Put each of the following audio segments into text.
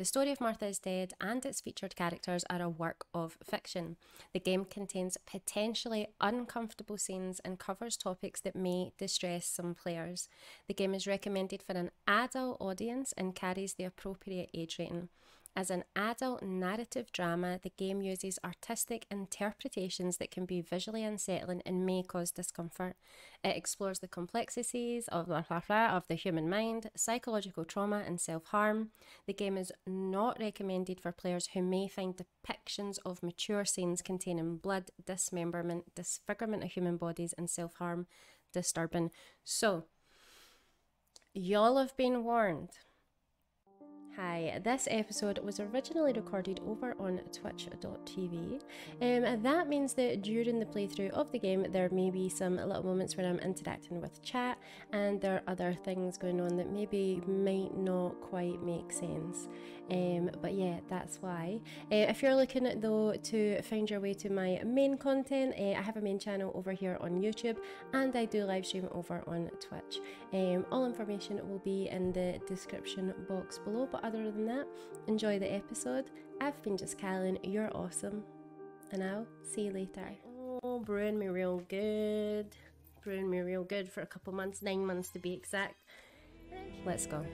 the story of Martha is Dead and its featured characters are a work of fiction. The game contains potentially uncomfortable scenes and covers topics that may distress some players. The game is recommended for an adult audience and carries the appropriate age rating. As an adult narrative drama, the game uses artistic interpretations that can be visually unsettling and may cause discomfort. It explores the complexities of the human mind, psychological trauma, and self-harm. The game is not recommended for players who may find depictions of mature scenes containing blood, dismemberment, disfigurement of human bodies, and self-harm disturbing. So, y'all have been warned. Hi, this episode was originally recorded over on twitch.tv. That means that during the playthrough of the game there may be some little moments where I'm interacting with chat and there are other things going on that maybe might not quite make sense. But yeah, that's why. If you're looking though to find your way to my main content, I have a main channel over here on YouTube and I do live stream over on Twitch. All information will be in the description box below, but other than that, enjoy the episode. I've been just Callan, you're awesome, and I'll see you later. Oh, brewing me real good. Brewing me real good for a couple months, 9 months to be exact. Let's go.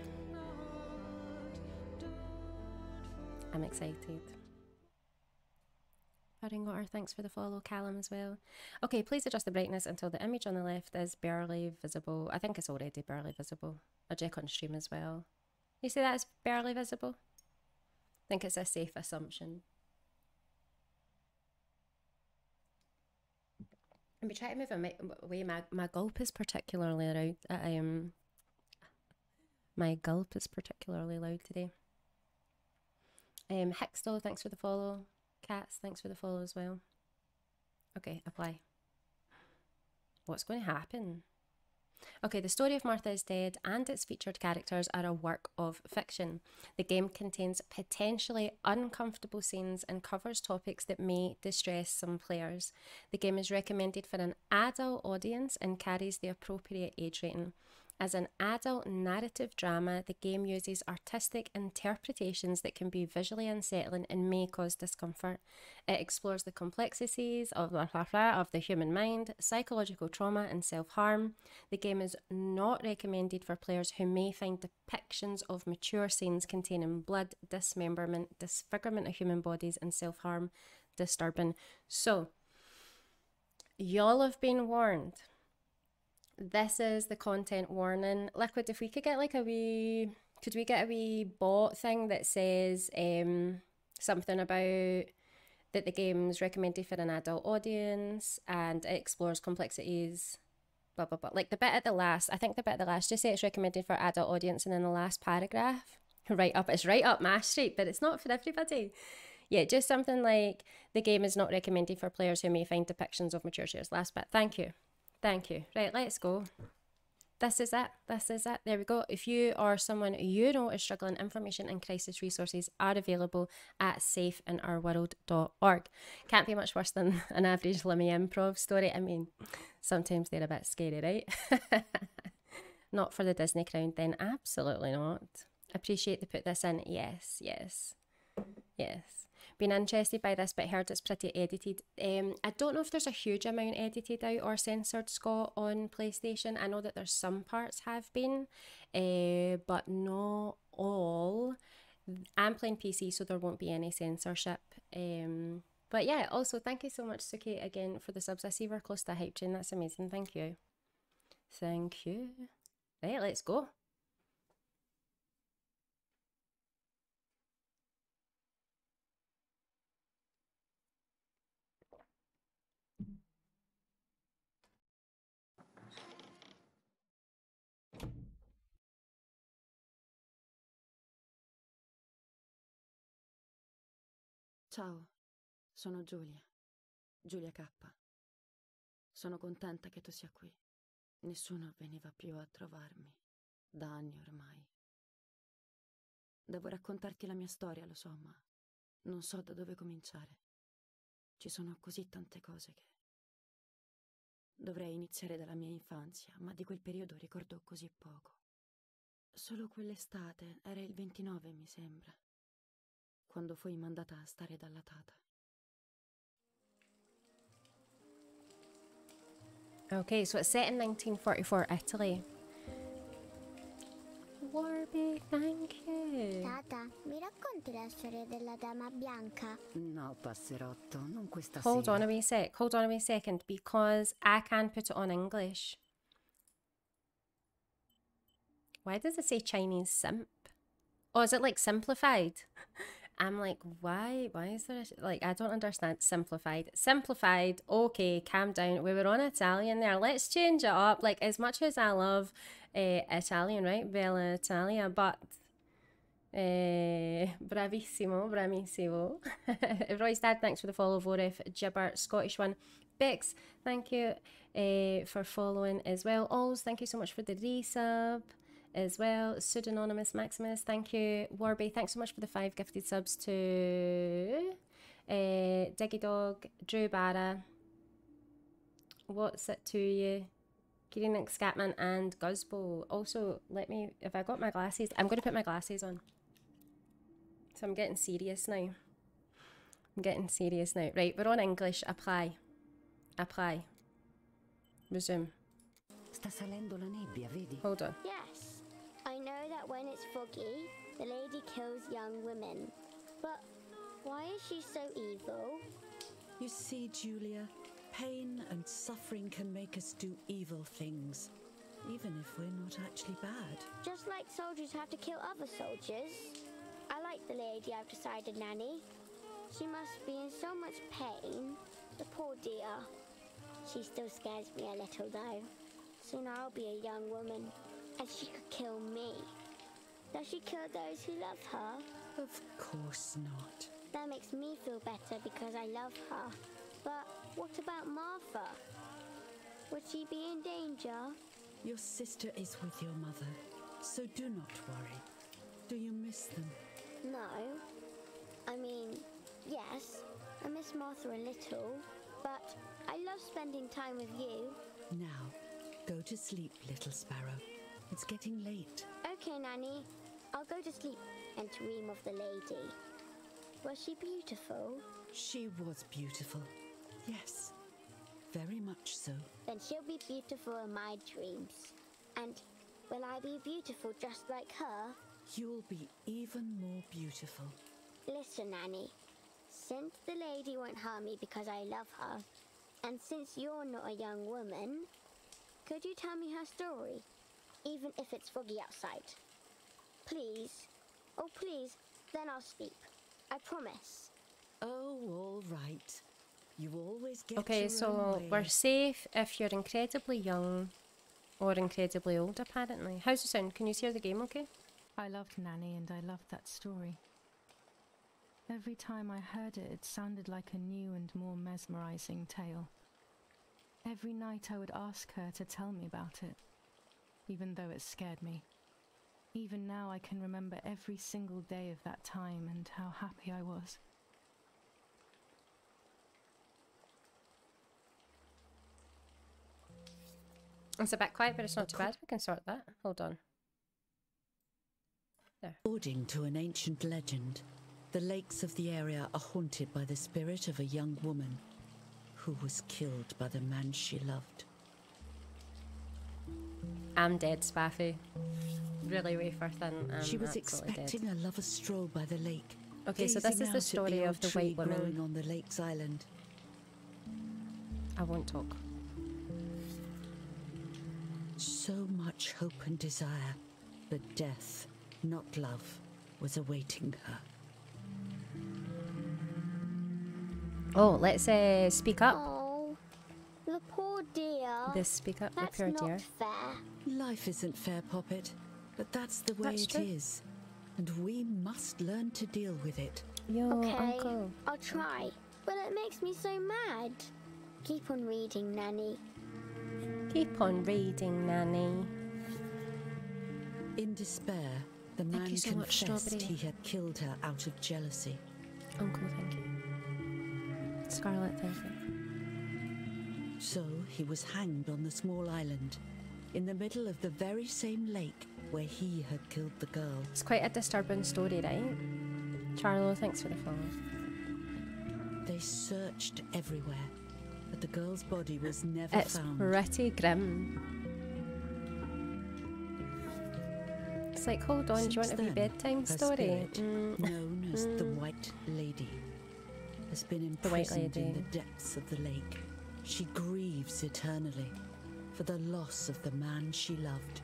I'm excited. Pudding water, thanks for the follow, Callum as well. Okay, please adjust the brightness until the image on the left is barely visible. I think it's already barely visible. I'll check on stream as well. You see that is barely visible? I think it's a safe assumption. I'm trying to move away. My gulp is particularly loud. My gulp is particularly loud today. Hickstall, thanks for the follow. Cats, thanks for the follow as well. Okay, apply. What's going to happen? Okay, the story of Martha is Dead and its featured characters are a work of fiction. The game contains potentially uncomfortable scenes and covers topics that may distress some players. The game is recommended for an adult audience and carries the appropriate age rating. As an adult narrative drama, the game uses artistic interpretations that can be visually unsettling and may cause discomfort. It explores the complexities of the human mind, psychological trauma, and self-harm. The game is not recommended for players who may find depictions of mature scenes containing blood, dismemberment, disfigurement of human bodies, and self-harm disturbing. So, y'all have been warned. This is the content warning. Liquid, if we could get like could we get a wee bot thing that says something about that the game's recommended for an adult audience and it explores complexities, blah blah blah. Like the bit at the last, I think the bit at the last, just say it's recommended for adult audience, and then the last paragraph, it's right up my street, but it's not for everybody. Yeah, just something like the game is not recommended for players who may find depictions of mature shares. Last bit. Thank you. Thank you. Right, let's go. This is it. This is it. There we go. If you or someone you know is struggling, information and crisis resources are available at safeinourworld.org. Can't be much worse than an average Limmy improv story. I mean, sometimes they're a bit scary, right? Not for the Disney crown then. Absolutely not. Appreciate they put this in. Yes, yes, yes. Been interested by this, but heard it's pretty edited. I don't know if there's a huge amount edited out or censored, Scott, on PlayStation. I know that there's some parts have been, but not all. I'm playing PC, so there won't be any censorship. But yeah, also thank you so much, Suki, again for the subs. I see we're close to hype train. That's amazing. Thank you. Thank you. Right, let's go. Ciao, sono Giulia, Giulia K. Sono contenta che tu sia qui. Nessuno veniva più a trovarmi, da anni ormai. Devo raccontarti la mia storia, lo so, ma non so da dove cominciare. Ci sono così tante cose che... Dovrei iniziare dalla mia infanzia, ma di quel periodo ricordo così poco. Solo quell'estate, era il 29 mi sembra. quando fui mandata a stare dalla tata. Okay, so it's set in 1944 Italy. Warby, thank you. Tata, mi racconti la storia della dama bianca? No, passerotto, non questa Hold sera. on a wee sec. Hold on a wee second, because I can put it on English. Why does it say Chinese simp? Oh, is it like simplified? I'm like, why? Why is there like, I don't understand. Simplified. Simplified. Okay, calm down. We were on Italian there. Let's change it up. Like, as much as I love Italian, right? Bella Italia, but bravissimo, bravissimo. Roy's dad, thanks for the follow. Voref, Gibber, Scottish one. Bex, thank you for following as well. Alls, thank you so much for the resub as well. Pseudonymous Maximus, thank you. Warby, thanks so much for the 5 gifted subs to Diggy Dog, Drew Barra. What's it to you? Kieran Scatman and Guzbo. Also, let me, if I got my glasses, I'm going to put my glasses on. So I'm getting serious now. I'm getting serious now. Right, we're on English. Apply. Apply. Resume. Sta salendo la nebbia, vedi? Hold on. Yes. I know that when it's foggy, the lady kills young women. But why is she so evil? You see, Julia, pain and suffering can make us do evil things, even if we're not actually bad. Just like soldiers have to kill other soldiers. I like the lady I've decided, Nanny. She must be in so much pain. The poor dear. She still scares me a little, though. Soon I'll be a young woman, and she could kill me. Does she kill those who love her? Of course not. That makes me feel better because I love her. But what about Martha? Would she be in danger? Your sister is with your mother, so do not worry. Do you miss them? No. I mean, yes, I miss Martha a little, but I love spending time with you. Now, go to sleep, little sparrow. It's getting late. Okay, Nanny. I'll go to sleep and dream of the lady. Was she beautiful? She was beautiful. Yes, very much so. Then she'll be beautiful in my dreams. And will I be beautiful just like her? You'll be even more beautiful. Listen, Nanny. Since the lady won't harm me because I love her, and since you're not a young woman, could you tell me her story? Even if it's foggy outside. Please. Oh, please. Then I'll sleep. I promise. Oh, all right. You always get Okay, your so own way. we're safe if you're incredibly young or incredibly old, apparently. How's it sound? Can you hear the game okay? I loved Nanny and I loved that story. Every time I heard it, it sounded like a new and more mesmerizing tale. Every night I would ask her to tell me about it, even though it scared me. Even now I can remember every single day of that time and how happy I was. It's a bit quiet, but it's not too bad. We can sort that. Hold on. There. According to an ancient legend, the lakes of the area are haunted by the spirit of a young woman who was killed by the man she loved. I'm dead, Spaffy. Really wafer thin. She was absolutely expecting dead. a lover's stroll by the lake. Okay, so this gazing is the out at story old of the tree white woman. growing on the lake's island. I won't talk. So much hope and desire, but death, not love, was awaiting her. Oh, let's speak up. Oh, the poor dear. This speak up, the That's poor not dear. fair. Life isn't fair, Poppet, but that's the way That's it true. is, and we must learn to deal with it. Yo, Okay, uncle. I'll try. But it makes me so mad. Keep on reading, Nanny. Keep on reading, Nanny. In despair, the Thank man you so much, confessed Strawberry. he had killed her out of jealousy. Uncle, thank you. Scarlet, thank you. So he was hanged on the small island, in the middle of the very same lake where he had killed the girl. It's quite a disturbing story, right? Charlo, thanks for the follow. They searched everywhere, but the girl's body was never It's found. pretty grim. It's like, hold on, do you want a wee Since then, bedtime her story? spirit, known as the White Lady, has been The White imprisoned in Lady. the depths of the lake. She grieves eternally for the loss of the man she loved.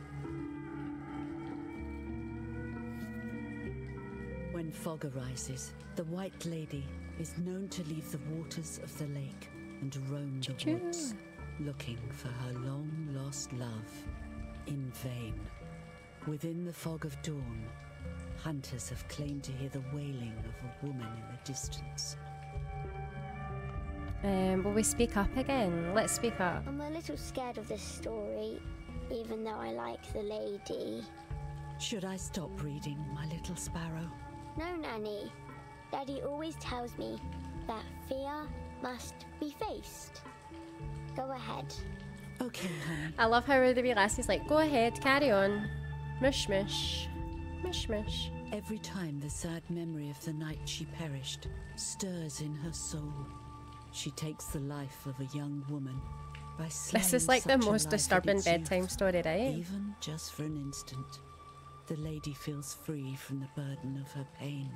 When fog arises, the White Lady is known to leave the waters of the lake and roam the Choo-choo. woods, looking for her long-lost love in vain. Within the fog of dawn, hunters have claimed to hear the wailing of a woman in the distance. Will we speak up again? Let's speak up. I'm a little scared of this story, even though I like the lady. Should I stop reading, my little sparrow? No, Nanny. Daddy always tells me that fear must be faced. Go ahead. Okay, honey. I love how the wee lassie's like, go ahead, carry on. Mush mush. Mush mush. Every time the sad memory of the night she perished stirs in her soul, she takes the life of a young woman by slaying This is like the such a most life at disturbing its bedtime youth. story, right? Even just for an instant, the lady feels free from the burden of her pain.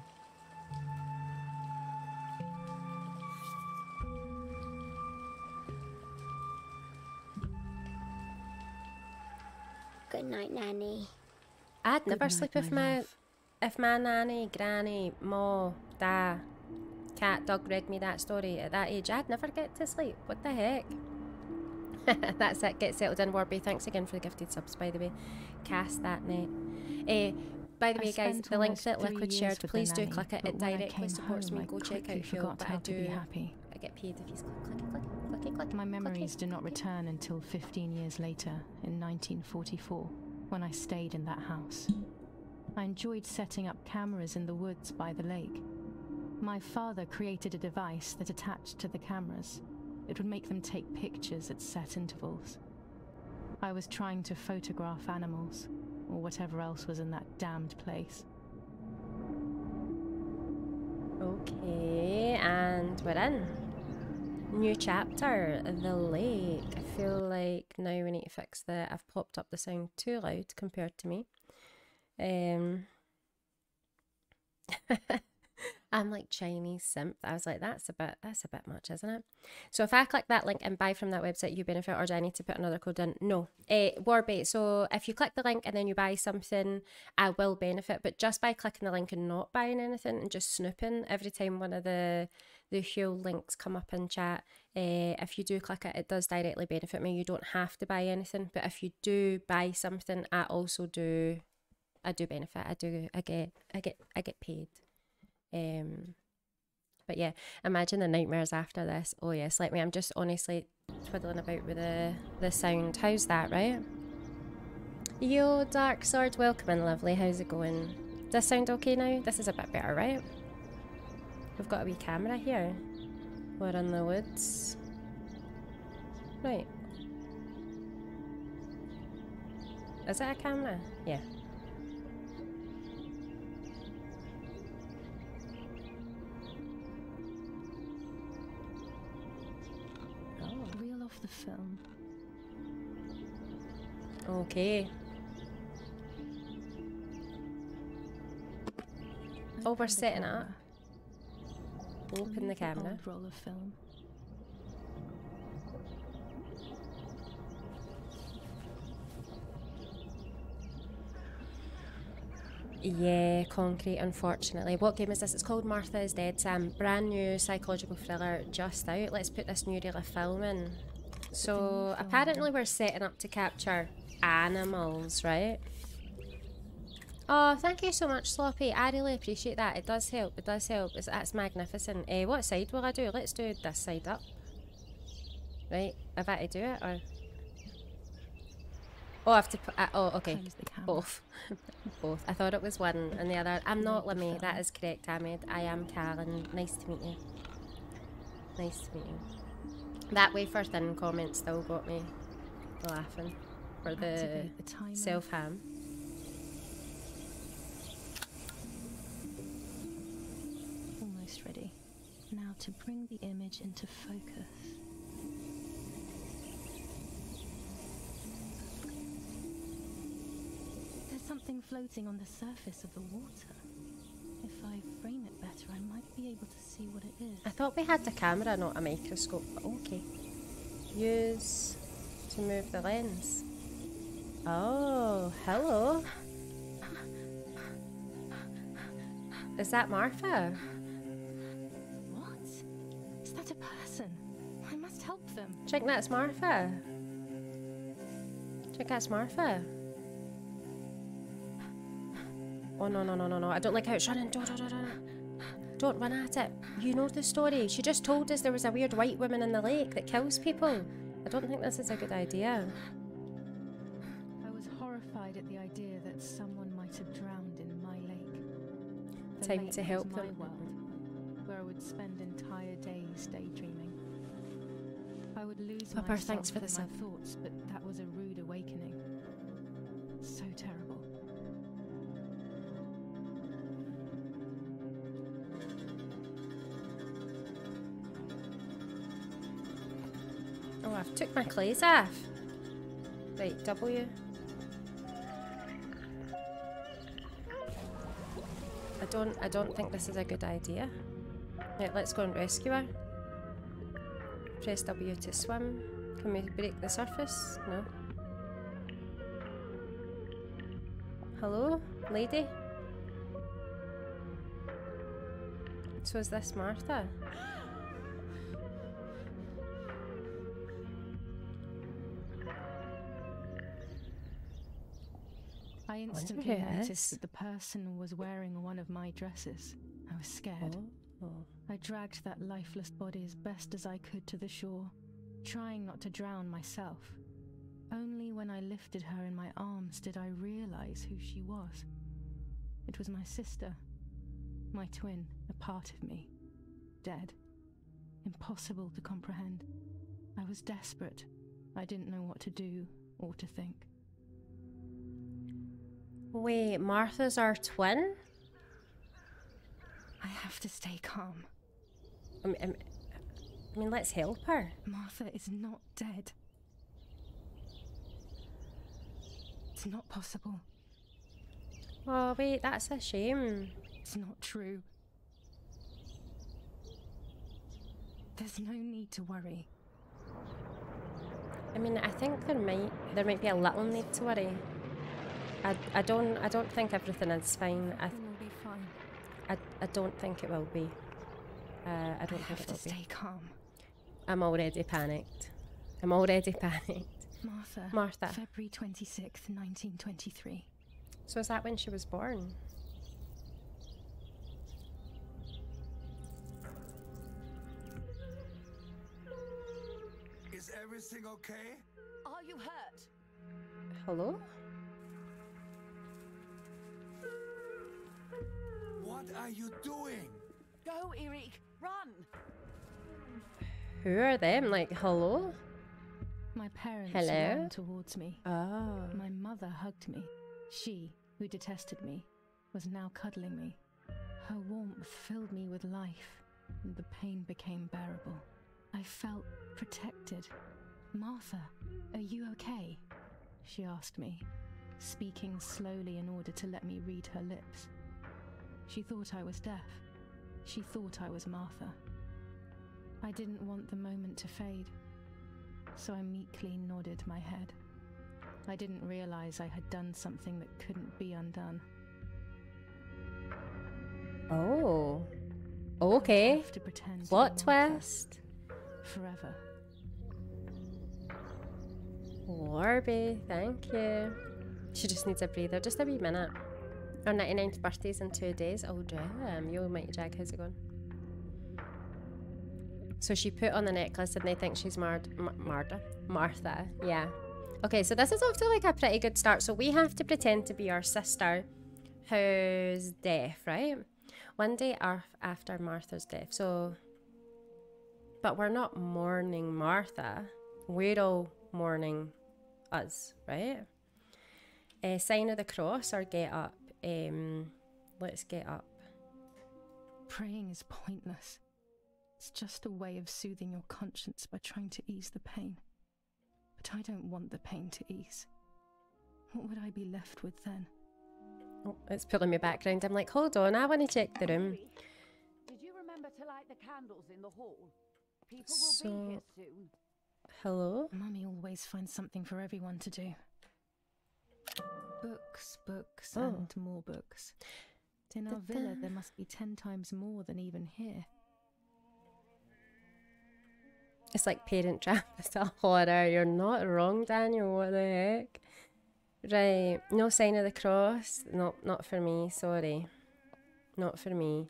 Good night, Nanny. I'd never night, sleep my if my nanny, granny, ma, da, cat, dog read me that story at that age. I'd never get to sleep. What the heck? That's it. Get settled in, Warby. Thanks again for the gifted subs, by the way. Cast that net. By the way, guys, the link that Liquid shared, please do click it. It directly supports me. Go check out Fuel. But I do. I get paid if you click. My memories do not return until 15 years later, in 1944, when I stayed in that house. I enjoyed setting up cameras in the woods by the lake. My father created a device that attached to the cameras. It would make them take pictures at set intervals. I was trying to photograph animals, or whatever else was in that damned place. Okay, and we're in. New chapter, the lake. I feel like now we need to fix I've popped up the sound too loud compared to me. I'm like Chinese simp. I was like, that's a bit much, isn't it? So if I click that link and buy from that website, you benefit, or do I need to put another code in? No. Warby, so if you click the link and then you buy something, I will benefit, but just by clicking the link and not buying anything and just snooping every time one of the Huel links come up in chat, if you do click it, it does directly benefit me. You don't have to buy anything, but if you do buy something, I do benefit. I get paid. But yeah, imagine the nightmares after this. Oh yes, let me. I'm just honestly twiddling about with the sound. How's that, right? Yo, Dark Sword, welcome in, lovely. How's it going? Does this sound okay now? This is a bit better, right? We've got a wee camera here. We're in the woods. Right. Is it a camera? Yeah. Reel off the film. Okay. Oh, we're setting up. Open the camera. Old roll of film. Yeah, concrete, unfortunately. What game is this? It's called Martha is Dead, Sam. Brand new psychological thriller just out. Let's put this new reel of film in. So, apparently we're setting up to capture animals, right? Oh, thank you so much, Sloppy. I really appreciate that. It does help. It does help. That's magnificent. What side will I do? Let's do this side up. Right? Have I to do it, or...? Oh, I have to put... oh, okay. Both. Both. I thought it was one and the other. I'm not Limmy. That is correct, Ahmed. I am Karen. Nice to meet you. Nice to meet you. That wafer thin comment still got me laughing for the self-ham. canvas ready. Now to bring the image into focus. There's something floating on the surface of the water. If I frame it better, I might be able to see what it is. I thought we had a camera, not a microscope, but okay. Use to move the lens. Oh, hello. Is that Martha? What? Is that a person? I must help them. Do you think that's Martha? Do you think that's Martha? Oh, no, no, no, no, no. I don't like how it's running. Don't run at it. You know the story. She just told us there was a weird white woman in the lake that kills people. I don't think this is a good idea. I was horrified at the idea that someone might have drowned in my lake. The Time lake to was help my them. world, where I would spend entire days daydreaming. I would lose Papa, myself thanks for in the my sub. thoughts, but that was a rude awakening. So terrible. Oh, I've took my clothes off. Right, W. I don't think this is a good idea. Right, let's go and rescue her. Press W to swim. Can we break the surface? No. Hello, lady? So is this Martha? I instantly who it noticed is. that the person was wearing one of my dresses. I was scared. Oh. I dragged that lifeless body as best as I could to the shore, trying not to drown myself. Only when I lifted her in my arms did I realize who she was. It was my sister, my twin, a part of me, dead. Impossible to comprehend. I was desperate. I didn't know what to do or to think. Wait, Martha's our twin? I have to stay calm. I mean, let's help her. Martha is not dead. It's not possible. Oh, wait, that's a shame. It's not true. There's no need to worry. I mean, I think there might be a little need to worry. I don't think everything is fine. Everything will be fine. I don't think it will be. I don't think have it to will be. stay calm. I'm already panicked. Martha. February 26th, 1923. So is that when she was born? Is everything okay? Are you hurt? Hello? What are you doing? Go, Eric, run! Who are them? Like, hello? My parents Hello? ran towards me. Oh. My mother hugged me. She, who detested me, was now cuddling me. Her warmth filled me with life, and the pain became bearable. I felt protected. Martha, are you okay? She asked me, speaking slowly in order to let me read her lips. She thought I was deaf. She thought I was Martha. I didn't want the moment to fade, so I meekly nodded my head. I didn't realize I had done something that couldn't be undone. Oh. I Okay. have to pretend to Plot be Martha twist. forever. Warby, thank you. She just needs a breather, just a wee minute. Her 99th birthday's in 2 days. Oh, damn. Yo, Mighty Jag, how's it going? So she put on the necklace and they think she's Martha. Yeah. Okay, so this is off to like a pretty good start. So we have to pretend to be our sister who's deaf, right? One day after Martha's death. So, but we're not mourning Martha. We're all mourning us, right? Sign of the cross or get up. Let's get up. Praying is pointless. It's just a way of soothing your conscience by trying to ease the pain. But I don't want the pain to ease. What would I be left with then? Oh, it's pulling me back round. I'm like, hold on, I want to check the room. Did you remember to light the candles in the hall? People will So- be here soon. Hello? Mummy always finds something for everyone to do. Books, books, Oh. and more books. In our villa, there must be 10 times more than even here. It's like Parent Trap. It's a horror. You're not wrong, Daniel. What the heck? Right. No sign of the cross. Not for me. Sorry. Not for me.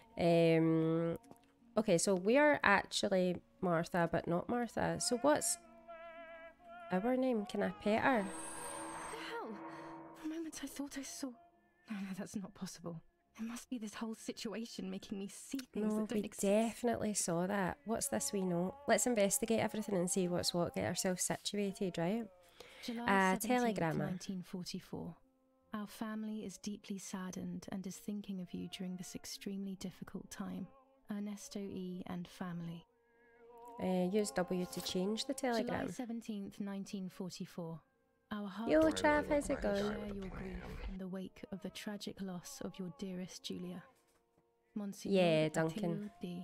Okay, so we are actually Martha, but not Martha. So what's our name? Can I pet her? What the hell? For a moment I thought I saw... No, that's not possible. It must be this whole situation making me see things No, that don't we exist. definitely saw that. What's this we know? Let's investigate everything and see what's what. Get ourselves situated, right? July 17th, Telegramma. 1944. Our family is deeply saddened and is thinking of you during this extremely difficult time. Ernesto E. and family. Use W to change the July telegram. 17th, 1944. Our hearts Yo, are Trav, how's it to going? share your grief in the wake of the tragic loss of your dearest Julia. Monsignor Yeah, Duncan. Attilio D.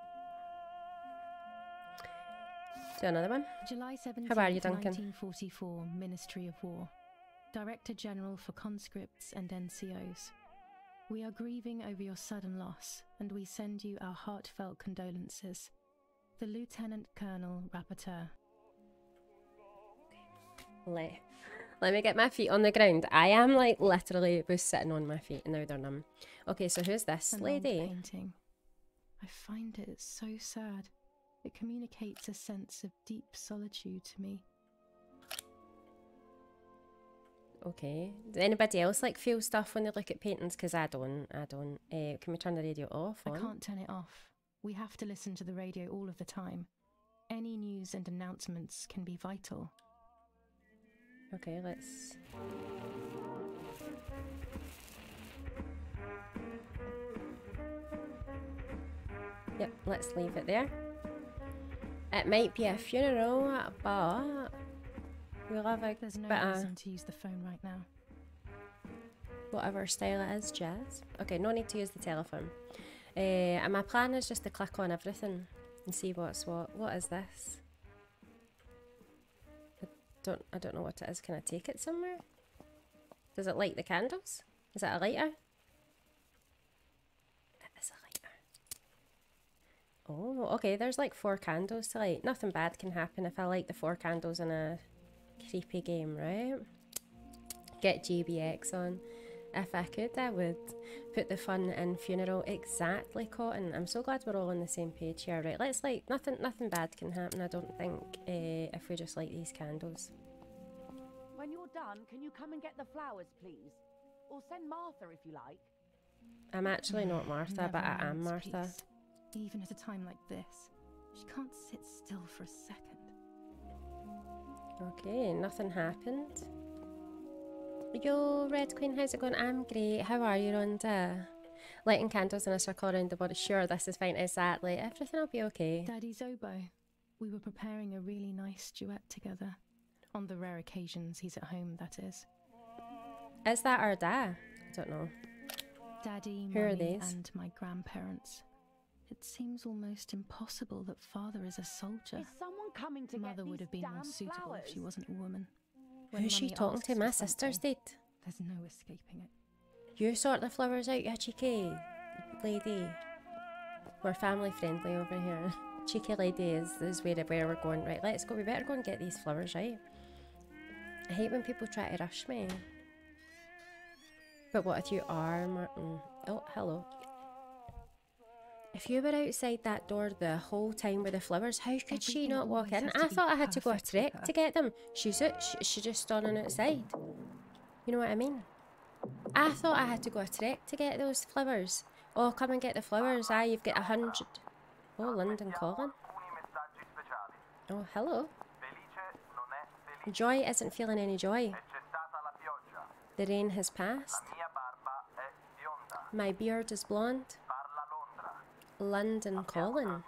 Do another one. July 17th, How are you, Duncan? 1944, Ministry of War. Director General for Conscripts and NCOs. We are grieving over your sudden loss, and we send you our heartfelt condolences. The Lieutenant Colonel Rapporteur. Let me get my feet on the ground. I am like literally was sitting on my feet and now they're numb. Okay, so who's this An old lady? painting. I find it so sad. It communicates a sense of deep solitude to me. Okay. Does anybody else like feel stuff when they look at paintings? Because I don't. Can we turn the radio off? I On? can't turn it off. We have to listen to the radio all of the time. Any news and announcements can be vital. Okay, let's... Yep, let's leave it there. It might be a funeral, but we'll have a There's no bit of reason to use the phone right now. whatever style it is, jazz. Okay, no need to use the telephone. And my plan is just to click on everything and see what's what. What is this? I don't know what it is. Can I take it somewhere? Does it light the candles? Is it a lighter? It is a lighter. Oh, okay, there's like 4 candles to light. Nothing bad can happen if I light the 4 candles in a creepy game, right? Get GBX on. If I could, I would. Put the fun in funeral. Exactly, Cotton. I'm so glad we're all on the same page here. Right, let's light. Nothing bad can happen, I don't think, if we just light these candles. When you're done, can you come and get the flowers, please? Or send Martha if you like. I'm actually not Martha, Never but I a am moment's Martha. peace. Even at a time like this, she can't sit still for a second. Okay, nothing happened. Yo, Red Queen, how's it going? I'm great. How are you, Rhonda? Lighting candles in a circle around the body. Sure, this is fine. Exactly. Everything will be okay. Daddy Zobo, we were preparing a really nice duet together. On the rare occasions he's at home, that is. Is that our dad? I don't know. Daddy, Who are Mummy, these? and my grandparents. It seems almost impossible that father is a soldier. Is someone coming to Mother get would these have been more damn suitable flowers? if she wasn't a woman. When Who's she Mummy talking asks to? for My sister's something, dead. There's no escaping it. You sort the flowers out, you cheeky lady. We're family friendly over here. Cheeky lady is where we're going. Right, let's go. We better go and get these flowers, right? I hate when people try to rush me. But what if you are Martin? Oh, hello. If you were outside that door the whole time with the flowers, how could she Everything not walk always in? has to I be thought I had to go a perfect with trek her. to get them. She just standing outside. You know what I mean? I thought I had to go a trek to get those flowers. Oh, come and get the flowers. Ah, you've got 100. Oh, London calling. Oh, hello. Joy isn't feeling any joy. The rain has passed. My beard is blonde. London calling.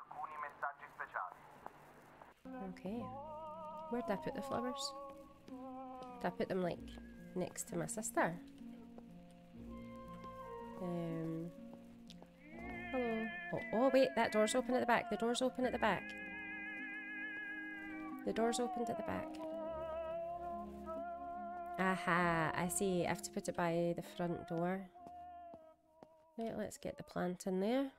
Okay. Where did I put the flowers? Did I put them like next to my sister? Hello. Oh wait, that door's open at the back. The door's open at the back. The door's opened at the back. Aha, I see. I have to put it by the front door. Right, let's get the plant in there.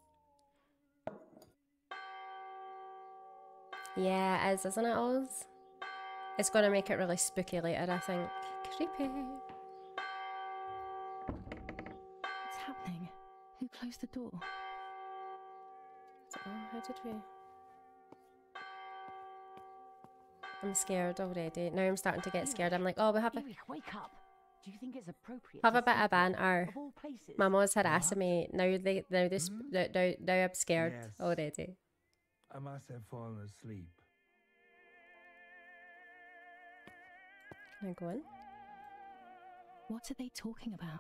Yeah, it is, isn't it, Oz? It's going to make it really spooky later, I think. Creepy. What's happening? Who closed the door? Oh, how did we? I'm scared already. Now I'm starting to get scared. I'm like, oh, we have a... Wake up. Do you think it's appropriate? Have a bit of banter. My mum's harassing me. Now I'm scared already. I must have fallen asleep. Can I go in? What are they talking about?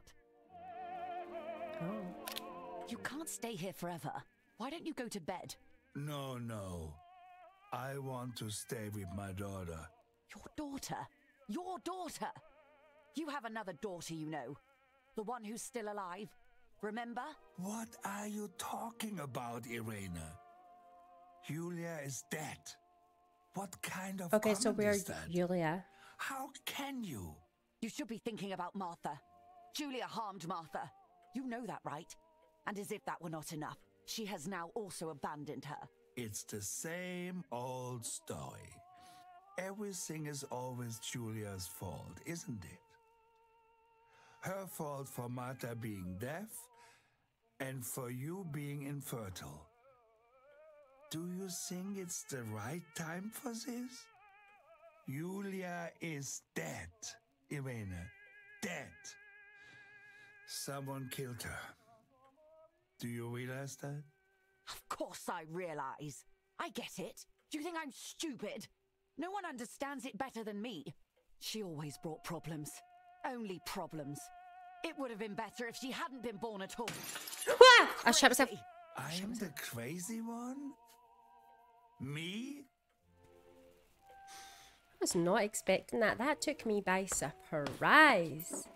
Oh. You can't stay here forever. Why don't you go to bed? No. I want to stay with my daughter. Your daughter? Your daughter? You have another daughter, you know. The one who's still alive. Remember? What are you talking about, Irena? Julia is dead. What kind of Okay, so comment we're is that? Julia. How can you? You should be thinking about Martha. Julia harmed Martha. You know that, right? And as if that were not enough, she has now also abandoned her. It's the same old story. Everything is always Julia's fault, isn't it? Her fault for Martha being deaf and for you being infertile. Do you think it's the right time for this? Julia is dead, Irena. Dead. Someone killed her. Do you realize that? Of course I realize. I get it. Do you think I'm stupid? No one understands it better than me. She always brought problems. Only problems. It would have been better if she hadn't been born at all. I shot myself. I am the crazy one? Me? I was not expecting that. That took me by surprise.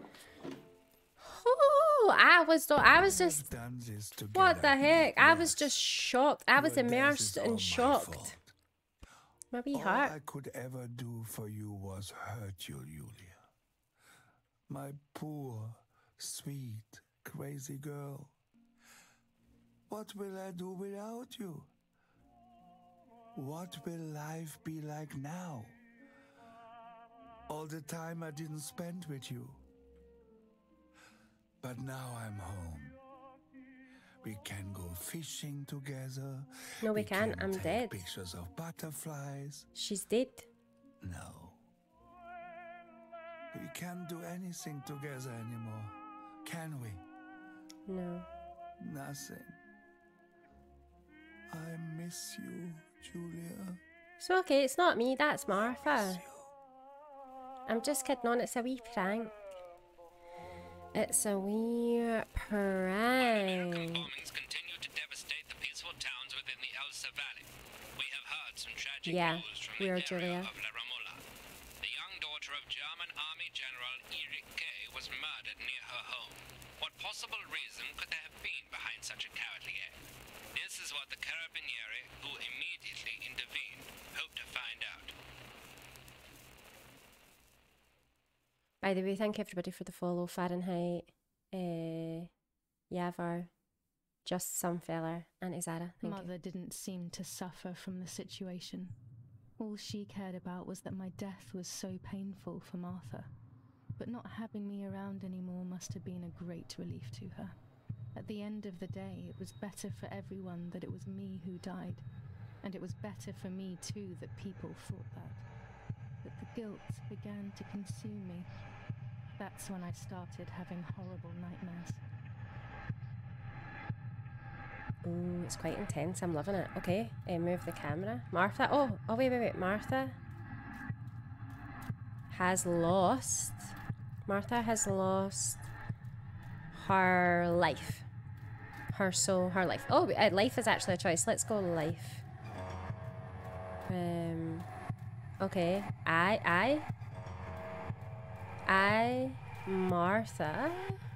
Oh, I was just... What the heck? I was just shocked. I was immersed and shocked. My wee heart. All I could ever do for you was hurt you, Julia. My poor, sweet, crazy girl. What will I do without you? What will life be like now? All the time I didn't spend with you. But now I'm home. We can go fishing together. No, we can't. I'm take dead. Pictures of butterflies. She's dead. No. We can't do anything together anymore, can we? No. Nothing. I miss you, Julia. So okay, it's not me, that's Martha. I'm just kidding on, it's a wee prank. It's a wee prank. Continue to devastate the peaceful towns within the Elsa Valley. We have heard some tragic news from the area Julia. of La Ramola. The young daughter of German Army General Erich Kay was murdered near her home. What possible reason could there have been behind such a cowardly act? This is what the Carabinieri, who immediately intervened, hope to find out. By the way, thank everybody for the follow. Fahrenheit, Yavar, Just Some Fella, and Izara. Thank Mother didn't seem to suffer from the situation. All she cared about was that my death was so painful for Martha. But not having me around anymore must have been a great relief to her. At the end of the day, it was better for everyone that it was me who died. And it was better for me too that people thought that. But the guilt began to consume me. That's when I started having horrible nightmares. Ooh, it's quite intense. I'm loving it. Okay, move the camera. Martha. Oh, wait. Martha has lost her life. Her soul, her life. Oh, life is actually a choice. Let's go life. Okay. Martha.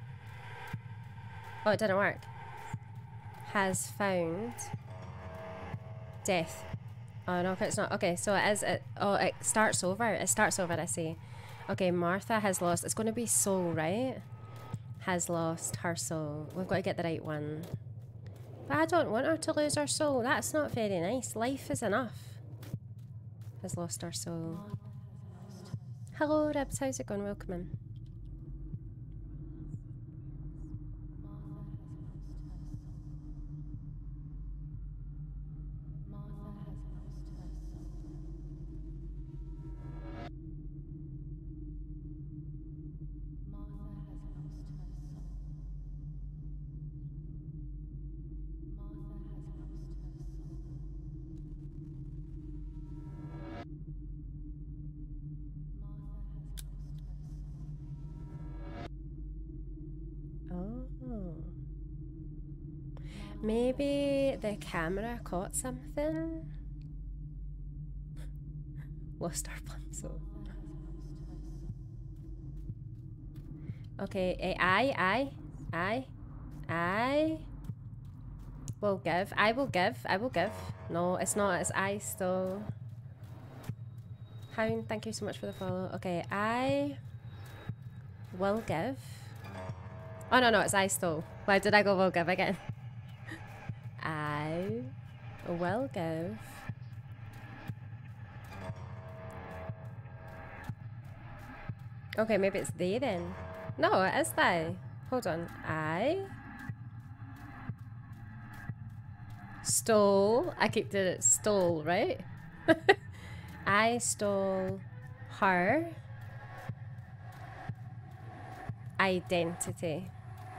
Oh, it didn't work. Has found death. Oh no, it's not. Okay, so it is. It starts over. It starts over. I see. Okay, Martha has lost. It's going to be soul, right? Has lost her soul. We've got to get the right one. But I don't want her to lose her soul. That's not very nice. Life is enough. Has lost her soul. Hello, Ribs. How's it going? Welcome in. Oh. Maybe the camera caught something. Lost our plum soul. Okay, I will give. I will give. I will give. No, it's not. It's I still. Hound, thank you so much for the follow. Okay, I will give. Oh, no, it's I stole. Why did I go will give again? I will give. Okay, maybe it's they then. No, it is they. Hold on. I stole. I keep doing it. Stole, right? I stole her identity.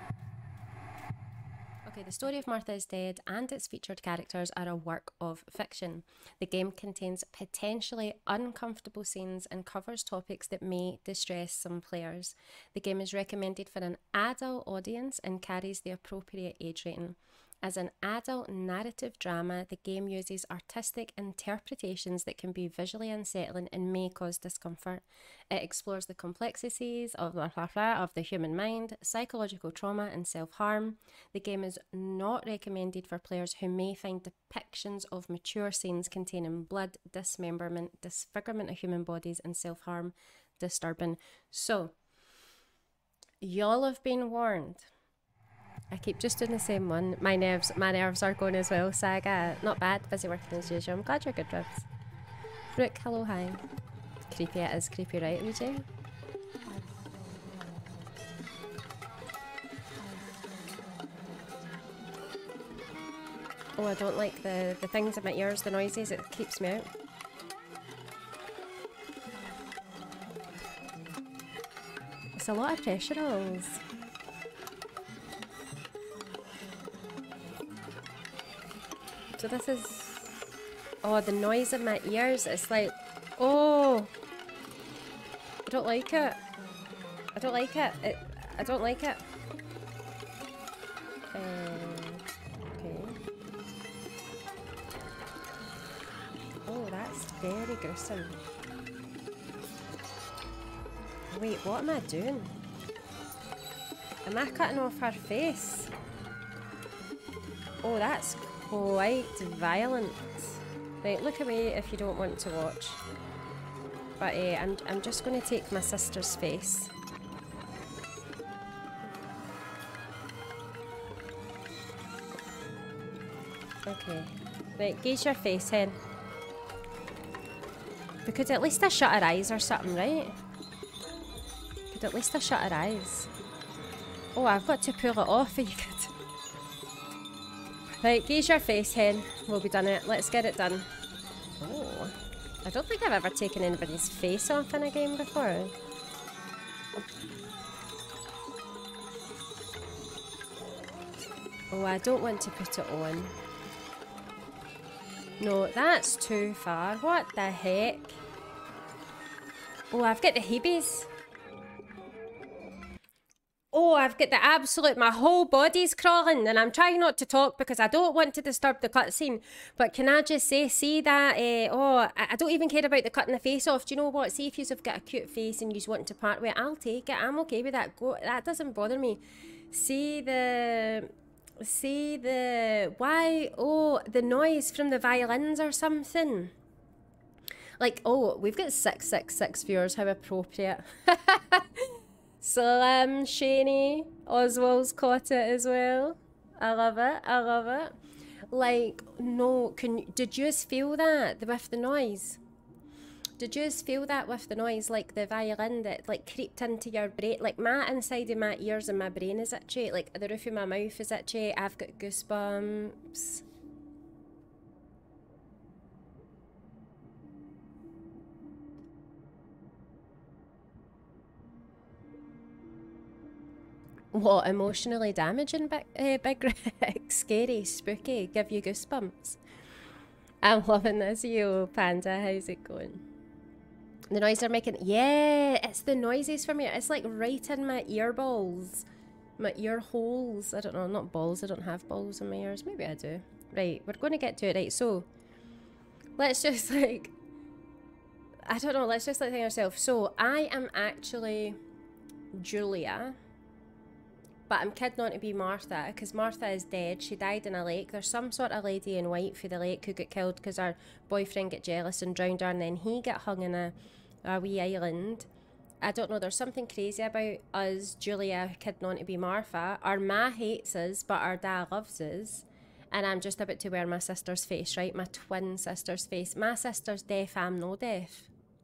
Okay, the story of Martha is Dead and its featured characters are a work of fiction. The game contains potentially uncomfortable scenes and covers topics that may distress some players. The game is recommended for an adult audience and carries the appropriate age rating. As an adult narrative drama, the game uses artistic interpretations that can be visually unsettling and may cause discomfort. It explores the complexities of the human mind, psychological trauma and self-harm. The game is not recommended for players who may find depictions of mature scenes containing blood, dismemberment, disfigurement of human bodies and self-harm disturbing. So, y'all have been warned. I keep just doing the same one. My nerves are going as well. Saga, not bad. Busy working as usual. I'm glad you're good, Ribs. Brooke, hello, hi. Creepy, it is creepy, right, Luigi? Oh, I don't like the things in my ears, the noises. It keeps me out. It's a lot of pressure rolls. So this is, oh, the noise in my ears, it's like, oh, I don't like it. I don't like it. I don't like it. Okay. Oh, that's very gruesome. Wait, what am I doing? Am I cutting off her face? Oh, that's quite violent. Right, look away if you don't want to watch. But I'm just going to take my sister's face. Okay. Right, gaze your face, hen. Because at least I shut her eyes or something, right? Could at least I shut her eyes. Oh, I've got to pull it off. You could. Right, gaze your face, hen. We'll be done it. Let's get it done. Oh, I don't think I've ever taken anybody's face off in a game before. Oh, I don't want to put it on. No, that's too far. What the heck? Oh, I've got the heebies. oh, I've got the absolute, my whole body's crawling, and I'm trying not to talk because I don't want to disturb the cutscene. But can I just say, see that, I don't even care about the cutting the face off. Do you know what? See if you've got a cute face and you just want to part with it, I'll take it. I'm okay with that. Go, that doesn't bother me. See the, why, oh, the noise from the violins or something. Like, oh, we've got 666 viewers, how appropriate. Salam, Shani, Oswald's caught it as well. I love it, I love it. Like, no, did you just feel that with the noise? Did you just feel that with the noise, like the violin that like creeped into your brain? Like my inside of my ears and my brain is itchy, like the roof of my mouth is itchy, I've got goosebumps. What, emotionally damaging, Big Rick? Scary, spooky, give you goosebumps. I'm loving this, yo, Panda, how's it going? The noise they're making, yeah, it's the noises from here. It's like right in my ear balls, my ear holes. I don't know, not balls, I don't have balls in my ears. Maybe I do. Right, we're going to get to it, right, so let's just like, I don't know, let's just like think ourselves. So I am actually Julia, but I'm kidding on to be Martha, because Martha is dead. She died in a lake. There's some sort of lady in white for the lake who got killed because her boyfriend got jealous and drowned her, and then he got hung in a wee island. I don't know, there's something crazy about us, Julia, kidding on to be Martha. Our ma hates us, but our dad loves us. And I'm just about to wear my sister's face, right? My twin sister's face. My sister's deaf, I'm no deaf.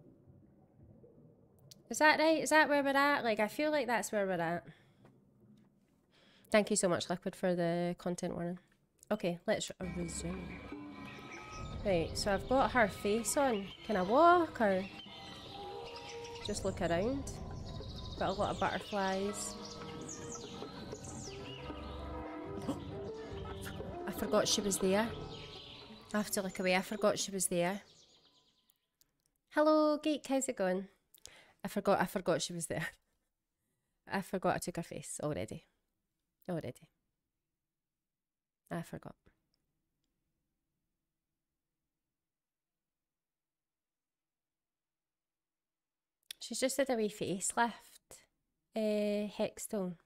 Is that right? Is that where we're at? Like, I feel like that's where we're at. Thank you so much, Liquid, for the content warning. Okay, let's resume. Right, so I've got her face on. Can I walk or just look around? Got a lot of butterflies. I forgot she was there. I have to look away. I forgot she was there. Hello, Geek. How's it going? I forgot she was there. I forgot I took her face already. I forgot. She's just had a wee facelift. Hexstone.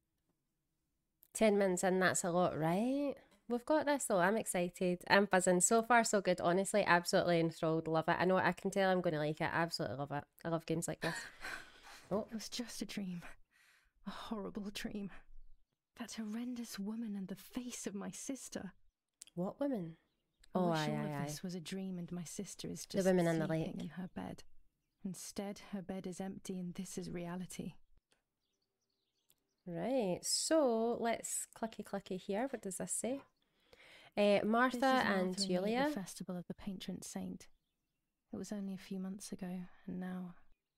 10 minutes in, that's a lot, right? We've got this though. I'm excited. I'm buzzing. So far, so good. Honestly, absolutely enthralled. Love it. I know I can tell I'm going to like it. Absolutely love it. I love games like this. Oh. It was just a dream. A horrible dream. That horrendous woman and the face of my sister. What woman? Oh, aye. This was a dream and my sister is just the woman in the lake in her bed. Instead, her bed is empty and this is reality. Right, so let's clicky here. What does this say? Martha and Julia. The festival of the patron saint. It was only a few months ago, and now.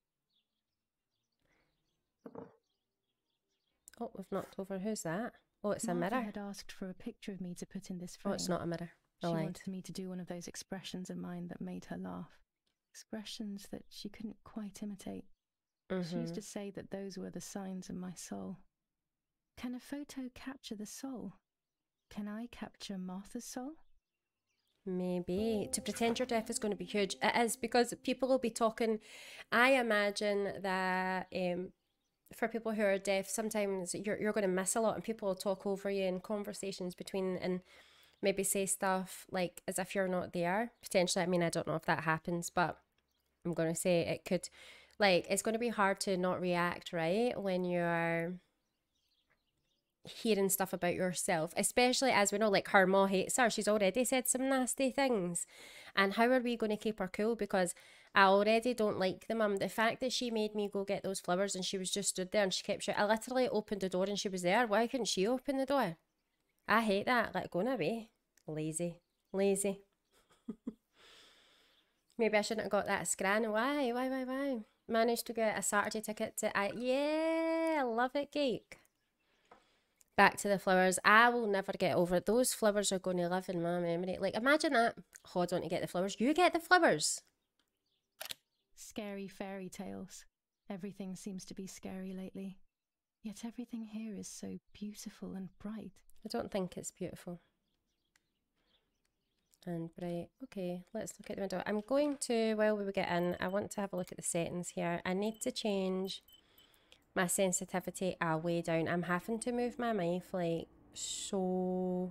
Oh, we've knocked over. Who's that? Oh, it's Martha a mirror. Had asked for a picture of me to put in this frame. Oh, it's not a mirror. She wanted me to do one of those expressions of mine that made her laugh. Expressions that she couldn't quite imitate. She used to say that those were the signs of my soul. Can a photo capture the soul? Can I capture Martha's soul? Maybe. To pretend you're deaf is going to be huge. It is, because people will be talking. I imagine that for people who are deaf, sometimes you're going to miss a lot and people will talk over you in conversations between and maybe say stuff like as if you're not there. Potentially, I mean, I don't know if that happens, but I'm going to say it could. Like, it's going to be hard to not react, right? When you're hearing stuff about yourself, especially as we know, like, her ma hates her. She's already said some nasty things. And how are we going to keep her cool? Because I already don't like the mum. The fact that she made me go get those flowers and she was just stood there and she kept shouting. I literally opened the door and she was there. Why couldn't she open the door? I hate that. Like, going away. Lazy. Maybe I shouldn't have got that scran. Why? Managed to get a Saturday ticket to... yeah, I love it, Geek. Back to the flowers. I will never get over it. Those flowers are going to live in my memory. Like, imagine that. Hold on to get the flowers. You get the flowers. Scary fairy tales. Everything seems to be scary lately. Yet everything here is so beautiful and bright. I don't think it's beautiful and bright. Okay, let's look at the window. I'm going to, while we get in, I want to have a look at the settings here. I need to change my sensitivity way down. I'm having to move my knife like so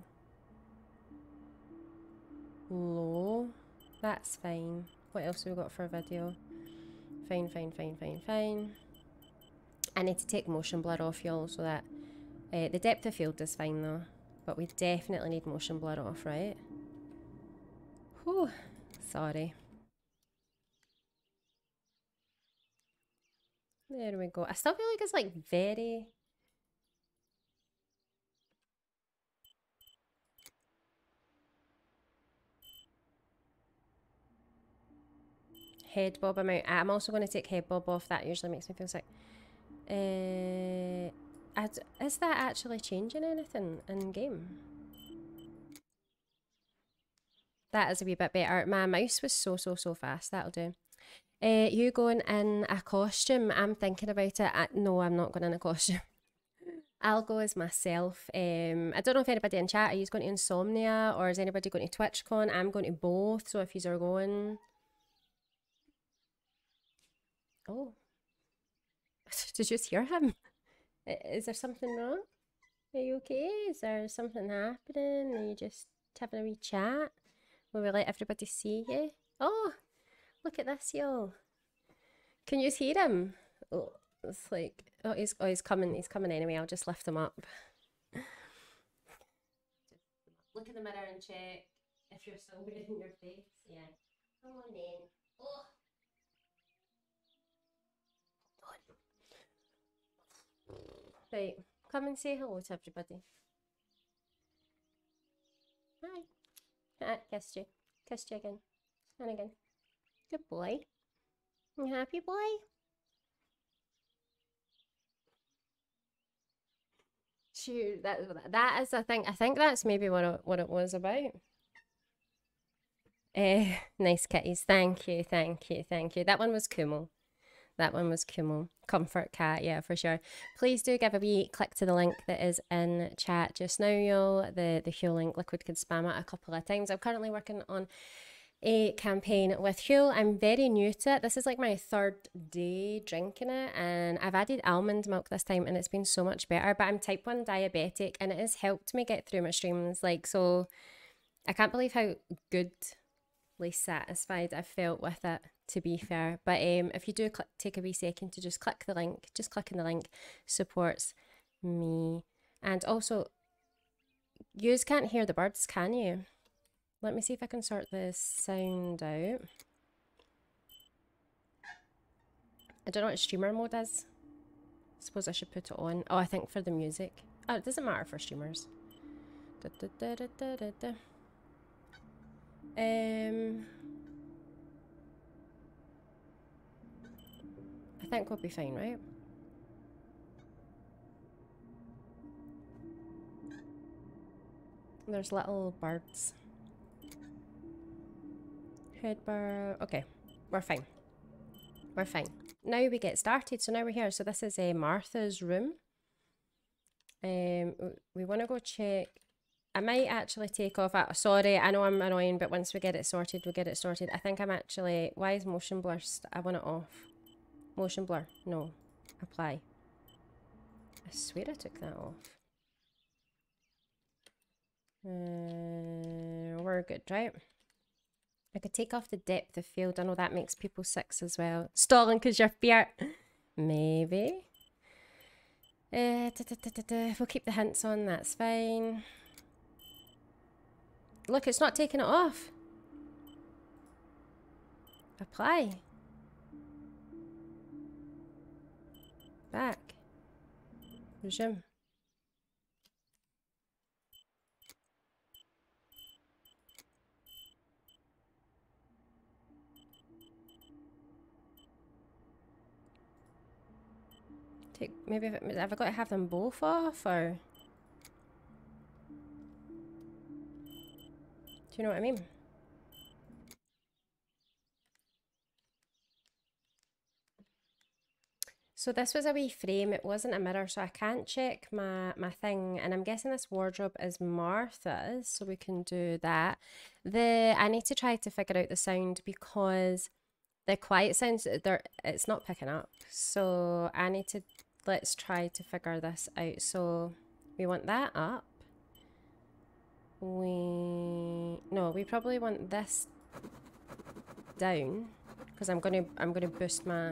low. That's fine. What else have we got for a video? Fine, fine, fine, fine, fine. I need to take motion blur off, y'all, so that the depth of field is fine though, but we definitely need motion blur off, right? Whew, sorry. There we go. I still feel like it's like very... Head bob amount. I'm also going to take head bob off. That usually makes me feel sick. Is that actually changing anything in game? That is a wee bit better. My mouse was so fast. That'll do. You going in a costume? I'm thinking about it. No, I'm not going in a costume. I'll go as myself. I don't know if anybody in chat, are you going to Insomnia or is anybody going to TwitchCon? I'm going to both, so if you are going... Oh. Did you just hear him? Is there something wrong? Are you okay? Is there something happening? Are you just having a wee chat? Will we let everybody see you? Oh, look at this, y'all. Can you hear him? Oh, it's like, he's coming. He's coming anyway. I'll just lift him up. Look in the mirror and check if you're still wearing your face. Yeah. Come on then. Oh. Right, come and say hello to everybody. Hi. Kissed you. Kissed you again. And again. Good boy. You happy boy? Shoot, that is the thing. I think that's maybe what it was about. Nice kitties. Thank you, thank you, thank you. That one was Kumo. That one was Kumo. Comfort cat, yeah, for sure. Please do give a wee click to the link that is in chat just now, y'all. The Huel link. Liquid could spam it a couple of times. I'm currently working on a campaign with Huel. I'm very new to it. This is like my 3rd day drinking it, and I've added almond milk this time, and it's been so much better. But I'm type 1 diabetic, and it has helped me get through my streams. Like, so I can't believe how goodly satisfied I felt with it, to be fair. But if you do take a wee second to just click the link, just clicking the link supports me. And also, yous can't hear the birds, can you? Let me see if I can sort the sound out. I don't know what streamer mode is. I suppose I should put it on. Oh, I think for the music. Oh, it doesn't matter for streamers. I think we'll be fine, right? There's little birds. Headbar. Okay, we're fine. We're fine. Now we get started. So now we're here. So this is Martha's room. We want to go check. I might actually take off. Sorry, I know I'm annoying, but once we get it sorted, we get it sorted. I think I'm actually... Why is motion blur? I want it off. Motion blur. No. Apply. I swear I took that off. We're good, right? I could take off the depth of field. I know that makes people sick as well. Stalling because you're fear. Maybe. We'll keep the hints on. That's fine. Look, it's not taking it off. Apply. Back. Resume. Maybe have I got to have them both off, or do you know what I mean? So this was a wee frame, it wasn't a mirror, so I can't check my thing, and I'm guessing this wardrobe is Martha's, so we can do that. I need to try to figure out the sound because the quiet sounds, it's not picking up. So I need to, let's try to figure this out. So we want that up. No, we probably want this down because I'm gonna boost my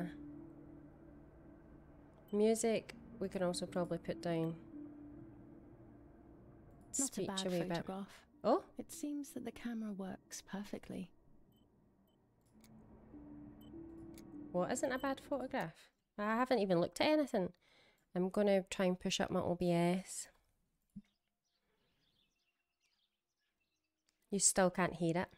music. We can also probably put down speech Not a a bad wee bit. photograph. Oh, It seems that the camera works perfectly. what isn't a bad photograph? I haven't even looked at anything. I'm gonna try and push up my OBS. You still can't hear it.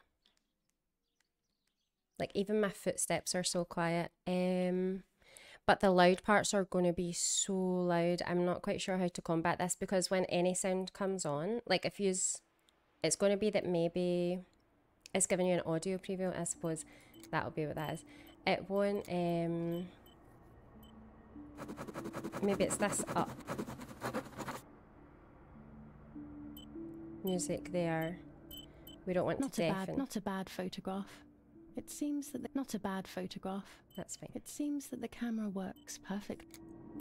Like even my footsteps are so quiet. But the loud parts are going to be so loud. I'm not quite sure how to combat this because when any sound comes on, like if it's going to be that maybe it's giving you an audio preview. I suppose that'll be what that is. It won't. Maybe it's this up. Music there. We don't want to deafen. Not a bad photograph. It seems that not a bad photograph. That's fine. It seems that the camera works perfectly.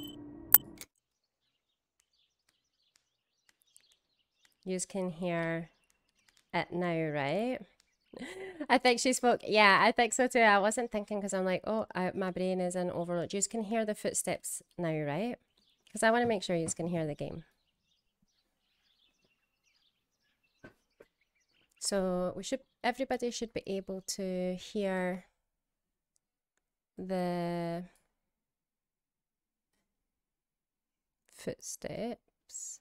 You can hear it now, right? I think she spoke. Yeah, I think so too. I wasn't thinking because I'm like, oh, my brain is in overload. You can hear the footsteps now, right? Because I want to make sure you can hear the game. So everybody should be able to hear the footsteps.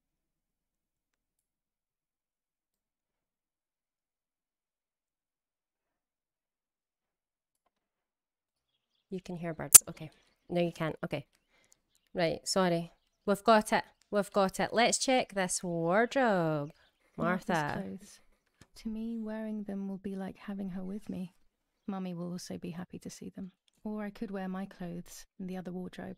You can hear birds. Okay. No, you can't. Okay. Right. Sorry. We've got it. We've got it. Let's check this wardrobe. Martha's Martha. clothes. To me, wearing them will be like having her with me. Mummy will also be happy to see them. Or I could wear my clothes in the other wardrobe.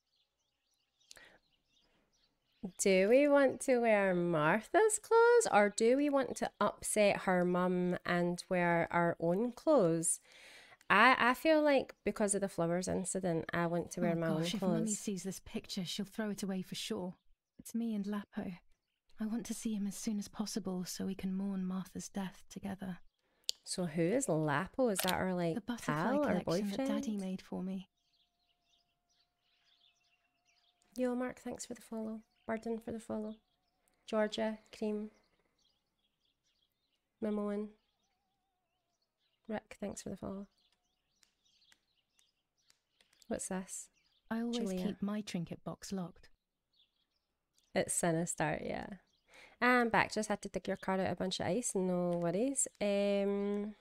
Do we want to wear Martha's clothes or do we want to upset her mum and wear our own clothes? I feel like because of the flowers incident, I want to wear my own If clothes. Mummy sees this picture, she'll throw it away for sure. It's me and Lapo. I want to see him as soon as possible so we can mourn Martha's death together. So who is Lapo? Is that our like The butterfly pal or collection boyfriend? that Daddy made for me. Yo, Mark, thanks for the follow. Burden for the follow. Georgia, Cream, Mimoan, Rick, thanks for the follow. What's this? I always Julia. keep my trinket box locked. It's sinister, yeah. I'm back. Just had to dig your car out a bunch of ice. No worries. Do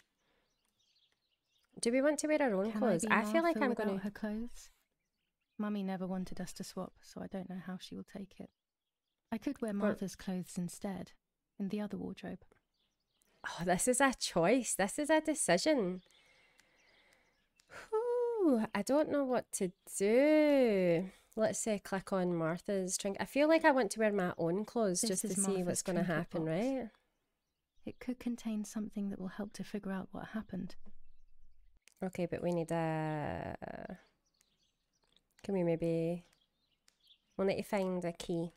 we want to wear our own clothes? I feel like I'm going to. her clothes. Mummy never wanted us to swap, so I don't know how she will take it. I could wear Martha's clothes instead, in the other wardrobe. Oh, this is a choice. This is a decision. Whew, I don't know what to do. Let's say click on Martha's trinket. I feel like I want to wear my own clothes just to see what's going to happen, right? It could contain something that will help to figure out what happened. Okay, but we need a... Can we maybe... We'll need to find a key.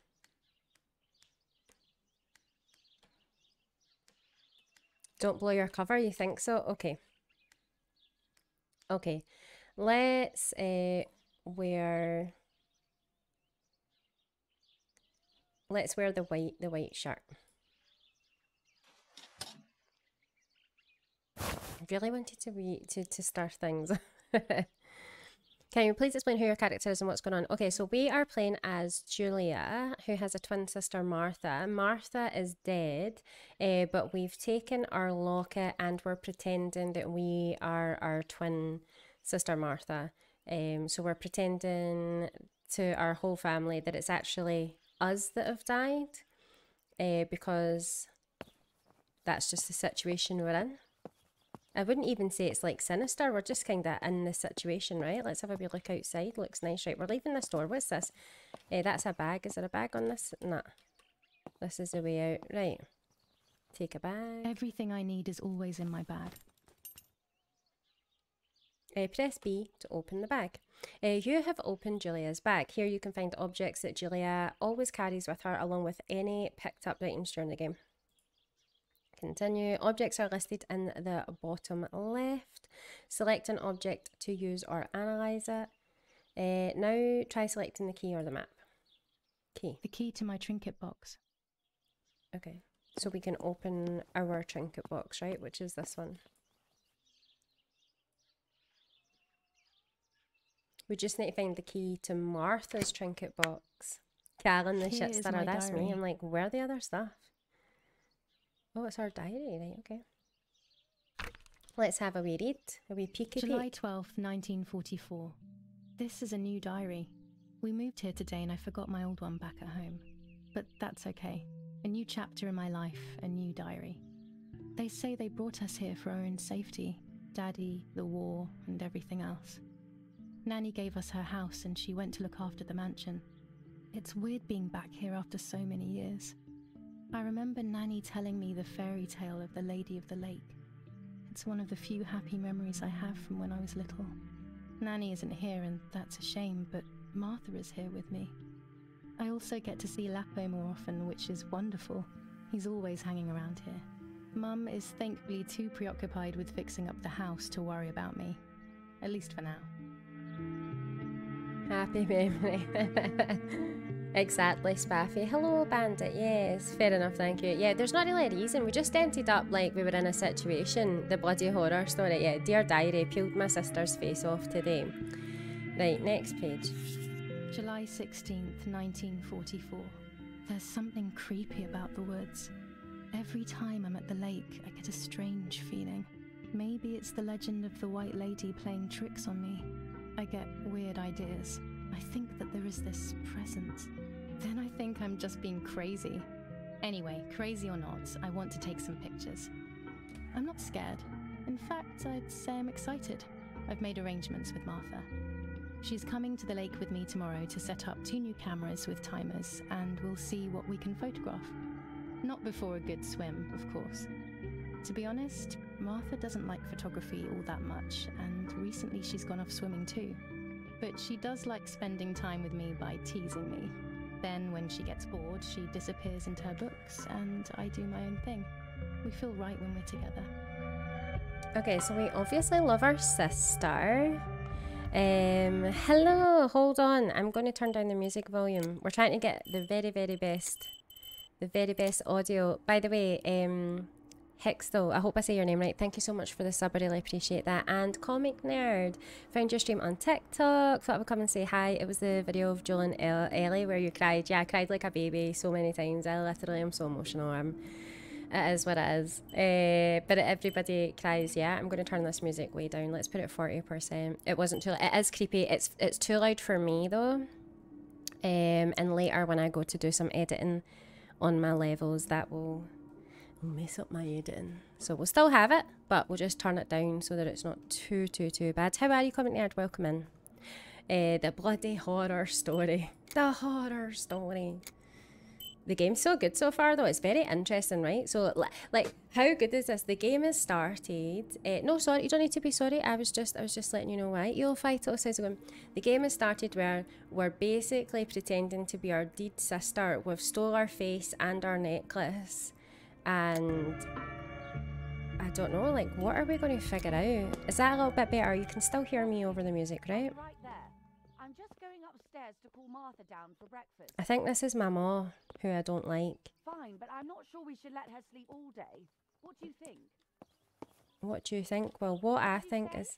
Don't blow your cover, you think so? Okay. Okay. Let's wear... Let's wear the white shirt. I really wanted to start things. Can you please explain who your character is and what's going on? Okay, so we are playing as Julia, who has a twin sister, Martha. Martha is dead, but we've taken our locket and we're pretending that we are our twin sister, Martha. So we're pretending to our whole family that it's actually us that have died, because that's just the situation we're in I wouldn't even say it's like sinister. We're just kind of in the situation, right? Let's have a wee look outside. Looks nice, right? We're leaving this door. What's this? That's a bag. Is there a bag on this? Nah. This is the way out. Right. Take a bag. Everything I need is always in my bag. Press B to open the bag. You have opened Julia's bag. Here you can find objects that Julia always carries with her, along with any picked up items during the game. Continue. Objects are listed in the bottom left. Select an object to use or analyze it. Now try selecting the key or the map. Key. The key to my trinket box. Okay. So we can open our trinket box, right? Which is this one. We just need to find the key to Martha's trinket box. Callan, the shit star, that's me. I'm like, where the other stuff? Oh, it's our diary, right? Okay. Let's have a wee read, a wee peeky peek. July 12th, 1944. This is a new diary. We moved here today and I forgot my old one back at home. But that's okay. A new chapter in my life, a new diary. They say they brought us here for our own safety. Daddy, the war, and everything else. Nanny gave us her house and she went to look after the mansion. It's weird being back here after so many years. I remember Nanny telling me the fairy tale of the Lady of the Lake. It's one of the few happy memories I have from when I was little. Nanny isn't here and that's a shame, but Martha is here with me. I also get to see Lapo more often, which is wonderful. He's always hanging around here. Mum is thankfully too preoccupied with fixing up the house to worry about me. At least for now. Happy memory. Exactly, Spaffy. Hello, Bandit. Yes, fair enough, thank you. Yeah, there's not really a reason. We just ended up like we were in a situation. The bloody horror story. Yeah, Dear Diary, peeled my sister's face off today. Right, next page. July 16th, 1944. There's something creepy about the woods. Every time I'm at the lake, I get a strange feeling. Maybe it's the legend of the White Lady playing tricks on me. I get weird ideas. I think that there is this presence. Then I think I'm just being crazy. Anyway, crazy or not, I want to take some pictures. I'm not scared. In fact, I'd say I'm excited. I've made arrangements with Martha. She's coming to the lake with me tomorrow to set up 2 new cameras with timers, and we'll see what we can photograph. Not before a good swim, of course. To be honest, Martha doesn't like photography all that much, and recently she's gone off swimming too. But she does like spending time with me by teasing me. Then when she gets bored, she disappears into her books, and I do my own thing. We feel right when we're together. Okay, so we obviously love our sister. Hello, hold on. I'm going to turn down the music volume. We're trying to get the very best audio. By the way, Hexto, I hope I say your name right. Thank you so much for the sub. I really appreciate that. And Comic Nerd, found your stream on TikTok. Thought I would come and say hi. It was the video of Joel and Ellie where you cried. Yeah, I cried like a baby so many times. I literally am so emotional. It is what it is. But everybody cries. Yeah, I'm going to turn this music way down. Let's put it 40%. It wasn't too. It is creepy. It's too loud for me though. And later when I go to do some editing on my levels, that will mess up my editing. So we'll still have it, but we'll just turn it down so that it's not too bad. How are you, Comment Nerd? Welcome in. The bloody horror story. The horror story. The game's so good so far though. It's very interesting, right? So like how good is this? The game has started. No, sorry, you don't need to be sorry. I was just letting you know why. You'll fight it says again. The game has started where we're basically pretending to be our deed sister. We've stole our face and our necklace. And I don't know, like, what are we going to figure out? Is that a little bit better? You can still hear me over the music, right? Right there. I'm just going upstairs to call Martha down for breakfast. I think this is my ma, who I don't like. Fine, but I'm not sure we should let her sleep all day. What do you think? What do you think? Well, what I think is...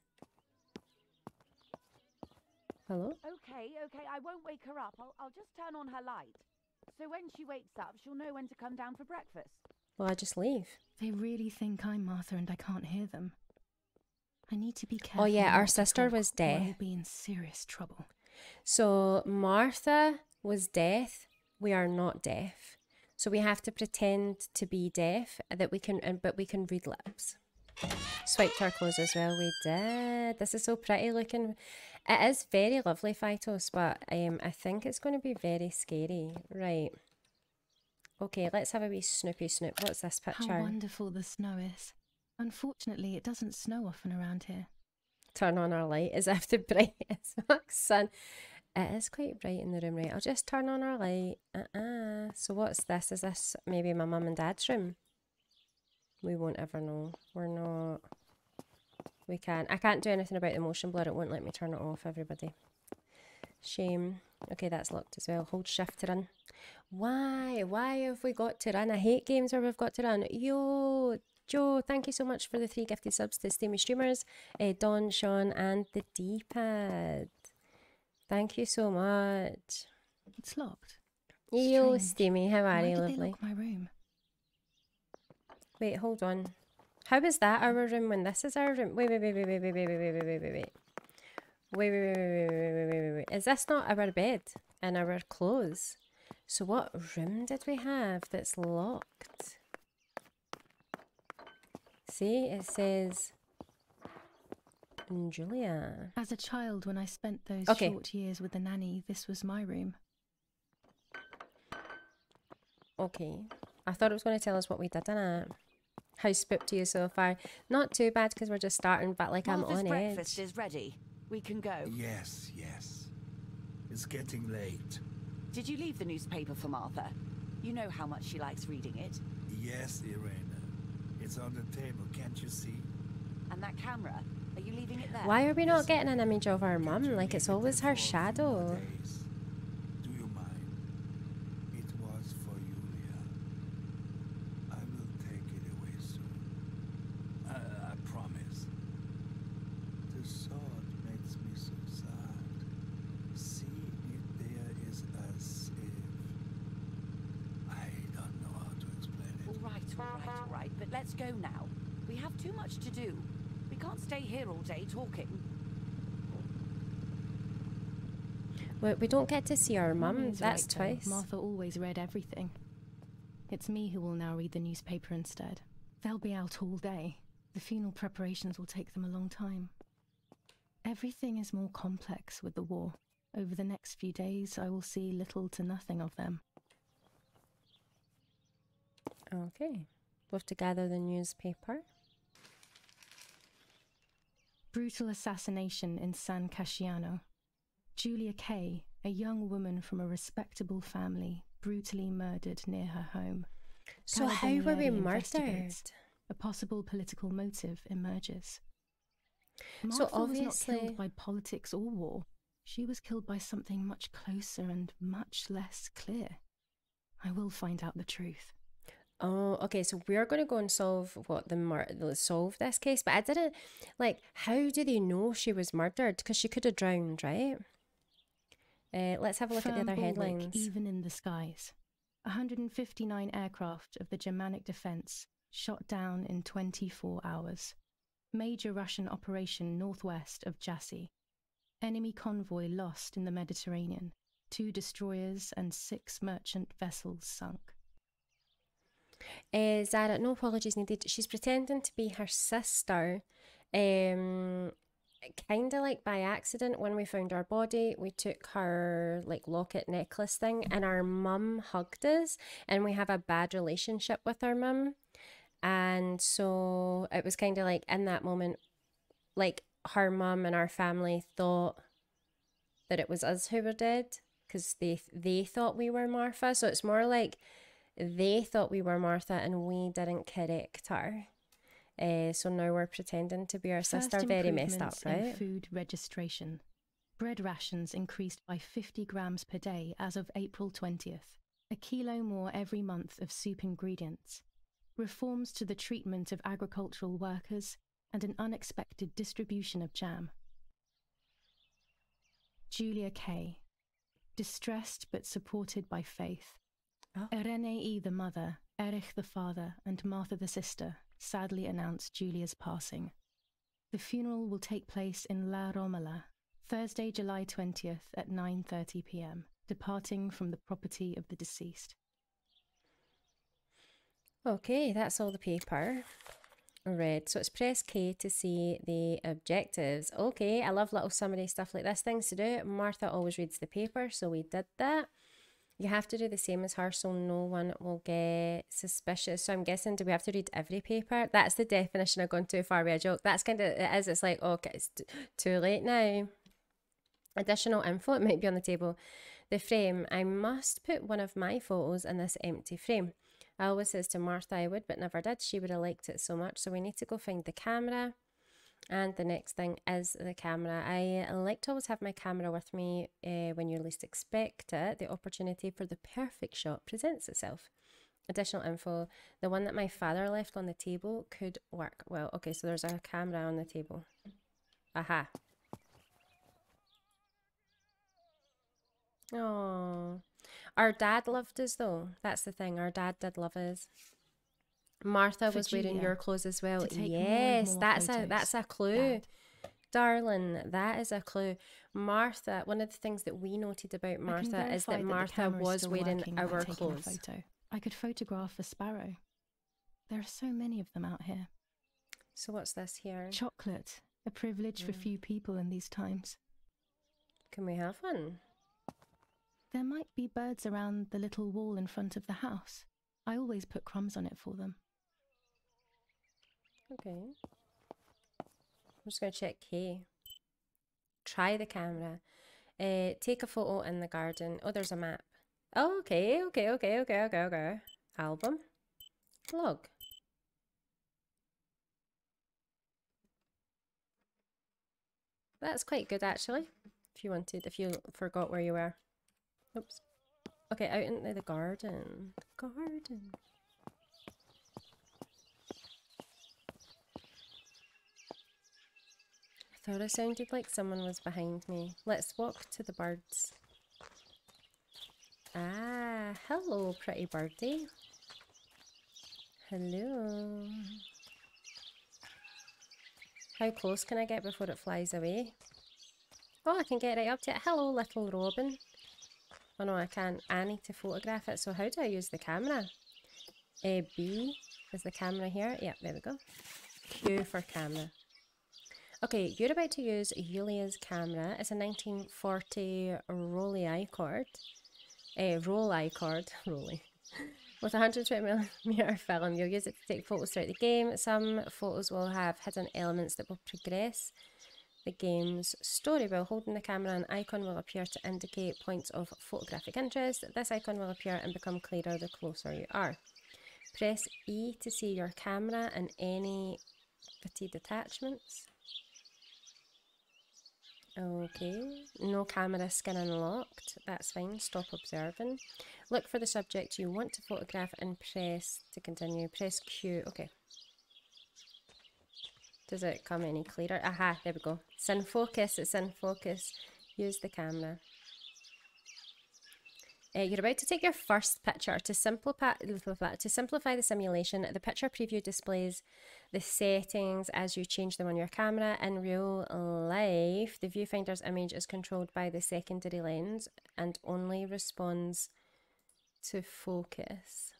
Hello? Okay, I won't wake her up. I'll just turn on her light. So when she wakes up, she'll know when to come down for breakfast. Well, I just leave. They really think I'm Martha and I can't hear them. I need to be careful. Oh yeah, our sister was deaf. We'll be in serious trouble. So Martha was deaf. We are not deaf. So we have to pretend to be deaf, but we can read lips. Swiped our clothes as well. We did. This is so pretty looking. It is very lovely, Phytos, but I think it's going to be very scary. Right. Okay, let's have a wee snoopy snoop. What's this picture? How wonderful the snow is. Unfortunately, it doesn't snow often around here. Turn on our light as if the brightest sun. It is quite bright in the room, right? I'll just turn on our light. So what's this? Is this maybe my mum and dad's room? We won't ever know. We're not... We can't. I can't do anything about the motion blur. It won't let me turn it off, everybody. Shame. Okay, that's locked as well. Hold shift to run. Why? Why have we got to run? I hate games where we've got to run. Yo, Joe, thank you so much for the 3 gifted subs to Steamy Streamers. Don, Sean, and the D-pad. Thank you so much. It's locked. Yo, Strange. Steamy, how are Why you, did they lovely? lock my room? Wait, hold on. How is that our room when this is our room? Wait. Wait. Is this not our bed and our clothes? So what room did we have that's locked? See, it says Julia. As a child, when I spent those short years with the nanny, this was my room. Okay. I thought it was going to tell us what we did in it. How spooked are you so far? Not too bad because we're just starting, but like I'm on edge. Breakfast is ready. We can go. Yes. It's getting late. Did you leave the newspaper for Martha? You know how much she likes reading it. Yes, Irena. It's on the table, can't you see? And that camera, are you leaving it there? Why are we not getting an image of our mum? Like it's always her shadow. Do you mind? It was for Julia. I will take it away soon. I promise. The sword makes me so sad. Seeing it there is as if... I don't know how to explain it. All right. But let's go now. We have too much to do. We can't stay here all day talking. We don't get to see our mum. Mummy's That's right, twice. though. Martha always read everything. It's me who will now read the newspaper instead. They'll be out all day. The funeral preparations will take them a long time. Everything is more complex with the war. Over the next few days, I will see little to nothing of them. Okay. We'll have to gather the newspaper. Brutal assassination in San Casciano. Julia Kay, a young woman from a respectable family, brutally murdered near her home. So how were we Carabinieri murdered? investigates. A possible political motive emerges. So Martha was not obviously... killed by politics or war. She was killed by something much closer and much less clear. I will find out the truth. Oh, okay. So we're going to go and solve solve this case. But I didn't, like, how do they know she was murdered? Because she could have drowned, right? Let's have a look at the Firm other bulwark headlines. even in the skies. 159 aircraft of the Germanic defense shot down in 24 hours. Major Russian operation northwest of Jassy. Enemy convoy lost in the Mediterranean. 2 destroyers and 6 merchant vessels sunk. Zara, no apologies needed. She's pretending to be her sister. Kind of like by accident, when we found our body, we took her like locket necklace thing and our mum hugged us, and we have a bad relationship with our mum. And so it was kind of like in that moment, like her mum and our family thought that it was us who were dead because they thought we were Martha. So it's more like they thought we were Martha and we didn't correct her. So now we're pretending to be our sister. Very messed up, right? In food registration. Bread rations increased by 50 grams per day as of April 20th. A kilo more every month of soup ingredients. Reforms to the treatment of agricultural workers and an unexpected distribution of jam. Julia Kay. Distressed but supported by faith. Oh. Irene the mother, Erich the father, and Martha the sister sadly announced Julia's passing. The funeral will take place in La Romola, Thursday, July 20th at 9:30 p.m., departing from the property of the deceased. Okay, that's all the paper. Red. So it's press K to see the objectives. Okay, I love little summary stuff like this. Things to do. Martha always reads the paper, so we did that. You have to do the same as her, so no one will get suspicious. So I'm guessing, do we have to read every paper? That's the definition of going too far with a joke. That's kind of, it is. It's like, okay, it's too late now. Additional info, it might be on the table. The frame. I must put one of my photos in this empty frame. I always says to Martha I would, but never did. She would have liked it so much. So we need to go find the camera. And the next thing is the camera. I like to always have my camera with me when you least expect it. The opportunity for the perfect shot presents itself. Additional info. The one that my father left on the table could work. Well, okay, so there's a camera on the table. Aha. Oh, our dad loved us though. That's the thing. Our dad did love us. Martha was wearing your clothes as well. Yes, that's a clue. Dad. Darling, that is a clue. Martha, one of the things that we noted about Martha is that Martha was wearing our clothes. I could photograph a sparrow. There are so many of them out here. So what's this here? Chocolate, a privilege for few people in these times. Can we have one? There might be birds around the little wall in front of the house. I always put crumbs on it for them. Okay. I'm just going to check K. Try the camera. Take a photo in the garden. Oh, there's a map. Oh, okay. Album. Log. That's quite good, actually. If you forgot where you were. Oops. Okay, out into the garden. Garden. I thought it sounded like someone was behind me. Let's walk to the birds. Ah, hello, pretty birdie. Hello. How close can I get before it flies away? Oh, I can get right up to it. Hello, little robin. Oh no, I can't. I need to photograph it. So how do I use the camera? B is the camera here. Yep, there we go. Q for camera. Okay, you're about to use Yulia's camera. It's a 1940 Rolei cord. Rolei cord. Rolei. With 120mm film, you'll use it to take photos throughout the game. Some photos will have hidden elements that will progress the game's story. While holding the camera, an icon will appear to indicate points of photographic interest. This icon will appear and become clearer the closer you are. Press E to see your camera and any fitted attachments. Okay, no camera skin unlocked. That's fine. Stop observing. Look for the subject you want to photograph and press to continue. Press Q. Okay. Does it come any clearer? Aha, there we go. It's in focus. It's in focus. Use the camera. You're about to take your first picture. To simplify the simulation, the picture preview displays the settings as you change them on your camera. In real life, the viewfinder's image is controlled by the secondary lens and only responds to focus.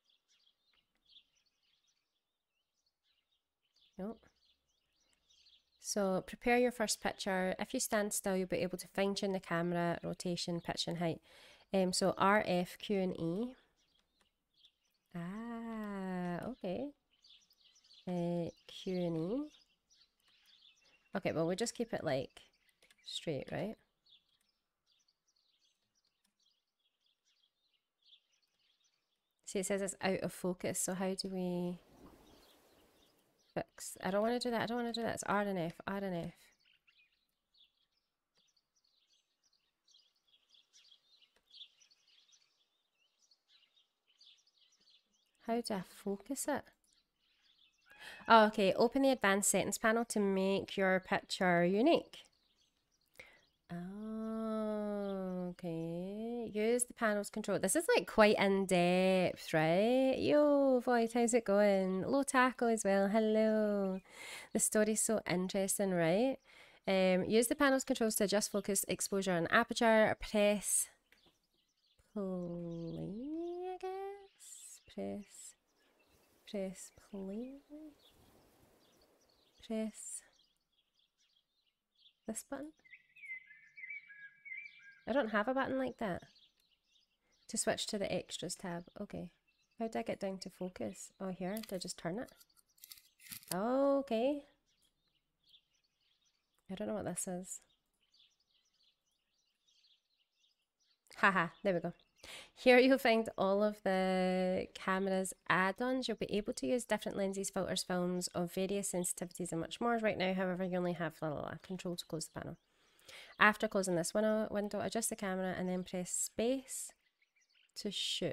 Nope. So prepare your first picture. If you stand still, you'll be able to fine tune the camera, rotation, pitch and height. So R, F, Q and E. Ah, okay. Q and E. Okay, well, we'll just keep it like straight, right? See, it says it's out of focus, so how do we fix? I don't want to do that. I don't want to do that. It's R and F, R and F. How do I focus it? Oh, okay, open the advanced settings panel to make your picture unique. Oh, okay. Use the panel's control. This is like quite in depth, right? Yo, Void, how's it going? Low tackle as well. Hello. The story's so interesting, right? Use the panel's controls to adjust focus, exposure, and aperture. Press play, I guess. Press play. press this button. I don't have a button like that. To switch to the extras tab. Okay. How do I get down to focus? Oh, here. Do I just turn it? Oh, okay. I don't know what this is. Haha, there we go. Here you'll find all of the camera's add-ons. You'll be able to use different lenses, filters, films of various sensitivities and much more. Right now, however, you only have control to close the panel. After closing this window, adjust the camera and then press space to shoot.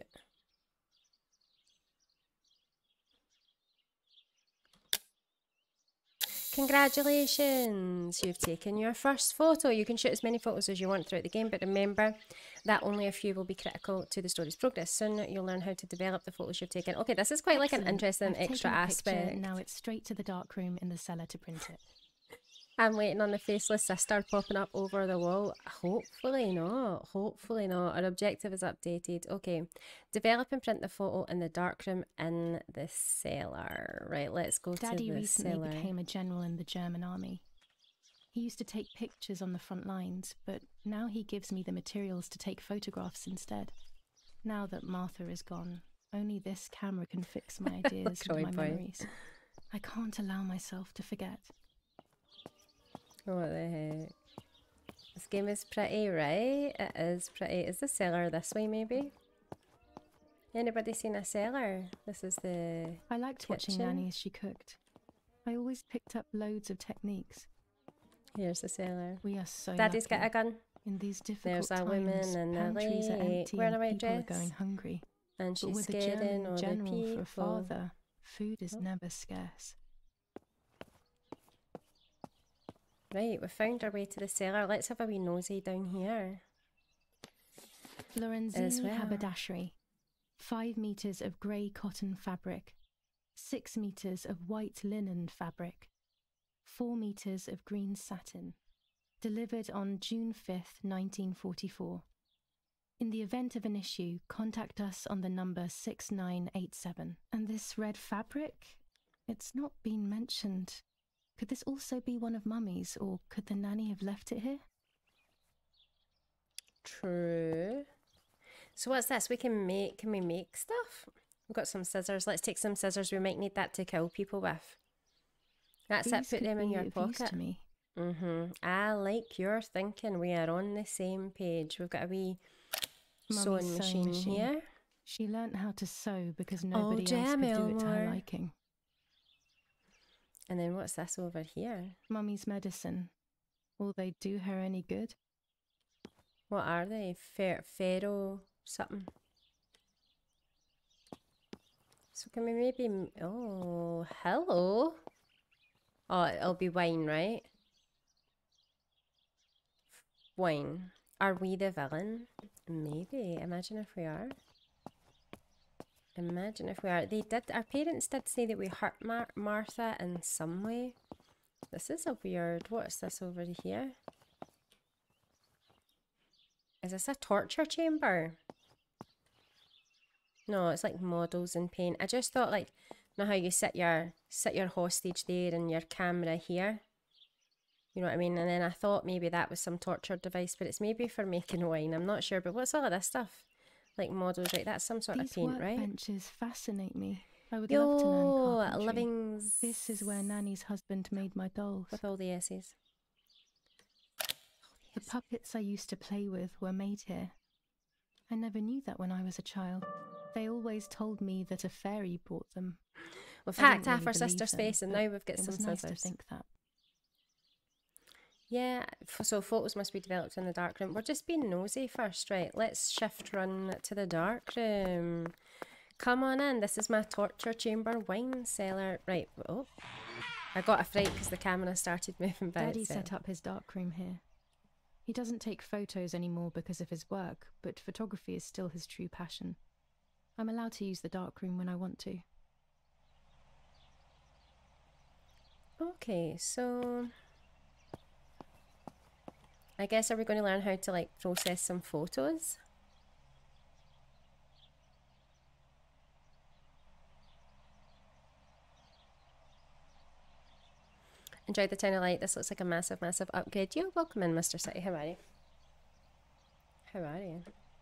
Congratulations! You've taken your first photo. You can shoot as many photos as you want throughout the game, but remember that only a few will be critical to the story's progress. Soon you'll learn how to develop the photos you've taken. Okay, this is quite like an interesting extra aspect. Now it's straight to the dark room in the cellar to print it. I'm waiting on the faceless sister popping up over the wall. Hopefully not. Hopefully not. Our objective is updated. Okay. Develop and print the photo in the darkroom in the cellar. Right, let's go to the cellar. Daddy recently became a general in the German army. He used to take pictures on the front lines, but now he gives me the materials to take photographs instead. Now that Martha is gone, only this camera can fix my ideas and my memories. I can't allow myself to forget. What the heck? This game is pretty, right? It is pretty. Is the cellar this way, maybe? Anybody seen a cellar? This is the I liked watching Nanny as she cooked. I always picked up loads of techniques. Here's the cellar. We are so Daddy's lucky. got a gun. In these difficult There's a times, woman in the pantries are empty wearing a and white people dress. are going hungry. And she's but with a scaring German all the general people. for a father, food is never scarce. Right, we found our way to the cellar. Let's have a wee nosy down here. Lorenzini haberdashery. 5 meters of grey cotton fabric. 6 meters of white linen fabric. 4 meters of green satin. Delivered on June 5th, 1944. In the event of an issue, contact us on the number 6987. And this red fabric? It's not been mentioned. Could this also be one of Mummy's, or could the nanny have left it here? True. So what's this? Can we make stuff? We've got some scissors. Let's take some scissors. We might need that to kill people with. That's it. Put them in your pocket. To me. I like your thinking. We are on the same page. We've got a wee sewing machine here. She learnt how to sew because nobody else could do it to her liking. And then what's this over here? Mummy's medicine. Will they do her any good? What are they? Pharaoh something. So can we maybe... Oh, hello. Oh, it'll be wine, right? Wine. Are we the villain? Maybe. Imagine if we are. Imagine if we are. Our parents did say that we hurt Martha in some way. This is a weird... What's this over here? Is this a torture chamber? No, it's like models in paint. I just thought, like, you know how you sit your hostage there and your camera here? You know what I mean? And then I thought maybe that was some torture device, but it's maybe for making wine. I'm not sure. But what's all of this stuff? Like models, right? That's some sort of paint, right? These workbenches fascinate me. I would love to learn carpentry. Livings. This is where Nanny's husband made my dolls. With all the S's. The puppets I used to play with were made here. I never knew that when I was a child. They always told me that a fairy brought them. We've hacked half our sister's face and now we've got some scissors. It was nice to think that. Yeah, so photos must be developed in the darkroom. We're just being nosy first, right? Let's shift run to the darkroom. Come on in. This is my torture chamber wine cellar. Right. Oh, I got a fright because the camera started moving by Daddy itself. set up his darkroom here. He doesn't take photos anymore because of his work, but photography is still his true passion. I'm allowed to use the darkroom when I want to. Okay, so I guess are we going to learn how to like process some photos? Enjoyed the tiny light. This looks like a massive, massive upgrade. You're welcome in, Mr. City. How are you? How are you?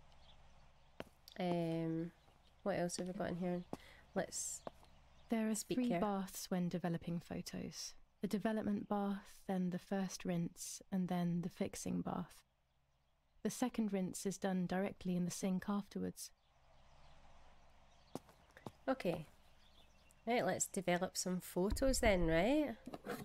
What else have we got in here? Let's There are speak 3 here. baths when developing photos. The development bath, then the first rinse, and then the fixing bath. The second rinse is done directly in the sink afterwards. Okay. Right, let's develop some photos then, right?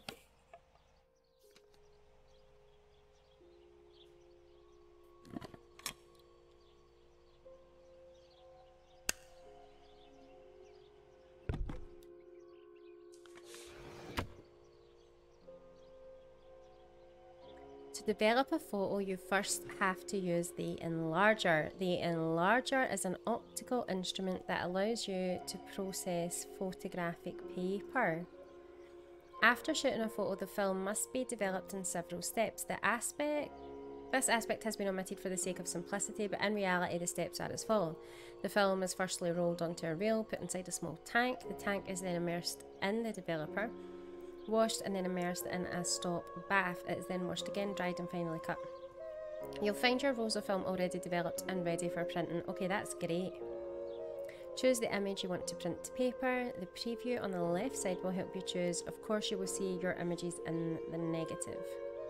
To develop a photo, you first have to use the enlarger. The enlarger is an optical instrument that allows you to process photographic paper. After shooting a photo, the film must be developed in several steps. This aspect has been omitted for the sake of simplicity, but in reality the steps are as follows. The film is firstly rolled onto a reel, put inside a small tank. The tank is then immersed in the developer, washed and then immersed in a stop bath. It is then washed again, dried and finally cut. You'll find your rolls of film already developed and ready for printing. Okay, that's great. Choose the image you want to print to paper. The preview on the left side will help you choose. Of course, you will see your images in the negative.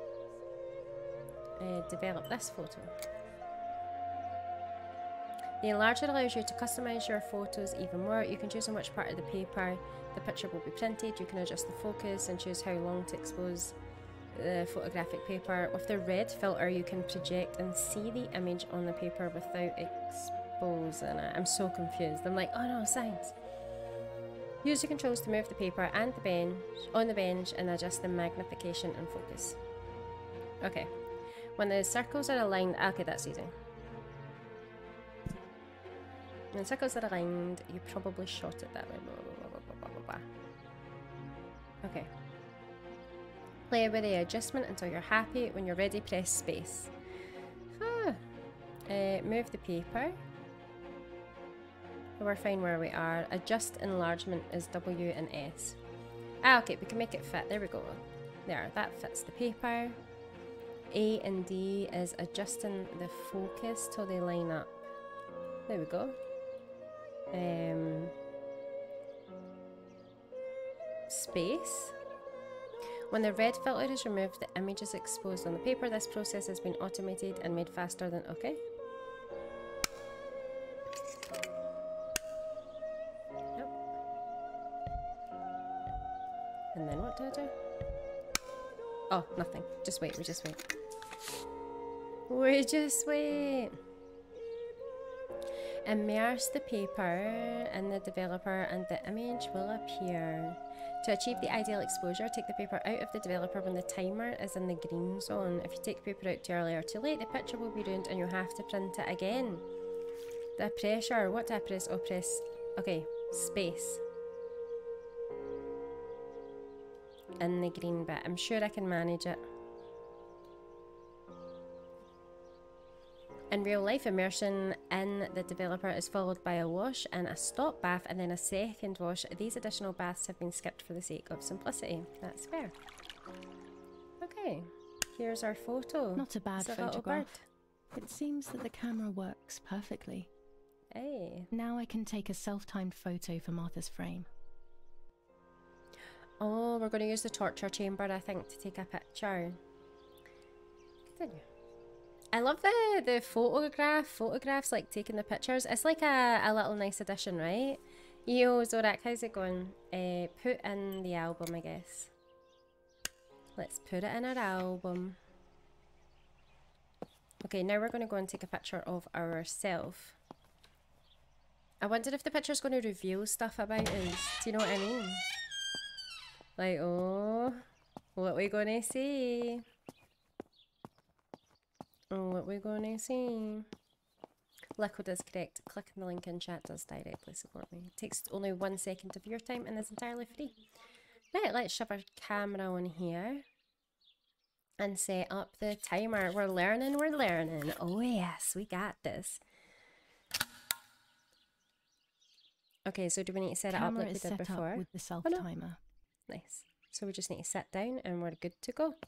Develop this photo. The enlarger allows you to customize your photos even more. You can choose on which part of the paper the picture will be printed. You can adjust the focus and choose how long to expose the photographic paper. With the red filter, you can project and see the image on the paper without exposing it. I'm so confused. I'm like, oh no, science. Use the controls to move the paper and the bench on the bench and adjust the magnification and focus. Okay. When the circles are aligned, okay, that's easy. When the circles are aligned, you probably shot it that way. Blah, blah, blah, blah, blah, blah, blah. Okay. Play with the adjustment until you're happy. When you're ready, press space. Move the paper. We're fine where we are. Adjust enlargement is W and S. Okay, we can make it fit. There we go. There, that fits the paper. A and D is adjusting the focus till they line up. There we go. Space. When the red filter is removed, the image is exposed on the paper. This process has been automated and made faster than... Okay. Yep. And then what do I do? Oh, nothing. Just wait, we just wait. We just wait. Immerse the paper in the developer and the image will appear. To achieve the ideal exposure, take the paper out of the developer when the timer is in the green zone. If you take the paper out too early or too late, the picture will be ruined and you'll have to print it again. The pressure, what do I press? Oh, press, okay, space. In the green bit. I'm sure I can manage it. In real life, immersion in the developer is followed by a wash and a stop bath and then a second wash. These additional baths have been skipped for the sake of simplicity. That's fair. Okay, here's our photo. Not a bad photograph. It seems that the camera works perfectly. Hey. Now I can take a self-timed photo for Martha's frame. Oh, we're going to use the torture chamber, I think, to take a picture. Continue. I love the photographs, like taking the pictures. It's like a little nice addition, right? Yo, Zorak, how's it going? Put in the album, I guess. Let's put it in our album. Okay, now we're going to go and take a picture of ourselves. I wonder if the picture's going to reveal stuff about us. Do you know what I mean? Like, oh, what we going to see? Oh, what we're going to see. Liquid is correct. Clicking the link in chat does directly support me. It takes only 1 second of your time and is entirely free. Right, let's shove our camera on here. And set up the timer. We're learning, we're learning. Oh yes, we got this. Okay, so do we need to set it up like we did before? With the self-timer. Nice. So we just need to sit down and we're good to go.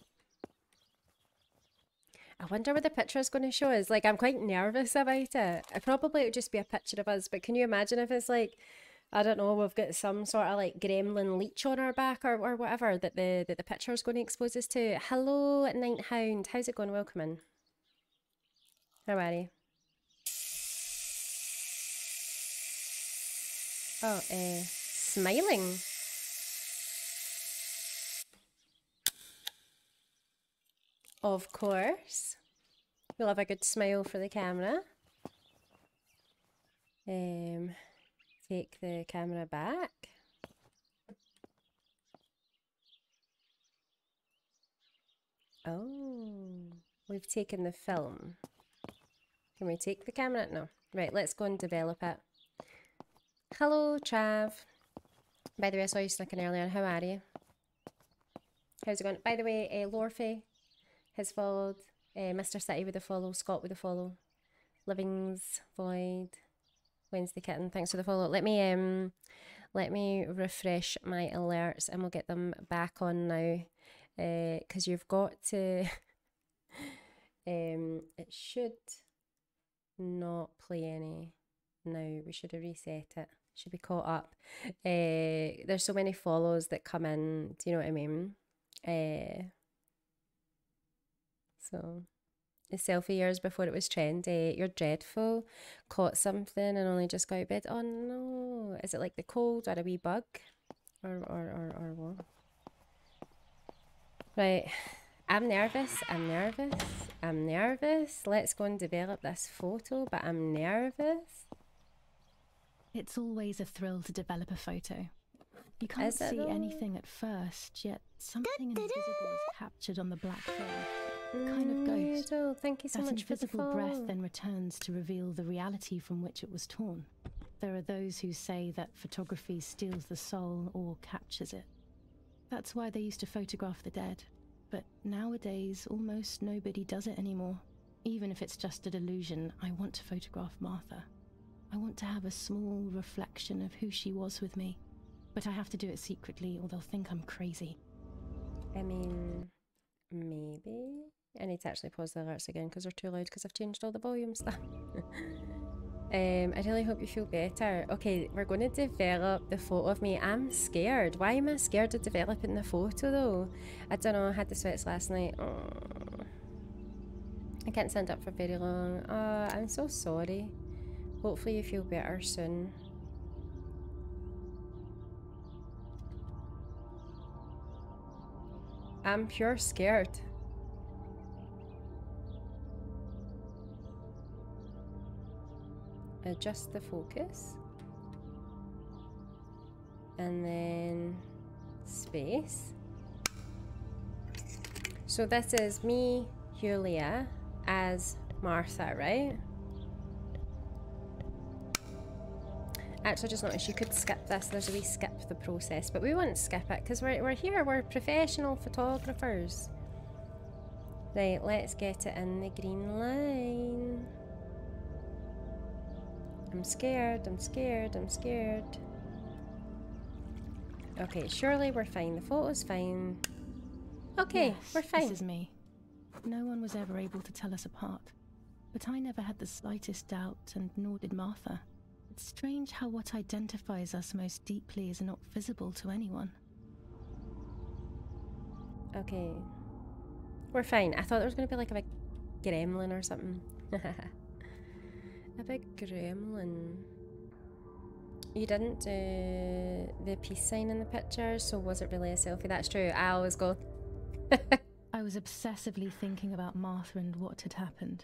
I wonder what the picture is going to show us. Like, I'm quite nervous about it. Probably it would just be a picture of us, but can you imagine if it's like, I don't know, we've got some sort of like gremlin leech on our back or whatever that the picture is going to expose us to. Hello, Night Hound. How's it going? Welcome in. How are you? Oh, smiling. Of course. We'll have a good smile for the camera. Take the camera back. Oh, we've taken the film. Can we take the camera? No. Right, let's go and develop it. Hello, Trav. By the way, I saw you sneaking earlier. How are you? How's it going? By the way, Lorfy has followed. Mr. City with a follow. Scott with a follow. Livings Void. Wednesday Kitten. Thanks for the follow. Let me refresh my alerts and we'll get them back on now. Because you've got to. It should not play any now. We should have reset it. Should be caught up. There's so many follows that come in. Do you know what I mean? So the selfie years before it was trendy. You're dreadful. Caught something and only just got out of bed. Oh no! Is it like the cold or a wee bug, or what? Right. I'm nervous. Let's go and develop this photo, but I'm nervous. It's always a thrill to develop a photo. You can't see anything at first, yet something invisible is captured on the black film. Kind of ghost. Thank you so much for the invisible follow. breath then returns to reveal the reality from which it was torn. There are those who say that photography steals the soul or captures it. That's why they used to photograph the dead. But nowadays, almost nobody does it anymore. Even if it's just a delusion, I want to photograph Martha. I want to have a small reflection of who she was with me. But I have to do it secretly or they'll think I'm crazy. I mean, maybe. I need to actually pause the alerts again because they're too loud because I've changed all the volume stuff. I really hope you feel better. Okay, we're going to develop the photo of me. I'm scared. Why am I scared of developing the photo though? I don't know, I had the sweats last night. Oh. I can't stand up for very long. Oh, I'm so sorry. Hopefully you feel better soon. I'm pure scared. Adjust the focus. And then space. So this is me, Julia, as Martha, right? Actually, I just noticed you could skip this. There's a wee skip the process, but we won't skip it because we're here. We're professional photographers. Right, let's get it in the green line. I'm scared. Okay, surely we're fine. The photo's fine. Okay, yes, we're fine. This is me. No one was ever able to tell us apart. But I never had the slightest doubt, and nor did Martha. It's strange how what identifies us most deeply is not visible to anyone. Okay. We're fine. I thought there was going to be like a big gremlin or something. A big gremlin. You didn't do the peace sign in the picture, so was it really a selfie? That's true. I always go. I was obsessively thinking about Martha and what had happened.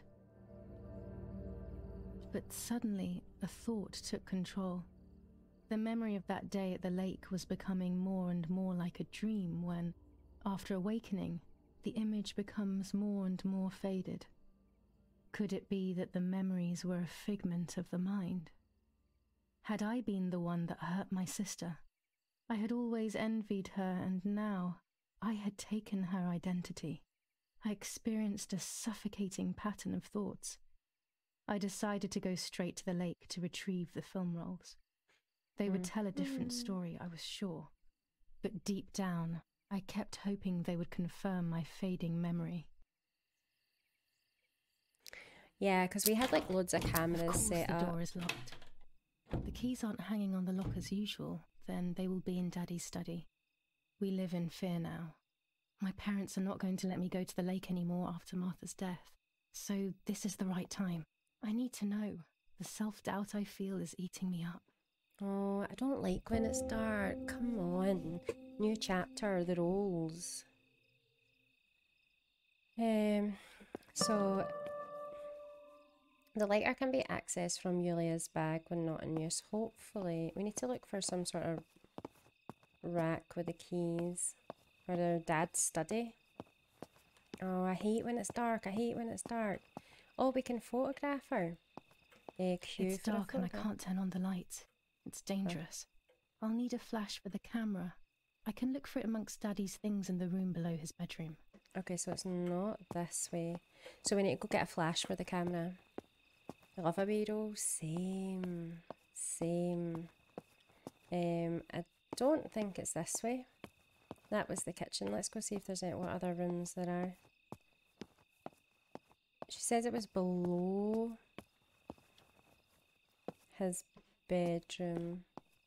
But suddenly, a thought took control. The memory of that day at the lake was becoming more and more like a dream when, after awakening, the image becomes more and more faded. Could it be that the memories were a figment of the mind? Had I been the one that hurt my sister? I had always envied her, and now I had taken her identity. I experienced a suffocating pattern of thoughts. I decided to go straight to the lake to retrieve the film rolls. They would tell a different story, I was sure. But deep down, I kept hoping they would confirm my fading memory. Yeah, because we had like loads of Of cameras course set the up. door is locked. The keys aren't hanging on the lock as usual, then they will be in Daddy's study. We live in fear now. My parents are not going to let me go to the lake anymore after Martha's death. So this is the right time. I need to know. The self-doubt I feel is eating me up. Oh, I don't like when it's dark. Come on. New chapter, the rolls. So the lighter can be accessed from Yulia's bag when not in use. Hopefully, we need to look for some sort of rack with the keys. Or their dad's study. Oh, I hate when it's dark. I hate when it's dark. Oh, we can photograph her. It's dark and I can't turn on the lights. It's dangerous. I'll need a flash for the camera. I can look for it amongst Daddy's things in the room below his bedroom. Okay, so it's not this way. So we need to go get a flash for the camera. I love a wee roll. Same. I don't think it's this way. That was the kitchen. Let's go see if there's what other rooms there are. She says it was below his bedroom.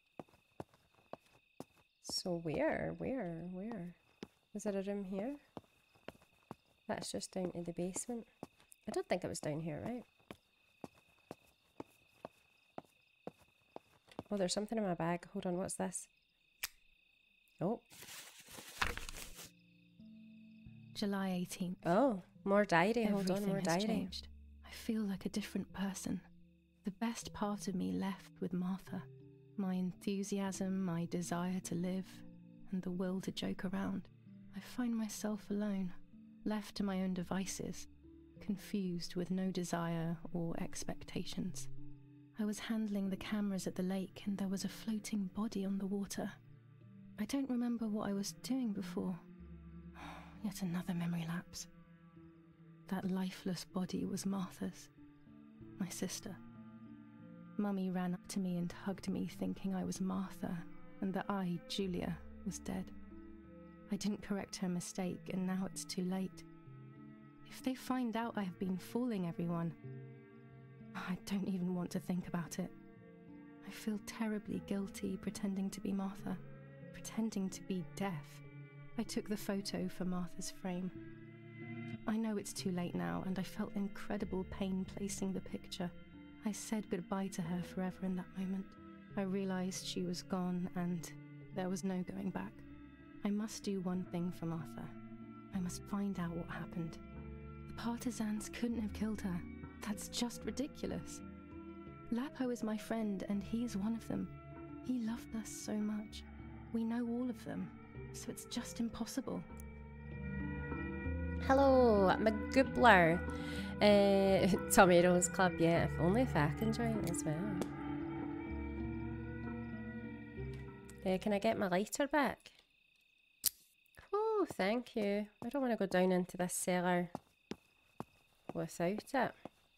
So where? Is there a room here? That's just down to the basement. I don't think it was down here, right? Oh, there's something in my bag. Hold on, what's this? Oh. July 18th. Oh, more diary. Hold on, more Everything has diary. changed. I feel like a different person. The best part of me left with Martha. My enthusiasm, my desire to live, and the will to joke around. I find myself alone, left to my own devices, confused with no desire or expectations. I was handling the cameras at the lake and there was a floating body on the water. I don't remember what I was doing before. Yet another memory lapse. That lifeless body was Martha's, my sister. Mummy ran up to me and hugged me, thinking I was Martha and that I, Julia, was dead. I didn't correct her mistake and now it's too late. If they find out I have been fooling everyone, I don't even want to think about it. I feel terribly guilty pretending to be Martha, pretending to be deaf. I took the photo for Martha's frame. I know it's too late now, and I felt incredible pain placing the picture. I said goodbye to her forever in that moment. I realized she was gone, and there was no going back. I must do one thing for Martha. I must find out what happened. The partisans couldn't have killed her. That's just ridiculous. Lapo is my friend, and he's one of them. He loved us so much. We know all of them. So it's just impossible. Hello, I'm a goobler. Tommy Rose Club, yeah, if only if I can join as well. Can I get my lighter back? Oh, thank you. I don't want to go down into this cellar without it.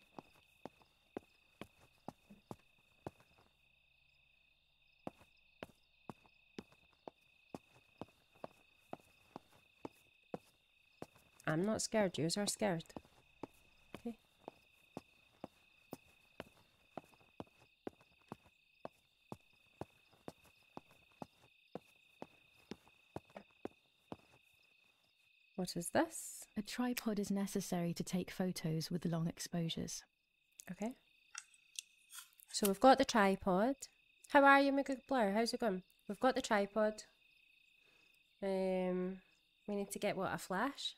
I'm not scared, yous are scared. Okay. What is this? A tripod is necessary to take photos with long exposures. Okay. So we've got the tripod. How are you, my good Blair? How's it going? We've got the tripod. We need to get what, a flash?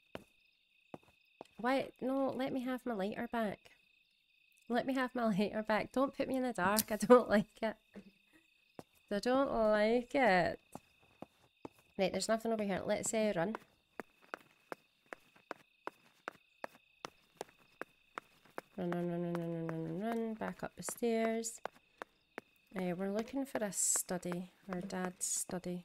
Why? No, let me have my lighter back. Let me have my lighter back. Don't put me in the dark. I don't like it. I don't like it. Right, there's nothing over here. Let's run. Run. Back up the stairs. We're looking for a study. Our dad's study.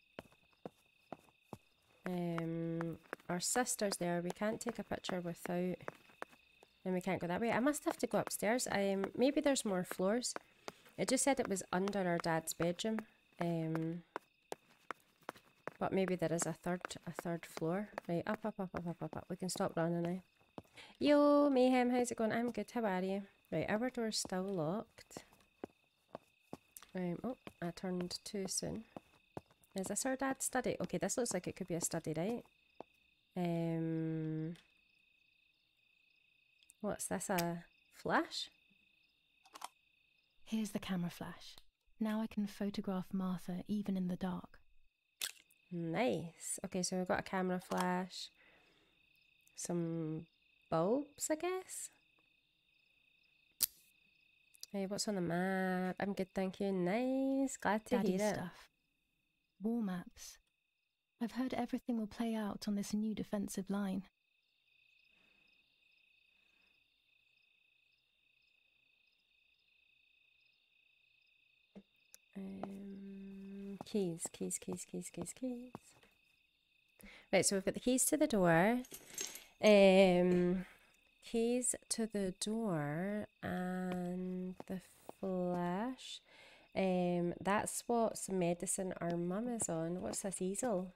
Our sister's there. We can't take a picture without, and we can't go that way. I must have to go upstairs. Maybe there's more floors. It just said it was under our dad's bedroom. But maybe there is a third floor. Right, up, up, up, up, up, up, up. We can stop running now. Yo, Mayhem, how's it going? I'm good, how are you? Right, our door's still locked. Oh, I turned too soon. Is this our dad's study? Okay, this looks like it could be a study, right? What's this, a flash? Here's the camera flash. Now I can photograph Martha even in the dark. Nice. Okay, so we've got a camera flash. Some bulbs, I guess. Hey, what's on the map? I'm good, thank you. Nice. Glad to Daddy's hear it. stuff. War maps. I've heard everything will play out on this new defensive line. Keys. Right, so we've got the keys to the door. Keys to the door and the flash. That's what's medicine our mum is on. What's this easel?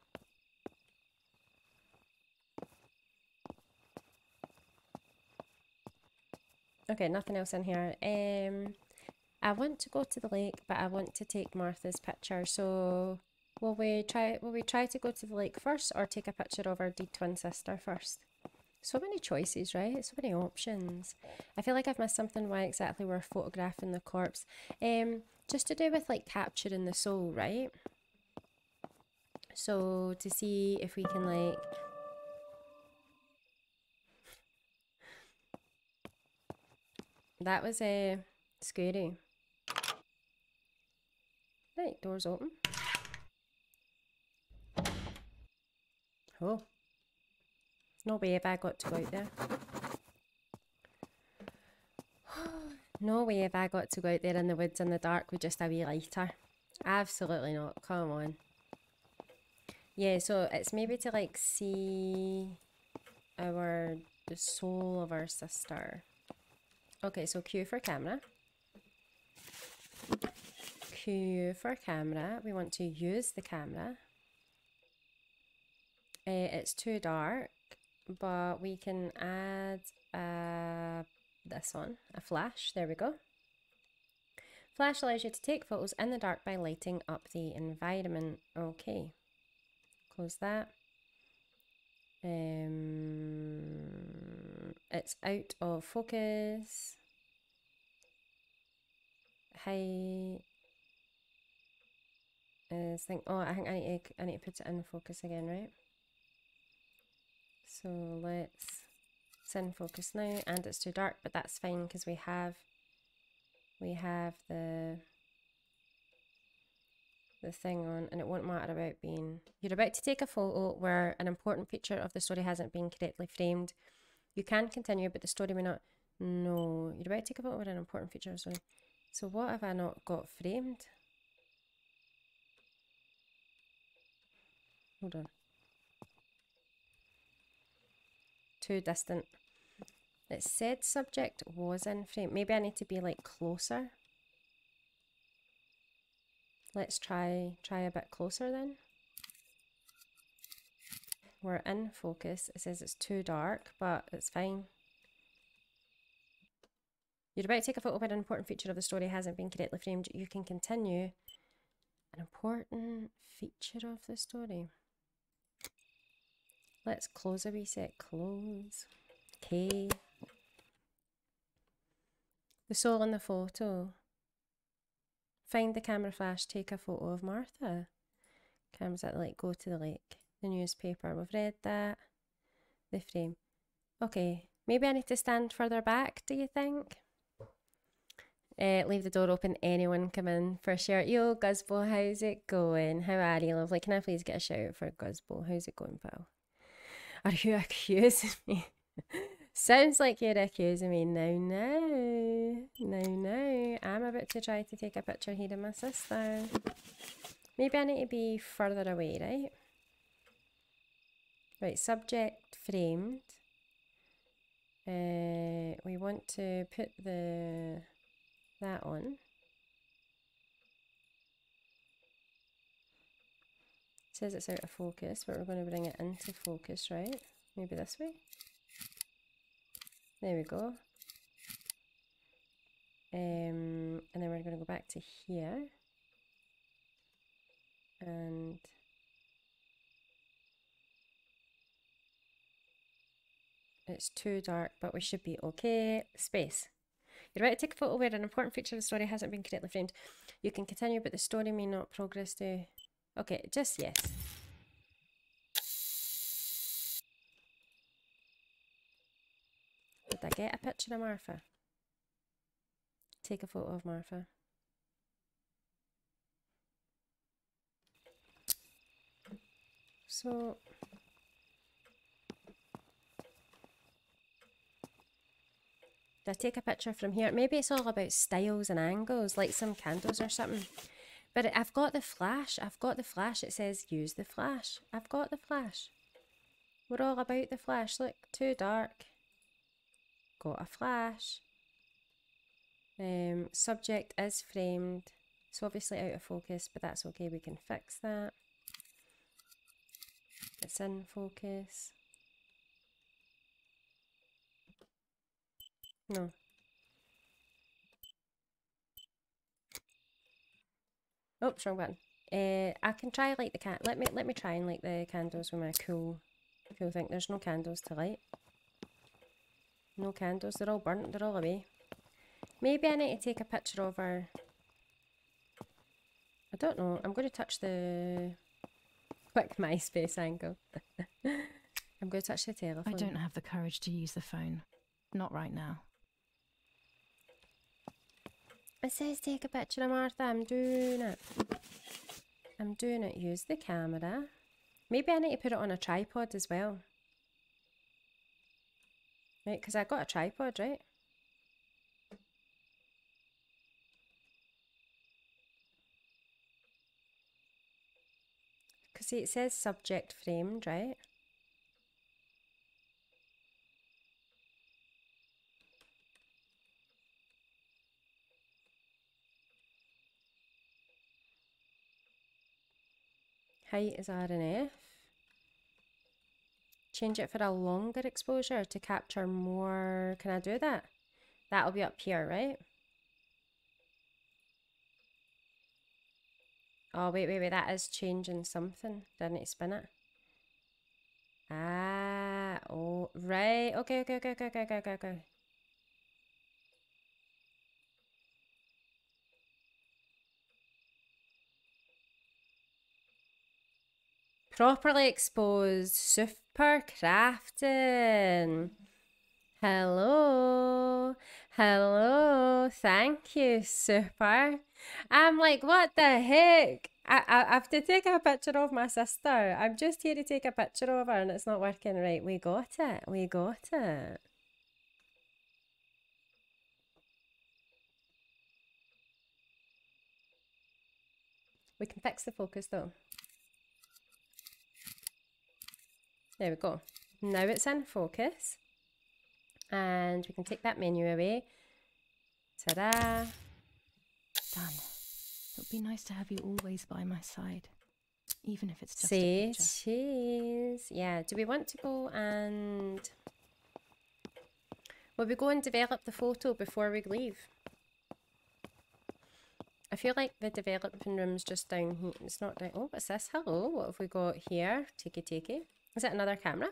Okay, nothing else in here. I want to go to the lake, but I want to take Martha's picture. So will we try to go to the lake first, or take a picture of our dead twin sister first? So many choices, right? So many options. I feel like I've missed something. Why exactly we're photographing the corpse? Just to do with like capturing the soul, right? So to see if we can like that was scary. Right, doors open. Oh. There's no way have I got to go out there. No way have I got to go out there in the woods in the dark with just a wee lighter. Absolutely not. Come on. Yeah, so it's maybe to like see the soul of our sister. Okay, so Q for camera. Q for camera. We want to use the camera. It's too dark, but we can add this one, a flash. There we go. Flash allows you to take photos in the dark by lighting up the environment. Okay. Close that. It's out of focus. Height is I think I need to put it in focus again, right? So it's in focus now, and it's too dark, but that's fine because we have the thing on, and it won't matter about being. You're about to take a photo where an important feature of the story hasn't been correctly framed. You can continue, but the story may not. No, you're about to take a photo where an important feature of the story. So what have I not got framed? Hold on. Too distant. It said subject was in frame. Maybe I need to be like closer. Let's try a bit closer then. We're in focus. It says it's too dark, but it's fine. You're about to take a photo where an important feature of the story hasn't been correctly framed. You can continue. An important feature of the story. Let's close a reset. Close. Okay. The soul in the photo. Find the camera flash. Take a photo of Martha. Camera's at the lake. Go to the lake. The newspaper. We've read that. The frame. Okay. Maybe I need to stand further back, do you think? Leave the door open. Anyone come in for sure. Yo, Guzbo, how's it going? How are you, lovely? Can I please get a shout out for Guzbo? How's it going, pal? Are you accusing me? Sounds like you're accusing me. No. I'm about to try to take a picture here of my sister. Maybe I need to be further away, right? Right, subject framed. We want to put that on. says it's out of focus, but we're going to bring it into focus, right? Maybe this way. There we go. And then we're going to go back to here. And it's too dark, but we should be okay. Space. You're about to take a photo where an important feature of the story hasn't been correctly framed. You can continue, but the story may not progress to... Okay, just yes. Did I get a picture of Martha? Take a photo of Martha. So... Did I take a picture from here? Maybe it's all about styles and angles, like some candles or something. But I've got the flash. I've got the flash. It says use the flash. I've got the flash. We're all about the flash. Look, too dark. Got a flash. Subject is framed. It's obviously out of focus, but that's okay. We can fix that. It's in focus. No. Oops, wrong button. I can try light the let me try and light the candles with my cool thing. There's no candles to light. No candles. They're all burnt. They're all away. Maybe I need to take a picture of her. I don't know. I'm going to touch the quick MySpace angle. I'm going to touch the telephone. I don't have the courage to use the phone. Not right now. It says take a picture of Martha. I'm doing it. I'm doing it. Use the camera. Maybe I need to put it on a tripod as well. Right, because I got a tripod, right? Because see, it says subject framed, right? Height is R and F. Change it for a longer exposure to capture more. Can I do that? That'll be up here, right? Oh, wait. That is changing something. Do I need to spin it? Ah, oh, right. Okay. Properly exposed. Super crafting. Hello. Thank you, super. I'm like, what the heck? I have to take a picture of my sister. I'm just here to take a picture of her and it's not working right. We got it. We can fix the focus though. There we go. Now it's in focus. And we can take that menu away. Ta-da! Done. It would be nice to have you always by my side. Even if it's just Say a picture. cheese. Yeah, do we want to go and... Will we go and develop the photo before we leave? I feel like the developing room's just down here. It's not down... Oh, what's this? Hello, what have we got here? Tiki. Is it another camera?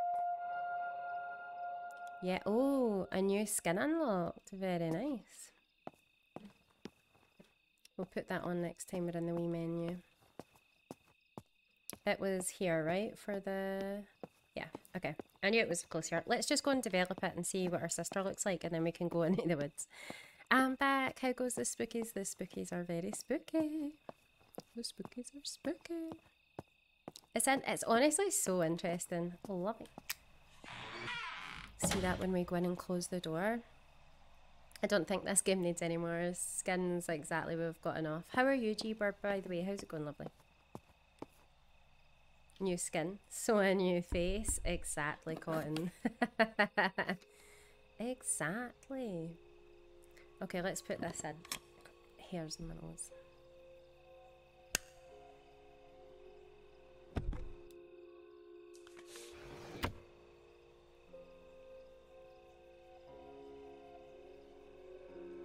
Yeah, oh, a new skin unlocked. Very nice. We'll put that on next time we're in the wee menu. It was here, right? For the... Yeah, okay. I knew it was close here. Let's just go and develop it and see what our sister looks like and then we can go into the woods. I'm back. How goes the spookies? The spookies are very spooky. The spookies are spooky. It's honestly so interesting. Love it. See that when we go in and close the door? I don't think this game needs any more skins. Exactly, we've got enough. How are you, G-Bird, by the way? How's it going, lovely? New skin. So a new face. Exactly, Cotton. Exactly. Okay, let's put this in. Hairs in my nose.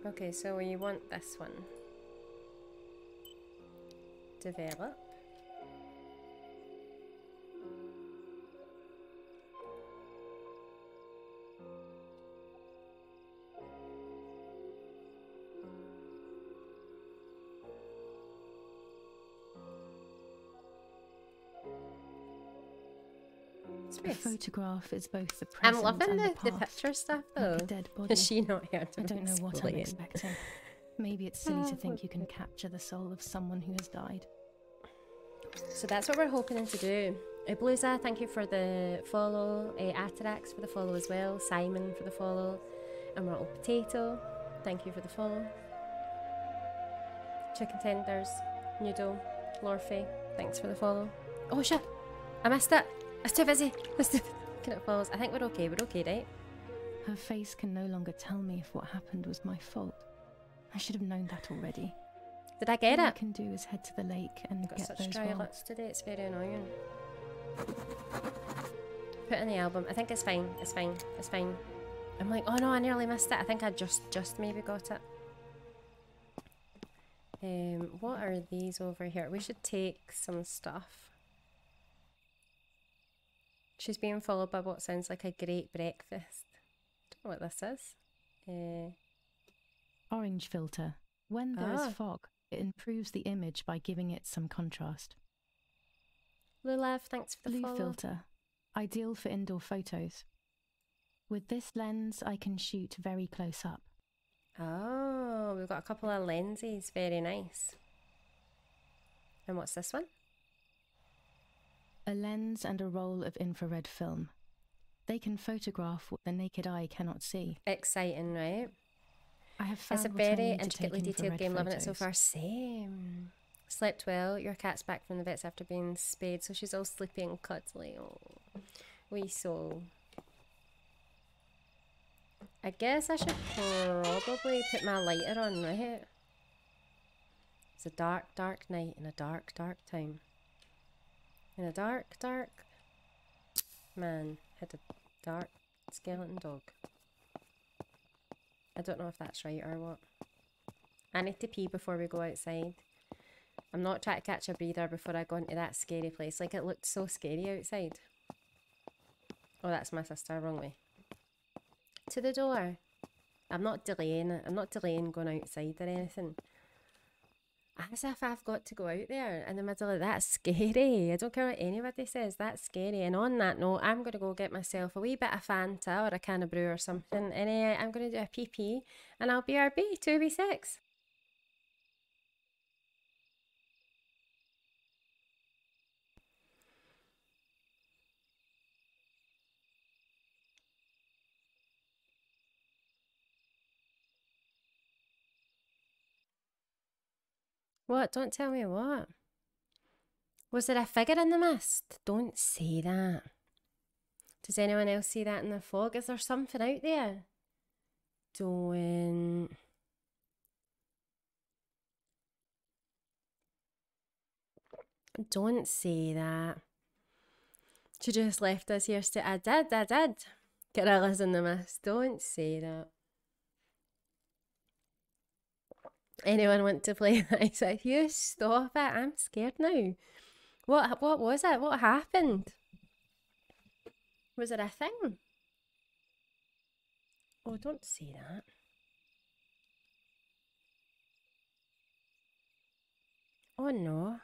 Okay, so we want this one. Develop. A photograph is both the I'm present loving and the the past. picture stuff though. Like a dead body. Has she not heard I of don't know what I'm explain? expecting. Maybe it's silly to think you can capture the soul of someone who has died. So that's what we're hoping to do. Bluza, thank you for the follow. Atarax for the follow as well. Simon for the follow. Immortal Potato, thank you for the follow. Chicken Tenders, Noodle, Lorfey, thanks for the follow. Oh shit, I missed it. I was too busy. Looking at follows. I think we're okay, right? Her face can no longer tell me if what happened was my fault. I should have known that already. Did I get All I it? can do is head to the lake and Got get such those dry rolls. lips today, it's very annoying. Put in the album. I think it's fine. It's fine. It's fine. I'm like, oh no, I nearly missed it. I think I just maybe got it. What are these over here? We should take some stuff. She's being followed by what sounds like a great breakfast. Don't know what this is. Orange filter. When there is Ah. fog, it improves the image by giving it some contrast. Lulav, thanks for the Blue follow. filter. Ideal for indoor photos. With this lens, I can shoot very close up. Oh, we've got a couple of lenses. Very nice. And what's this one? A lens and a roll of infrared film. They can photograph what the naked eye cannot see. Exciting, right? I have found It's a what I very need to take intricately detailed infrared game. Loving it so photos. far. Same. Slept well. Your cat's back from the vets after being spayed, so she's all sleepy and cuddly. Oh, wee soul. I guess I should probably put my lighter on, right? It's a dark, dark night in a dark, dark time. In a dark, dark man had a dark skeleton dog. I don't know if that's right or what. I need to pee before we go outside. I'm not trying to catch a breather before I go into that scary place. Like, it looked so scary outside. Oh, that's my sister. Wrong way. To the door. I'm not delaying it. I'm not delaying going outside or anything. As if I've got to go out there in the middle of that's scary. I don't care what anybody says. That's scary. And on that note, I'm going to go get myself a wee bit of Fanta or a can of brew or something. And I'm going to do a pee-pee. And I'll BRB 2v6. What? Don't tell me what. Was there a figure in the mist? Don't say that. Does anyone else see that in the fog? Is there something out there? Don't say that. She just left us here. I did. Gorillas in the mist. Don't say that. Anyone want to play that? I said, you stop it. I'm scared now. What was it? What happened? Was it a thing? Oh, don't say that. Oh no.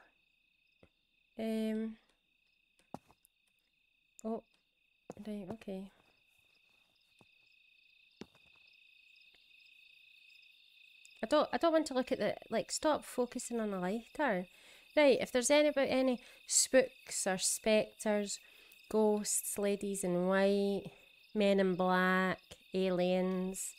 Oh, right, okay. I don't want to look at the, like, stop focusing on the lighter. Right, if there's any spooks or spectres, ghosts, ladies in white, men in black, aliens,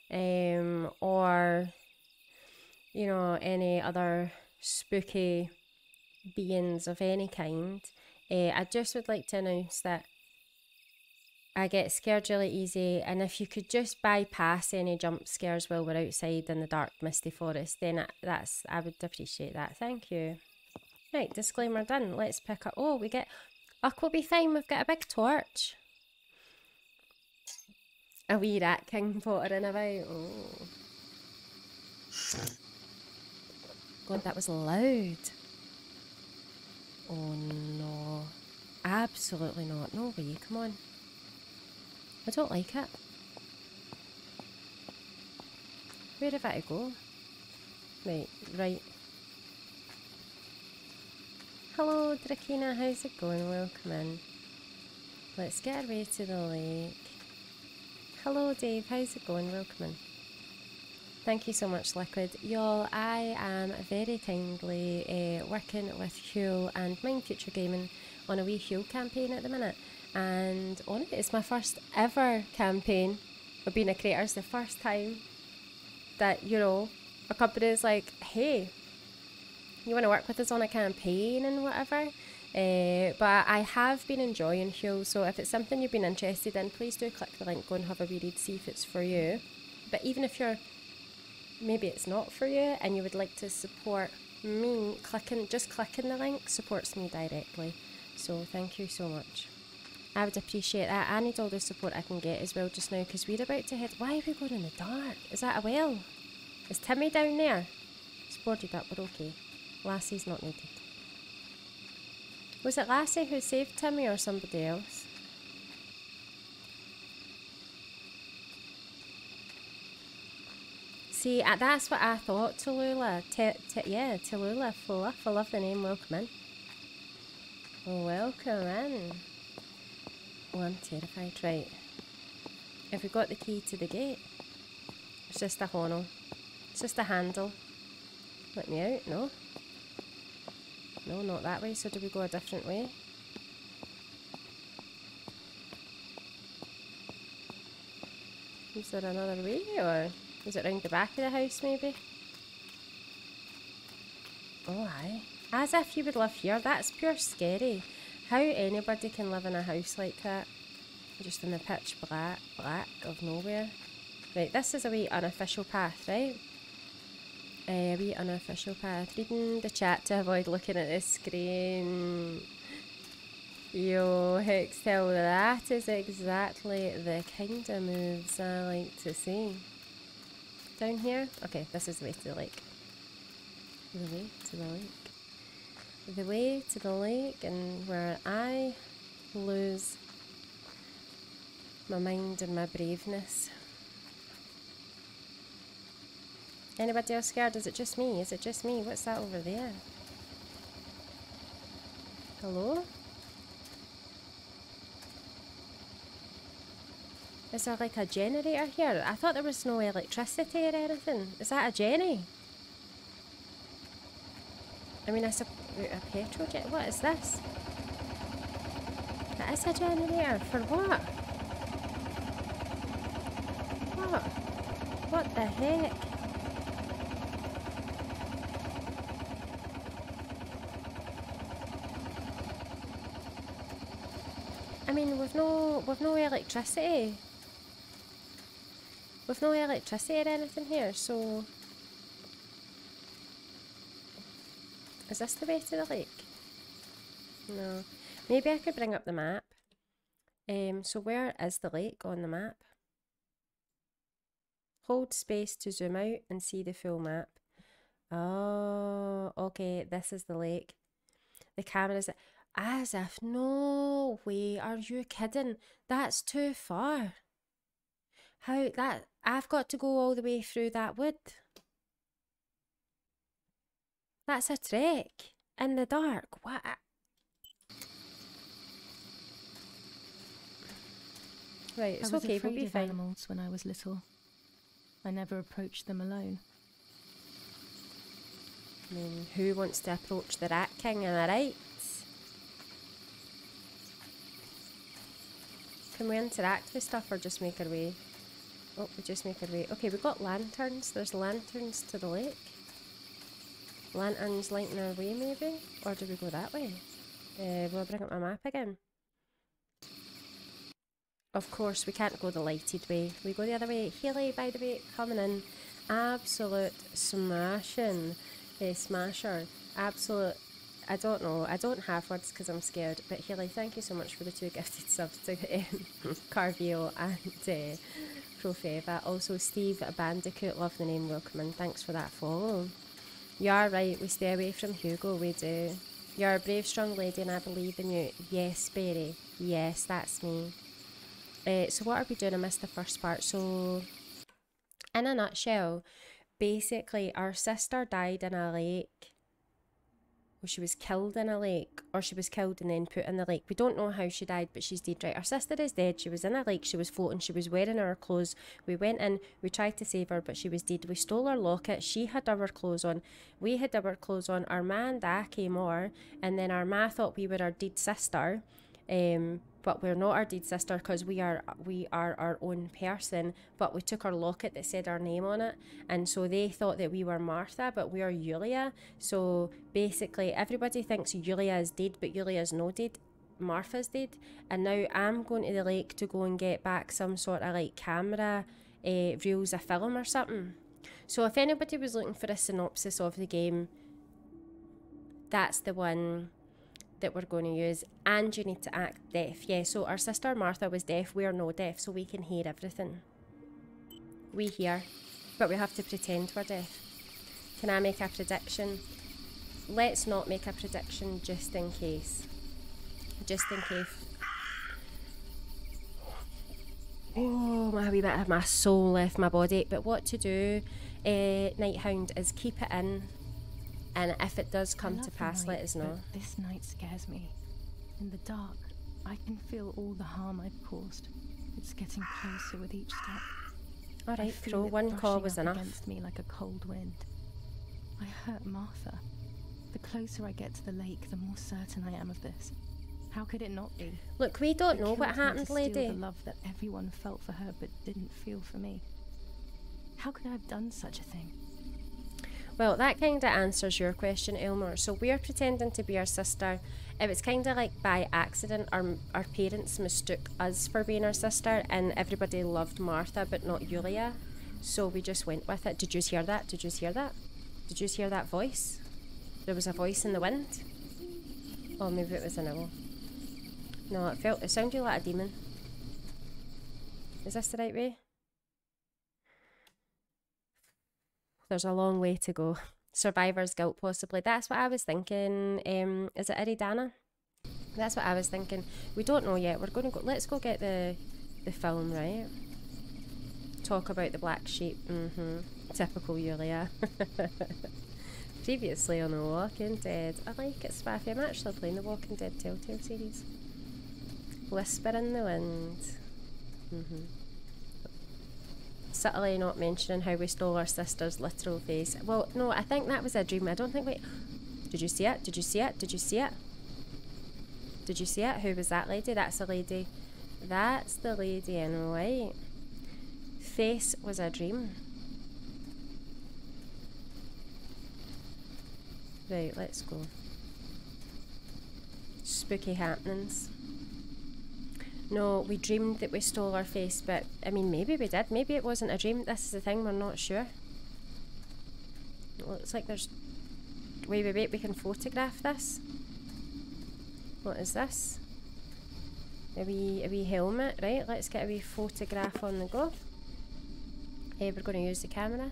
or, you know, any other spooky beings of any kind, I just would like to announce that I get scared really easy, and if you could just bypass any jump scares while we're outside in the dark, misty forest, then I would appreciate that. Thank you. Right, disclaimer done. Let's pick up. Oh, we'll be fine. We've got a big torch. A wee rat king pottering about. Oh. God, that was loud. Oh no. Absolutely not. No way, come on. I don't like it. Where have I to go? Right. Hello, Drakina, how's it going? Welcome in. Let's get our way to the lake. Hello, Dave, how's it going? Welcome in. Thank you so much, Liquid. Y'all, I am very kindly working with Huel and Mind Future Gaming on a wee Huel campaign at the minute. And on it, it's my first ever campaign of being a creator. It's the first time that, you know, a company is like, hey, you want to work with us on a campaign and whatever. But I have been enjoying Huel, so if it's something you've been interested in, please do click the link, go and have a wee read, see if it's for you. But even if maybe it's not for you and you would like to support me, just clicking the link supports me directly. So thank you so much. I would appreciate that. I need all the support I can get as well just now, because we're about to head... Why are we going in the dark? Is that a well? Is Timmy down there? It's boarded up, we're okay. Lassie's not needed. Was it Lassie who saved Timmy or somebody else? See, that's what I thought, Tallulah. Yeah, Tallulah, Fluff. I love the name. Welcome in. Welcome in. Oh, I'm terrified. Right. Have we got the key to the gate? It's just a honel. It's just a handle. Let me out. No. No, not that way. So do we go a different way? Is there another way, or is it round the back of the house maybe? Oh aye. As if you would live here. That's pure scary. How anybody can live in a house like that. Just in the pitch black of nowhere. Right, this is a wee unofficial path, right? A wee unofficial path. Reading the chat to avoid looking at the screen. Yo, Hextel, that is exactly the kind of moves I like to see. Down here? Okay, this is the way to the lake. The way to the lake. The way to the lake, and where I lose my mind and my braveness. Anybody else scared? Is it just me? Is it just me? What's that over there? Hello? Is there like a generator here? I thought there was no electricity or anything. Is that a Jenny? I mean, a petrol jet. What is this? That is a generator. For what? What? What the heck? I mean, we've no electricity. We've no electricity or anything here, so... Is this the way to the lake? No. Maybe I could bring up the map. So where is the lake on the map? Hold space to zoom out and see the full map. Oh, okay, this is the lake. The camera's... As if, no way, are you kidding? That's too far. How that, I've got to go all the way through that wood. That's a trek in the dark. What? Right, it's okay, we'll be fine. I was afraid of animals when I was little. I never approached them alone. I mean, who wants to approach the Rat King, am I right? Can we interact with stuff or just make our way? Oh, we just make our way. Okay, we've got lanterns. There's lanterns to the lake. Lanterns lighting our way, maybe? Or do we go that way? Will I bring up my map again? Of course, we can't go the lighted way. We go the other way. Haley, by the way, coming in. Absolute smashing. Smasher. Absolute... I don't know. I don't have words because I'm scared. But Haley, thank you so much for the 2 gifted subs to Carvio and Pro Feva. Also, Steve Bandicoot, love the name, welcome in. Thanks for that follow. You are right, we stay away from Hugo, we do. You're a brave, strong lady and I believe in you. Yes, Berry. Yes, that's me. So what are we doing? I missed the first part. So, in a nutshell, basically, our sister died in a lake. Well, she was killed in a lake, or she was killed and then put in the lake. We don't know how she died, but she's dead, right? Our sister is dead. She was in a lake. She was floating. She was wearing our clothes. We went in. We tried to save her, but she was dead. We stole her locket. She had our clothes on. We had our clothes on. Our ma and da came over, and then our ma thought we were our dead sister. But we're not our dead sister because we are our own person, but we took our locket that said our name on it, and so they thought that we were Martha, but we are Yulia. So basically everybody thinks Yulia is dead, but Yulia's no dead. Martha's dead. And now I'm going to the lake to go and get back some sort of like camera reels of film or something. So if anybody was looking for a synopsis of the game, that's the one that we're going to use. And you need to act deaf. Yeah, so our sister Martha was deaf. We are no deaf, so we can hear everything. We hear, but we have to pretend we're deaf. Can I make a prediction? Let's not make a prediction just in case. Just in case. Oh, my wee bit of my soul left my body. But what to do, Nighthound, is keep it in. And if it does come to pass, let us know. This night scares me. In the dark, I can feel all the harm I've caused. It's getting closer with each step. All right, Crow, one call was enough. Against me like a cold wind. I hurt Martha. The closer I get to the lake, the more certain I am of this. How could it not be? Look, we don't know what happened, lady. The love that everyone felt for her but didn't feel for me. How could I have done such a thing? Well, that kind of answers your question, Elmore. So we're pretending to be our sister. It was kind of like by accident. Our parents mistook us for being our sister, and everybody loved Martha but not Yulia. So we just went with it. Did you hear that? Did you hear that? Did you hear that voice? There was a voice in the wind. Oh, maybe it was an owl. No, it sounded like a demon. Is this the right way? There's a long way to go. Survivor's guilt, possibly. That's what I was thinking. Is it Iridana? That's what I was thinking. We don't know yet. We're going to go. Let's go get the film, right? Talk about the black sheep. Typical Yulia. Previously on The Walking Dead. I like it, Spaffy. I'm actually playing the Walking Dead Telltale series. Whisper in the wind. Subtly not mentioning how we stole our sister's literal face. Well, no, I think that was a dream. I don't think we... Did you see it? Did you see it? Did you see it? Did you see it? Who was that lady? That's the lady. That's the lady in white. Face was a dream. Right, let's go. Spooky happenings. No, we dreamed that we stole our face, but I mean, maybe we did. Maybe it wasn't a dream. This is the thing, we're not sure. It looks like there's... Wait, we can photograph this. What is this? A wee helmet, right? Let's get a wee photograph on the go. We're going to use the camera.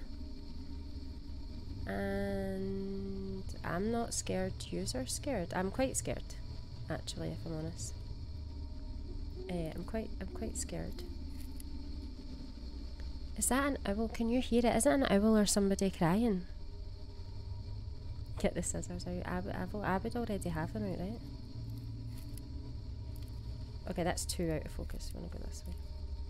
And I'm not scared. You're scared. I'm quite scared, actually, if I'm honest. I'm quite scared. Is that an owl? Can you hear it? Is it an owl or somebody crying? Get the scissors out. I would already have them out, right? Okay, that's too out of focus. You want to go this way?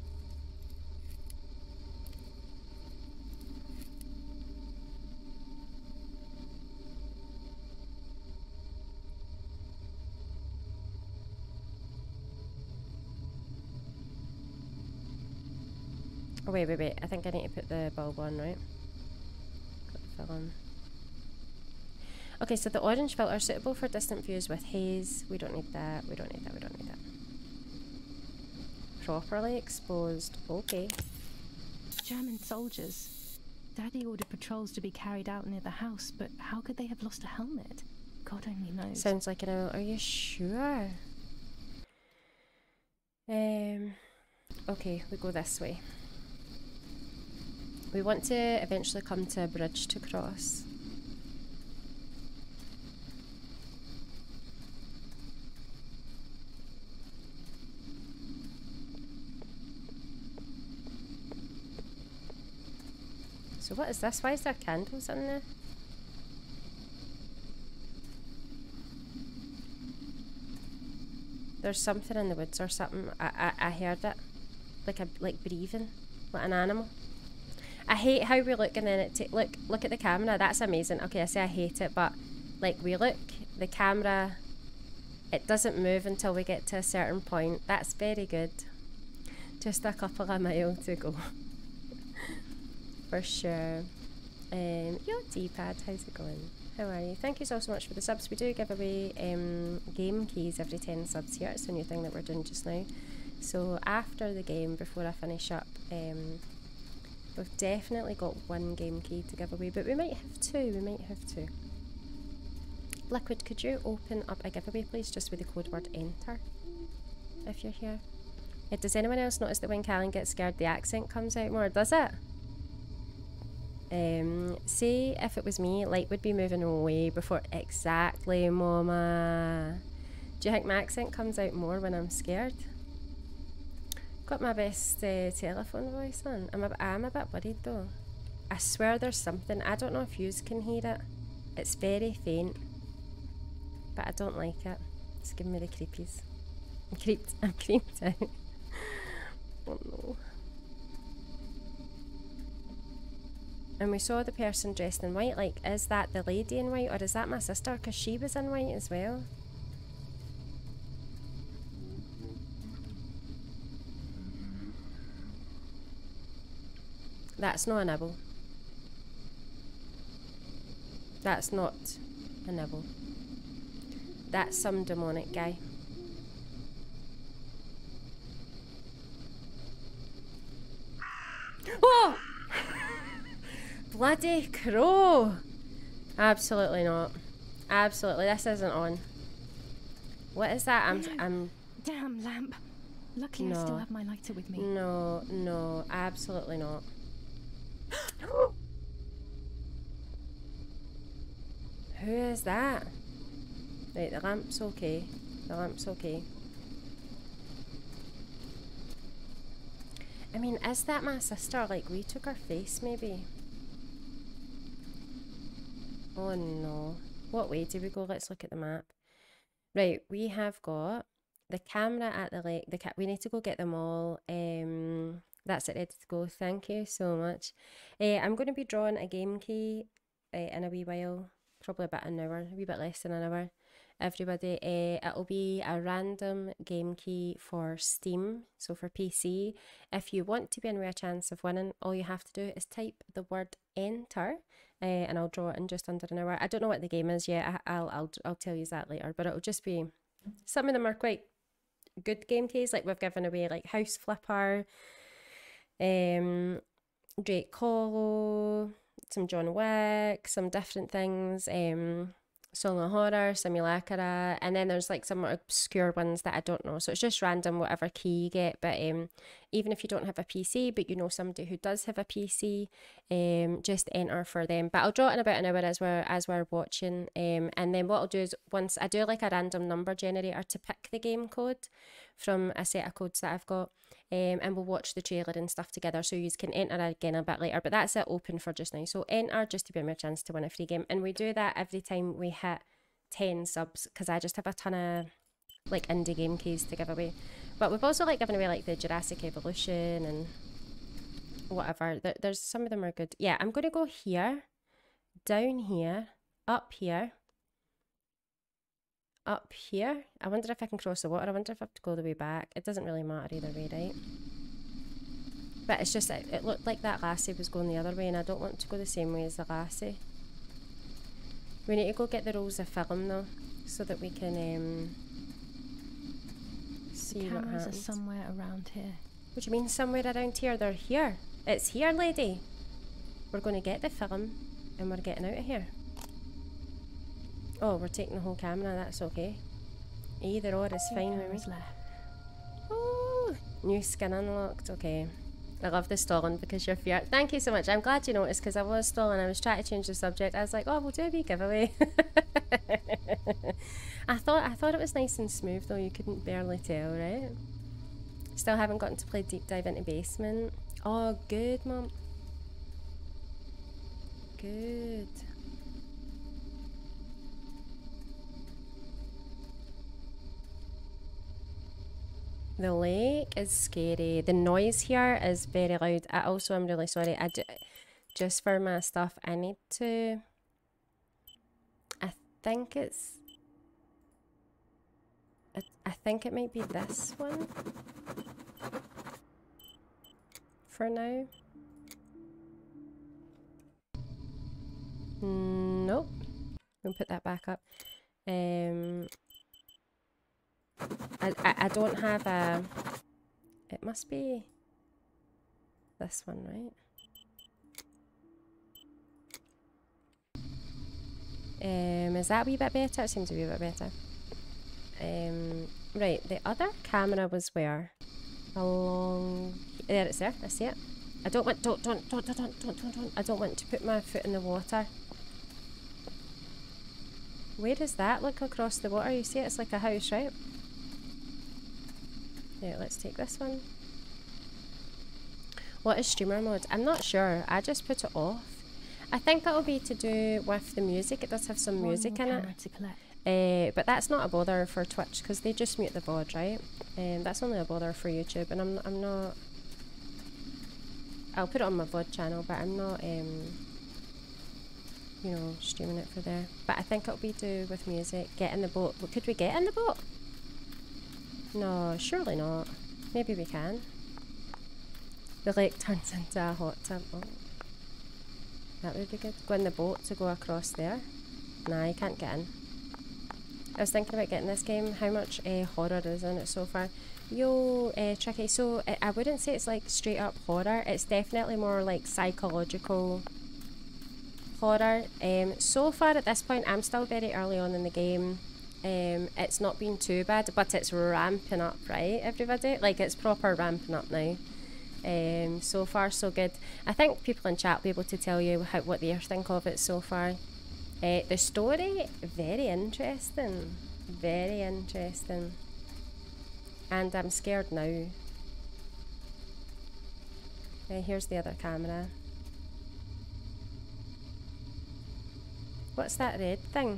Oh, wait. I think I need to put the bulb on, right? Put the film. Okay, so the orange filter suitable for distant views with haze. We don't need that. We don't need that. Properly exposed. Okay. German soldiers. Daddy ordered patrols to be carried out near the house, but how could they have lost a helmet? God only knows. Sounds like an owl. Are you sure? Okay, we go this way. We want to eventually come to a bridge to cross. So what is this? Why is there candles in there? There's something in the woods or something. I heard it. Like breathing. Like an animal. I hate how we look and then it look at the camera. That's amazing. Okay, I say I hate it, but like we look, the camera, it doesn't move until we get to a certain point. That's very good. Just a couple of miles to go. For sure. Yo D-pad, how's it going? How are you? Thank you so much for the subs. We do give away game keys every 10 subs here. It's a new thing that we're doing just now. So after the game, before I finish up, we've definitely got 1 game key to give away, but we might have 2. Liquid, could you open up a giveaway please, just with the code word enter, if you're here? Does anyone else notice that when Callan gets scared the accent comes out more? Does it? Say if it was me, light would be moving away before. Exactly, mama. Do you think my accent comes out more when I'm scared? Got my best telephone voice on. I'm a bit worried though. I swear there's something. I don't know if yous can hear it. It's very faint, but I don't like it. It's giving me the creepies. I'm creeped out. Oh no. And we saw the person dressed in white. Like, is that the lady in white or is that my sister? Because she was in white as well. That's not a nibble. That's not a nibble. That's some demonic guy. Oh! Bloody crow! Absolutely not. Absolutely, this isn't on. What is that? I'm Damn lamp. Luckily I still have my lighter with me. No, absolutely not. Who is that? Right, the lamp's okay. The lamp's okay. I mean, is that my sister? Like, we took her face, maybe? Oh no. What way do we go? Let's look at the map. Right, we have got the camera at the lake. We need to go get them all. That's it, ready to go. Thank you so much. I'm going to be drawing a game key in a wee while. Probably about an hour, a wee bit less than an hour. Everybody, it'll be a random game key for Steam, so for PC. If you want to be in with a chance of winning, all you have to do is type the word enter, and I'll draw it in just under an hour. I don't know what the game is yet. I'll tell you that later, but it'll just be, some of them are quite good game keys. Like we've given away like House Flipper, Drake Hollow, some John Wick, some different things, Song of Horror, Simulacra, and then there's like some more obscure ones that I don't know. So it's just random, whatever key you get. But even if you don't have a PC, but you know somebody who does have a PC, just enter for them. But I'll draw it in about an hour as we're watching. And then what I'll do is once I do like a random number generator to pick the game code from a set of codes that I've got. And we'll watch the trailer and stuff together, so you can enter again a bit later, but that's it open for just now. So enter just to be my chance to win a free game, and we do that every time we hit 10 subs, because I just have a ton of like indie game keys to give away. But we've also like given away like the Jurassic Evolution and whatever. There's some of them are good. Yeah, I'm going to go here, down here, up here, up here. I wonder if I can cross the water. I wonder if I have to go the way back. It doesn't really matter either way, right? But it's just, it looked like that lassie was going the other way, and I don't want to go the same way as the lassie. We need to go get the rolls of film though, so that we can see what happens. The cameras are somewhere around here. What do you mean somewhere around here? They're here. It's here, lady. We're going to get the film and we're getting out of here. Oh, we're taking the whole camera. That's okay. Either or is fine with me. Left. Oh, new skin unlocked. Okay. I love the stalling because you're fear. Thank you so much. I'm glad you noticed because I was stalling. I was trying to change the subject. I was like, oh, we'll do a wee giveaway. I thought it was nice and smooth though. You couldn't barely tell, right? Still haven't gotten to play Deep Dive into Basement. Oh, good, Mum. Good. The lake is scary. The noise here is very loud. I also am really sorry. Just for my stuff, I need to... I think it's... I think it might be this one. For now. Nope. We'll put that back up. I don't have a... It must be this one, right? Is that a wee bit better? It seems a wee bit better. Right, the other camera was where? Along... There, it's there. I see it. I don't want... Don't. I don't want to put my foot in the water. Where does that look across the water? You see it? It's like a house, right? Yeah, let's take this one. What is streamer mode? I'm not sure. I just put it off. I think that'll be to do with the music. It does have some music in it. But that's not a bother for Twitch because they just mute the VOD, right? That's only a bother for YouTube, and I'm not... I'll put it on my VOD channel, but I'm not, you know, streaming it for there. But I think it'll be to do with music. Get in the boat. Could we get in the boat? No, surely not. Maybe we can. The lake turns into a hot tub. Oh. That would be good. Go in the boat to go across there. Nah, you can't get in. I was thinking about getting this game. How much horror is in it so far? Yo, Tricky. So, I wouldn't say it's like straight up horror. It's definitely more like psychological horror. So far at this point, I'm still very early on in the game. It's not been too bad, but it's ramping up, right, everybody? Like, it's proper ramping up now. So far, so good. I think people in chat will be able to tell you what they think of it so far. The story, very interesting. Very interesting. And I'm scared now. Here's the other camera. What's that red thing?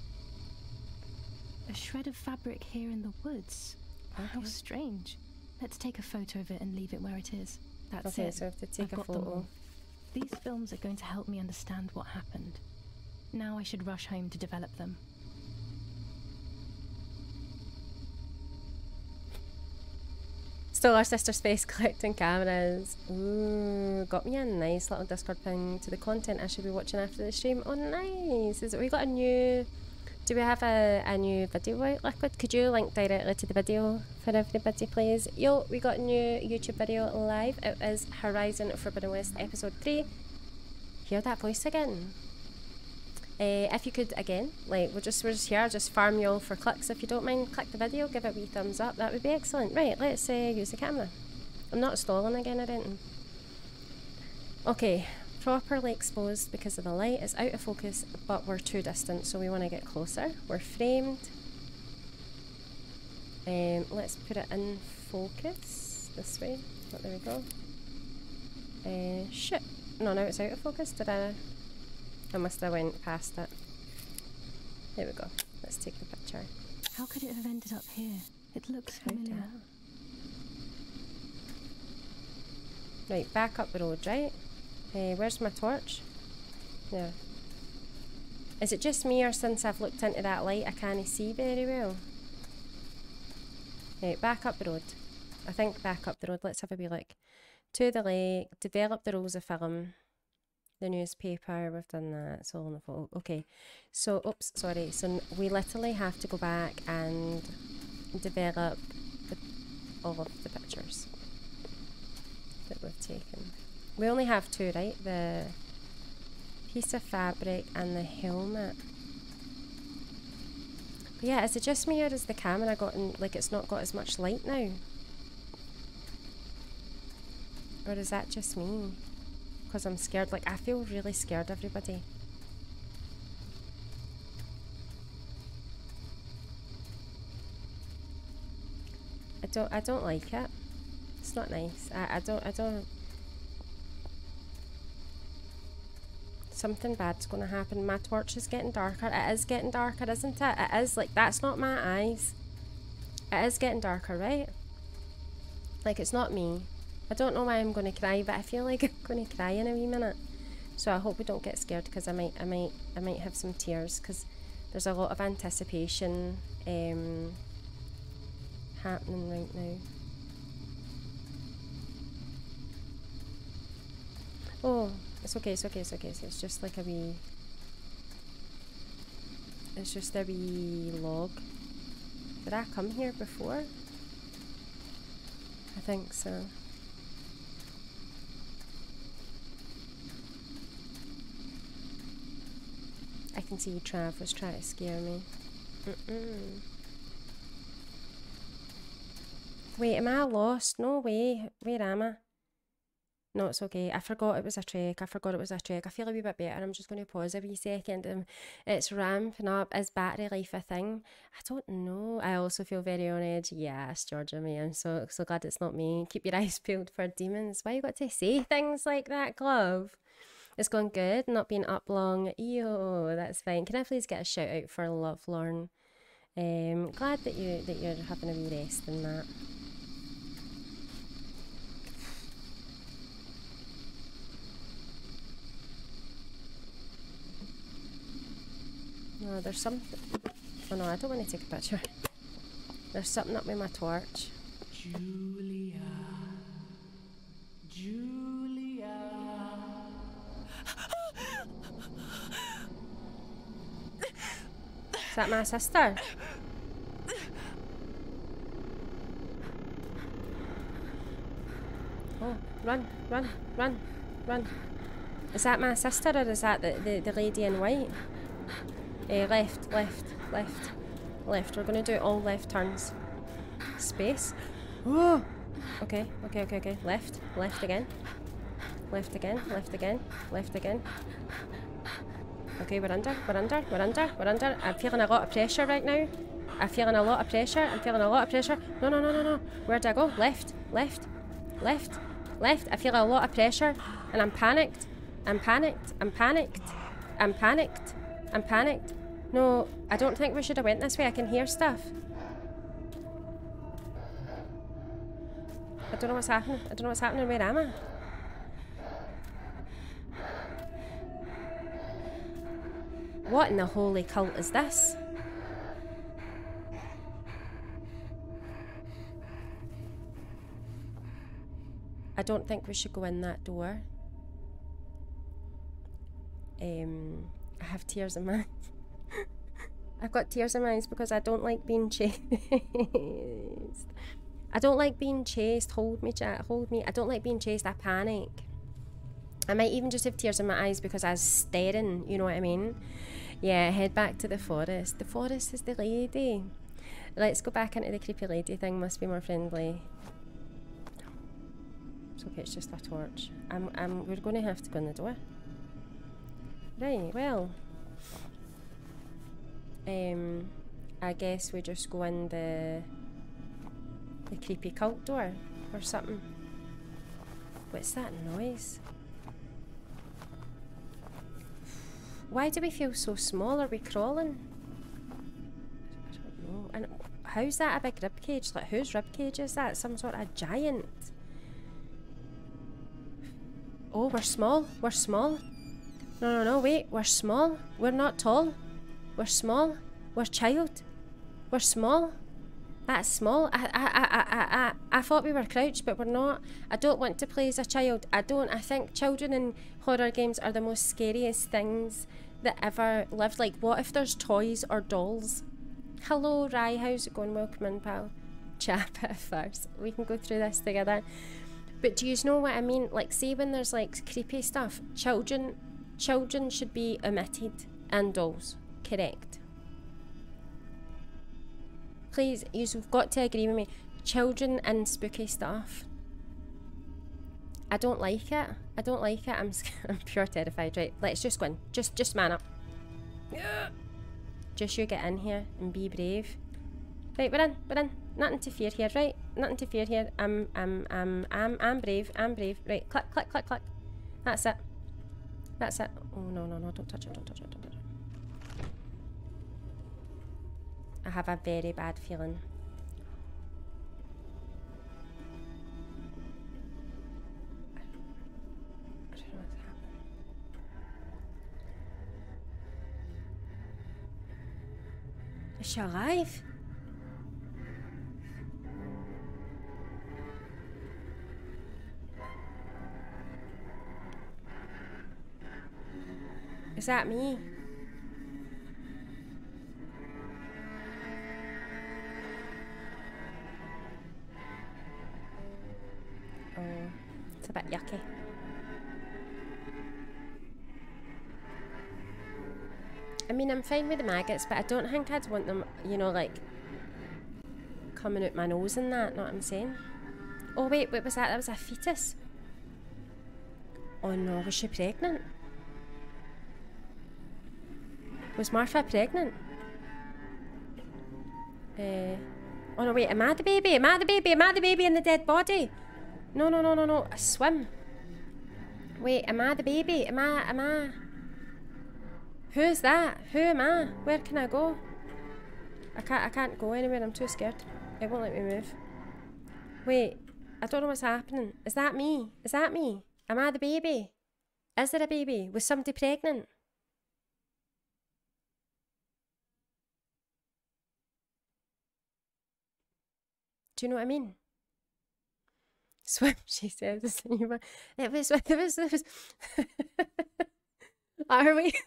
A shred of fabric here in the woods. Okay. How strange. Let's take a photo of it and leave it where it is. That's okay, it. so I have to take a photo. These films are going to help me understand what happened. Now I should rush home to develop them. Still our sister space collecting cameras. Ooh, got me a nice little Discord ping to the content I should be watching after the stream. Oh, nice. Is it, we got a new... Do we have a new video out, Liquid? Could you link directly to the video for everybody, please? Yo, we got a new YouTube video live. It is Horizon Forbidden West Episode 3. Hear that voice again. If you could, again, like, we're just here, just farm you all for clicks. If you don't mind, click the video, give it a wee thumbs up. That would be excellent. Right, let's use the camera. I'm not stalling again, I didn't. Okay. Properly exposed because of the light. It's out of focus, but we're too distant, so we want to get closer. We're framed. Let's put it in focus this way. Oh, there we go. Shit. No, now it's out of focus. Did I must have went past it. There we go. Let's take the picture. How could it have ended up here? It looks familiar. Right, back up the road, right? Where's my torch? There. Is it just me, or since I've looked into that light I can't see very well? Right, back up the road. I think back up the road. Let's have a wee look. To the lake, develop the rolls of film, the newspaper, we've done that, it's all on the photo. Okay, so, oops, sorry. So we literally have to go back and develop all of the pictures that we've taken. We only have two, right? The piece of fabric and the helmet. But yeah, is it just me, or is the camera gotten, like, it's not got as much light now? Or is that just me? Because I'm scared. Like, I feel really scared, everybody. I don't like it. It's not nice. I don't. Something bad's gonna happen. My torch is getting darker. It is getting darker, isn't it? It is. Like, that's not my eyes. It is getting darker, right? Like, it's not me. I don't know why I'm gonna cry, but I feel like I'm gonna cry in a wee minute. So I hope we don't get scared, because I might have some tears, because there's a lot of anticipation happening right now. Oh, it's okay, it's okay, it's okay. So it's just like a wee... It's just a wee log. Did I come here before? I think so. I can see Trav was trying to scare me. Wait, am I lost? No way. Where am I? No, it's okay. I forgot it was a trek. I forgot it was a trek. I feel a wee bit better. I'm just going to pause a wee second. It's ramping up. Is battery life a thing? I don't know. I also feel very on edge. Yes, Georgia, me. I'm so glad it's not me. Keep your eyes peeled for demons. Why you got to say things like that, Glove? It's going good. Not being up long. Ew, that's fine. Can I please get a shout out for Lovelorn? Glad that you're having a wee rest in that. No, there's something. Oh no, I don't want to take a picture. There's something up with my torch. Julia. Is that my sister? Oh, run, run, run, run. Is that my sister, or is that the lady in white? Left, left, left, left. We're going to do all left turns. Space. Oh! Okay, okay, okay, okay. Left, left again. Left again, left again, left again. Okay, we're under, we're under, we're under, we're under. I'm feeling a lot of pressure right now. I'm feeling a lot of pressure. I'm feeling a lot of pressure. No, no, no, no, no. Where do I go? Left, left, left, left. I feel a lot of pressure, and I'm panicked. I'm panicked. I'm panicked. I'm panicked. I'm panicked. No, I don't think we should have went this way. I can hear stuff. I don't know what's happening. I don't know what's happening. Where am I? What in the holy cult is this? I don't think we should go in that door. I have tears in my eyes. I've got tears in my eyes because I don't like being chased. I don't like being chased. Hold me, chat. Hold me. I don't like being chased. I panic. I might even just have tears in my eyes because I was staring. You know what I mean? Yeah, head back to the forest. The forest is the lady. Let's go back into the creepy lady thing. Must be more friendly. It's okay. It's just a torch. We're going to have to go in the door. Right, well, I guess we just go in the creepy cult door or something. What's that noise? Why do we feel so small? Are we crawling? I don't know. And how's that a big ribcage? Like, whose ribcage is that? Some sort of giant? Oh, we're small. We're small. No, no, no, wait. We're small. We're not tall. We're small. We're child. We're small. That's small. I thought we were crouched, but we're not. I don't want to play as a child. I think children in horror games are the most scariest things that ever lived. Like, what if there's toys or dolls? Hello, Rye. How's it going? Welcome in, pal. Chat at first. We can go through this together. But do you know what I mean? Like, say when there's, like, creepy stuff, children should be omitted, and dolls. Correct. Please, you've got to agree with me. Children and spooky stuff. I don't like it. I don't like it. I'm pure terrified. Right, let's just go in. Just man up. Just you get in here and be brave. Right, we're in. Nothing to fear here, right? Nothing to fear here. I'm brave. Right, click. That's it. Oh no, don't touch it. I have a very bad feeling. I don't know what's happening. Is she alive? Is that me? Oh, it's a bit yucky. I mean, I'm fine with the maggots, but I don't think I'd want them, you know, like, coming out my nose and that, know what I'm saying? Oh wait, what was that? That was a fetus. Oh no, was she pregnant? Was Martha pregnant? Oh no, wait, am I the baby? Am I the baby in the dead body? No, I swim. Wait, am I the baby? Am I? Who's that? Who am I? Where can I go? I can't go anywhere, I'm too scared. It won't let me move. Wait, I don't know what's happening. Is that me? Am I the baby? Is there a baby? Was somebody pregnant? Do you know what I mean? Swim, she says. It was. Are we?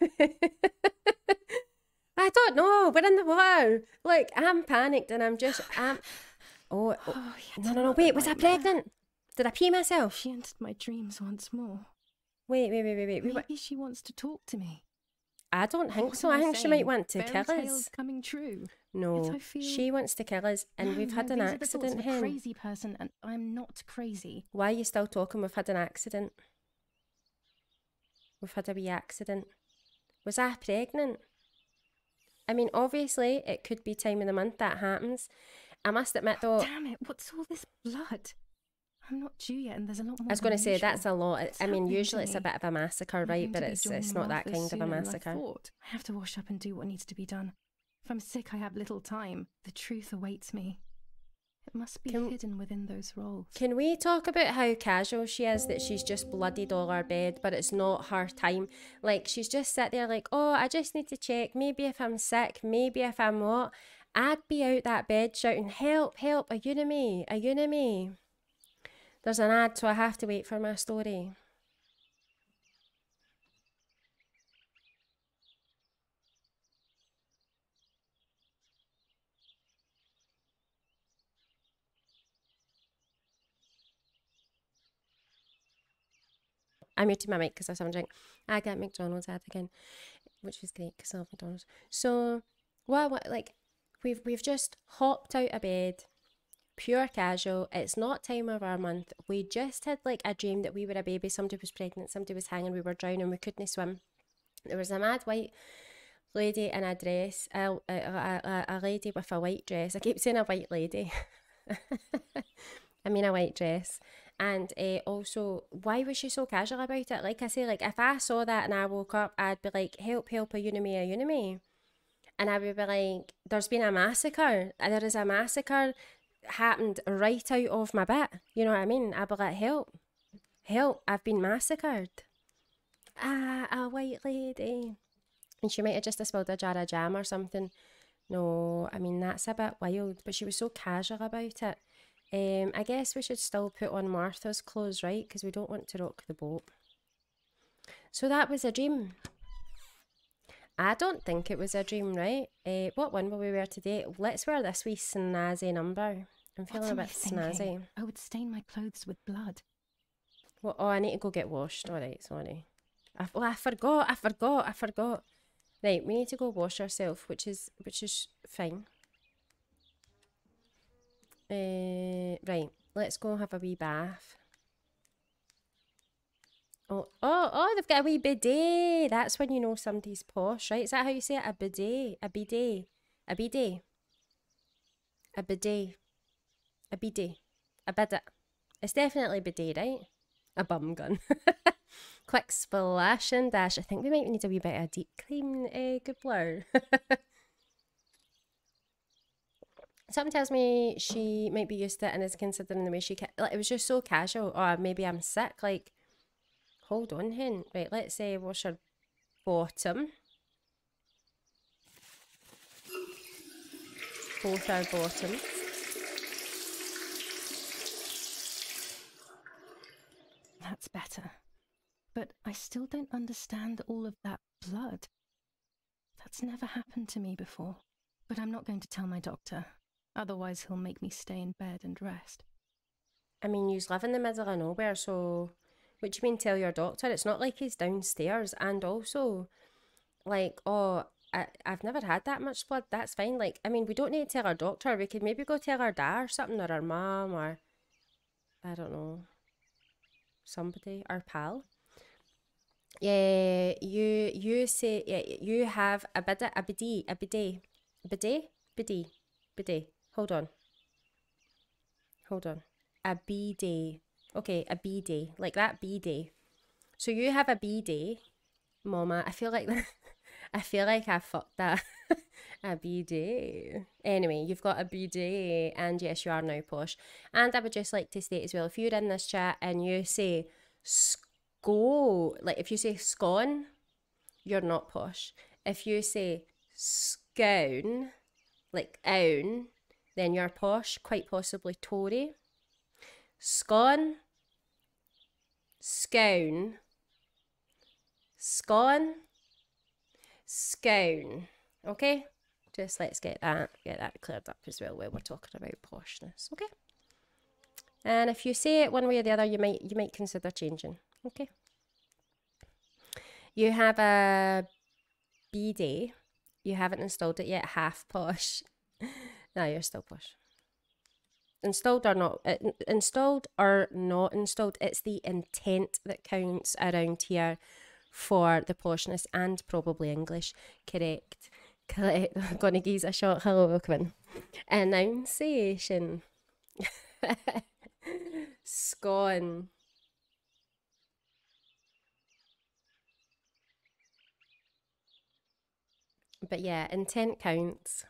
I don't know. We're in the water. Like, I'm panicked and I'm. Oh, no. Wait, was I pregnant? Did I pee myself? She entered my dreams once more. Wait. Maybe she wants to talk to me. I don't think so. I think she might want to kill Fairy us. tales coming true. No, she wants to kill us, and we've had an accident. I'm a crazy person, and I'm not crazy. Why are you still talking? We've had an accident. We've had a wee accident. Was I pregnant? I mean, obviously, it could be time of the month that happens. I must admit, though. Damn it! What's all this blood? I'm not due yet, and there's a lot more. I was going to say usual. that's a lot. What's I mean, happening usually to it's a me? bit of a massacre, I'm right? going But to be it's joining not that Martha kind of a sooner than I massacre. thought. I have to wash up and do what needs to be done. If I'm sick, I have little time. The truth awaits me. It must be hidden within those rolls. Can we talk about how casual she is, that she's just bloodied all our bed, but it's not her time? Like, she's just sat there like, oh, I just need to check. Maybe if I'm sick, maybe if I'm what. I'd be out that bed shouting, help, a unimi. There's an ad, so I have to wait for my story. I muted my mic because I was having a drink. I got McDonald's ad again, which was great because I love McDonald's. So, like, we've just hopped out of bed, pure casual. It's not time of our month. We just had like a dream that we were a baby. Somebody was pregnant. Somebody was hanging. We were drowning. We couldn't swim. There was a mad white lady in a dress. A lady with a white dress. I keep saying a white lady. I mean a white dress. And also, why was she so casual about it? Like I say, like if I saw that and I woke up, I'd be like, help, a unimi. And I would be like, there's been a massacre. There is a massacre happened right out of my bit. You know what I mean? I'd be like, help, I've been massacred. A white lady. And she might have just spilled a jar of jam or something. No, I mean, that's a bit wild. But she was so casual about it. I guess we should still put on Martha's clothes, right? Because we don't want to rock the boat. So that was a dream. I don't think it was a dream, right? What one will we wear today? Let's wear this wee snazzy number. I'm feeling a bit snazzy. I would stain my clothes with blood. Well, oh, I need to go get washed. All right, sorry. I forgot. Right, we need to go wash ourselves, which is fine. Right, let's go have a wee bath. Oh, they've got a wee bidet. That's when you know somebody's posh, right? Is that how you say it? A bidet. A bidet. A bidet. A bidet. A bidet. A bidet. It's definitely bidet, right? A bum gun. Quick splash and dash. I think we might need a wee bit of a deep clean, good blur. Something tells me she might be used to it and is considering the way she... Like, it was just so casual. Or maybe I'm sick. Like, hold on, hen. Right, let's say wash her bottom. Both our bottoms. That's better. But I still don't understand all of that blood. That's never happened to me before. But I'm not going to tell my doctor. Otherwise he'll make me stay in bed and rest. I mean, you live in the middle of nowhere, so... What do you mean tell your doctor? It's not like he's downstairs. And also, like, oh, I've never had that much blood. That's fine. Like, I mean, we don't need to tell our doctor. We could maybe go tell our dad or something, or our mum, or... I don't know. Somebody. Our pal. Yeah, you say... Yeah, you have a bidet. Bidet. Hold on. A bidet. Okay, a bidet. Like that bidet. So you have a bidet, Mama. I feel like I fucked that. A bidet. Anyway, you've got a bidet, and yes, you are now posh. And I would just like to state as well, if you're in this chat and you say if you say scone, you're not posh. If you say scone, like own, then you're posh, quite possibly Tory. Scone, scone, scone, scone. Okay? Just let's get that cleared up as well while we're talking about poshness. Okay? And if you say it one way or the other, you might consider changing. Okay? You have a bidet. You haven't installed it yet. Half posh. No, you're still posh. Installed or not installed, it's the intent that counts around here for the poshness and probably English. Correct. I'm gonna give a shot. Hello, Quinn. Enunciation. Scone. But yeah, intent counts.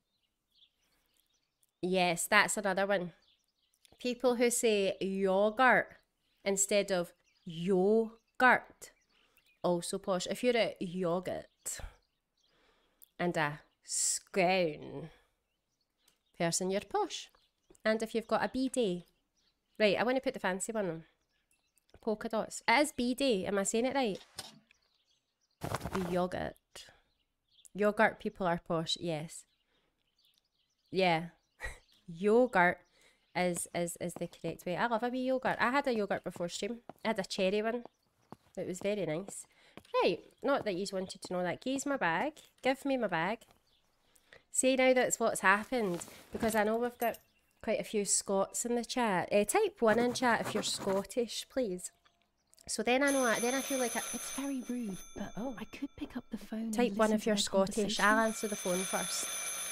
Yes, that's another one. People who say yogurt instead of yogurt, also posh. If you're a yogurt and a scone person, you're posh. And if you've got a bidet, right, I want to put the fancy one on. Polka dots. It is bidet. Am I saying it right? Yogurt. Yogurt people are posh. Yes. Yeah. Yogurt is the correct way. I love a wee yogurt. I had a yogurt before stream. I had a cherry one. It was very nice. Right, not that you wanted to know that. Give my bag. Give me my bag. Say now that's what's happened, because I know we've got quite a few Scots in the chat. Type 1 in chat if you're Scottish, please. So then I know that. Then I feel like it's very rude, but I could pick up the phone. Type 1 if you're Scottish. I'll answer the phone first.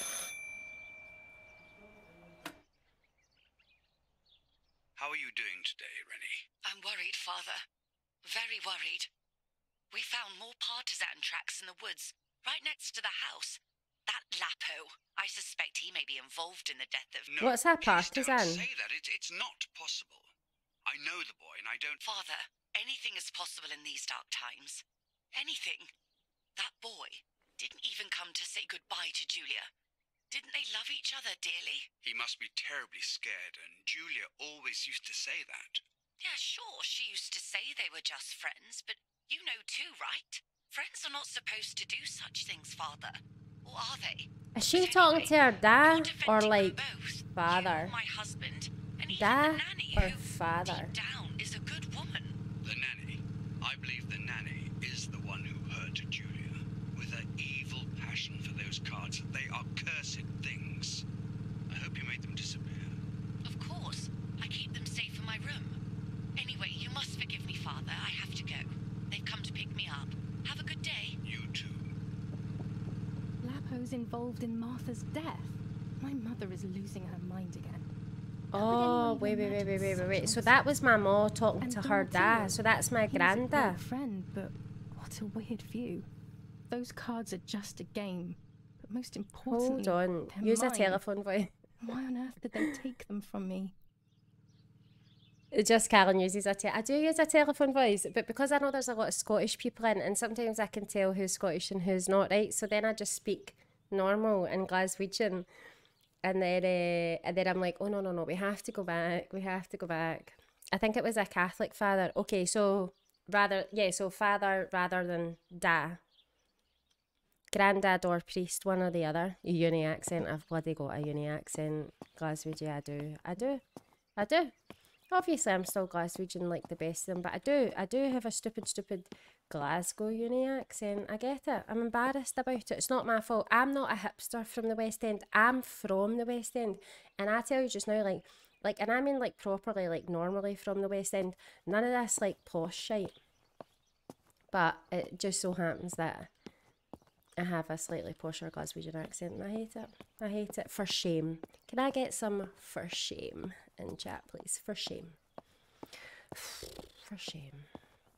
How are you doing today, Rennie? I'm worried, Father. Very worried. We found more partisan tracks in the woods, right next to the house. That Lapo, I suspect he may be involved in the death of... No, what's that partisan? Don't say that. It's not possible. I know the boy and I don't... Father, anything is possible in these dark times. Anything. That boy didn't even come to say goodbye to Julia. Didn't they love each other dearly? He must be terribly scared, and Julia always used to say that. Yeah, sure, she used to say they were just friends, but you know too, right? Friends are not supposed to do such things, Father. Or are they? Is she talking to her dad or like father? You, my husband, and even dad the nanny, or who, father? Deep down, is a good woman. The nanny. I believe the nanny is the one who hurt Julia. With her evil passion for those cards, they are cursed things. I hope you made them disappear. Of course. I keep them safe in my room. Anyway, you must forgive me, Father. I have to go. involved in Martha's death. My mother is losing her mind again. Oh, wait. So that was my mom talking to her dad. So that's my He's a granda. great friend, but what a weird view. Those cards are just a game. But most importantly, Hold on. they're Use a mine. telephone voice. Why on earth did they take them from me? Just Karen uses I do use a telephone voice, but because I know there's a lot of Scottish people in, and sometimes I can tell who's Scottish and who's not, right? So then I just speak normal in Glaswegian. And then I'm like, oh, no, we have to go back. I think it was a Catholic father. Okay, so father rather than da. Grandad or priest, one or the other. A uni accent. I've bloody got a uni accent. Glaswegian, I do. Obviously, I'm still Glaswegian like the best of them, but I do have a stupid Glasgow uni accent. I get it. I'm embarrassed about it. It's not my fault. I'm not a hipster from the West End. I'm from the West End. And I tell you just now, like, and I mean like properly, like normally from the West End. None of this like posh shite. But it just so happens that I have a slightly posher Glaswegian accent and I hate it. For shame. Can I get some for shame in chat, please? For shame. For shame.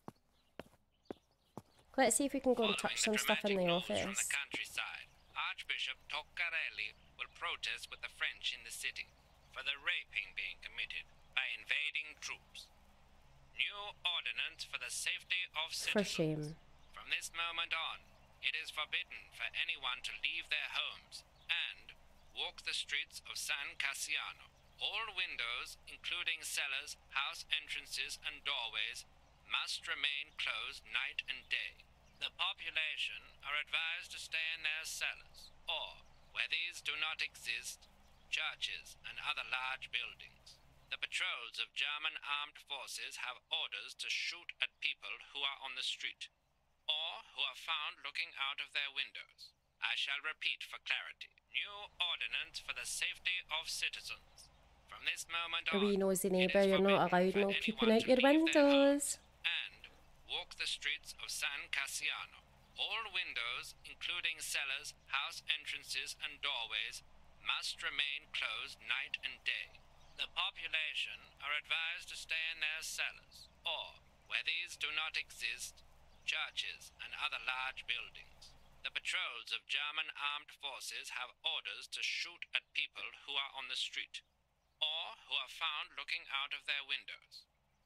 Let's see if we can go and touch some stuff in the office. From the countryside, Archbishop Toccarelli will protest with the French in the city for the raping being committed by invading troops. New ordinance for the safety of citizens. For shame. From this moment on, it is forbidden for anyone to leave their homes and walk the streets of San Cassiano. All windows, including cellars, house entrances, and doorways, must remain closed night and day. The population are advised to stay in their cellars, or, where these do not exist, churches and other large buildings. The patrols of German armed forces have orders to shoot at people who are on the street, or who are found looking out of their windows. I shall repeat for clarity. New ordinance for the safety of citizens. From this moment on, A wee nosy neighbour, you're not allowed no peeping out your leave their windows. and walk the streets of San Cassiano. All windows, including cellars, house entrances, and doorways, must remain closed night and day. The population are advised to stay in their cellars, or, where these do not exist, churches and other large buildings. The patrols of German armed forces have orders to shoot at people who are on the street, or who are found looking out of their windows.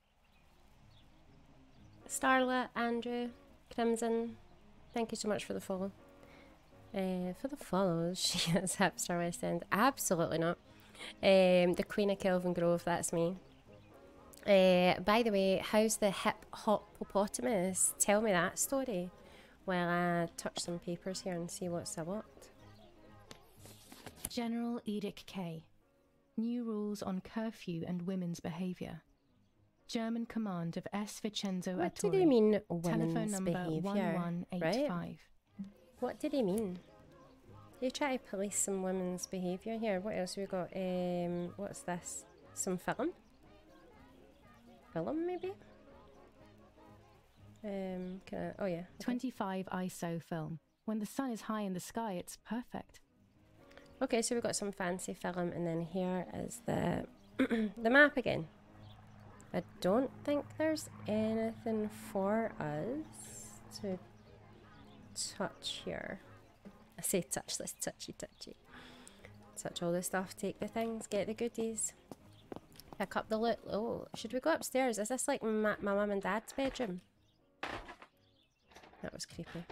Starlet, Andrew, Crimson, thank you so much for the follow. For the follows, she is hipster West End. Absolutely not. The Queen of Kelvin Grove, that's me. By the way, how's the hip hippopotamus? Tell me that story while I touch some papers here and see what's a what. General Edict K. New rules on curfew and women's behaviour. German command of S. Vincenzo What Arturi. do they mean, Telephone women's number behaviour? 1185. Right? What do they mean? They try to police some women's behaviour here. What else we got? What's this? Some film? Film, maybe? Oh yeah. Okay. 25 ISO film. When the sun is high in the sky, it's perfect. Okay, so we've got some fancy film, and then here is the the map again. I don't think there's anything for us to touch here. I say touch, let's touchy. Touch all the stuff, take the things, get the goodies. Pick up the loot. Oh, should we go upstairs? Is this like my mum and dad's bedroom? That was creepy.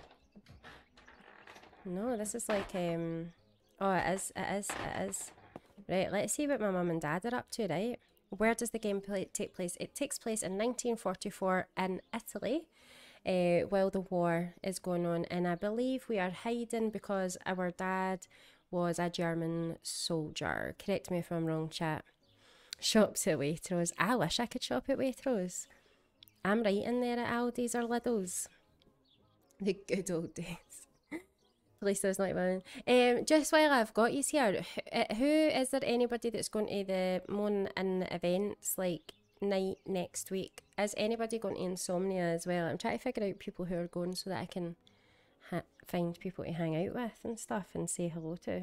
No, this is like, oh, it is. Right, let's see what my mum and dad are up to, right? Where does the game take place? It takes place in 1944 in Italy, while the war is going on. And I believe we are hiding because our dad was a German soldier. Correct me if I'm wrong, chat. Shops at Waitrose. I wish I could shop at Waitrose. I'm right in there at Aldi's or Lidl's. The good old days. Police does not mind. Just while I've got you here, who is there anybody that's going to the Moan in events like night next week? Is anybody going to Insomnia as well? I'm trying to figure out people who are going so that I can find people to hang out with and stuff and say hello to.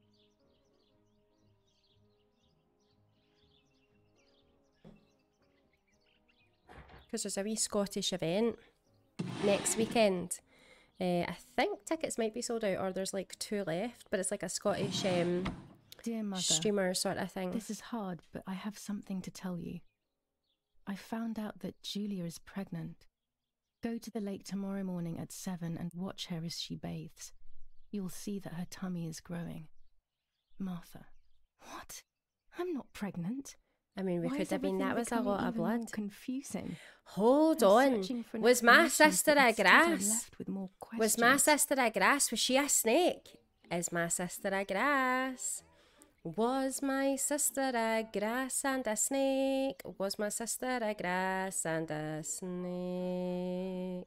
Because there's a wee Scottish event next weekend. I think tickets might be sold out, or there's like 2 left, but it's like a Scottish Dear mother, streamer sort of thing. this is hard, but I have something to tell you. I found out that Julia is pregnant. Go to the lake tomorrow morning at 7 and watch her as she bathes. You'll see that her tummy is growing. Martha. What? I'm not pregnant. I mean, we Why could is have been, that was a everything lot of becoming even more blood. confusing. Hold I'm on. searching for an Was my explanation, sister but a instead I'm grass? left with more Was my questions. sister a grass? Was she a snake? Is my sister a grass? Was my sister a grass and a snake? Was my sister a grass and a snake?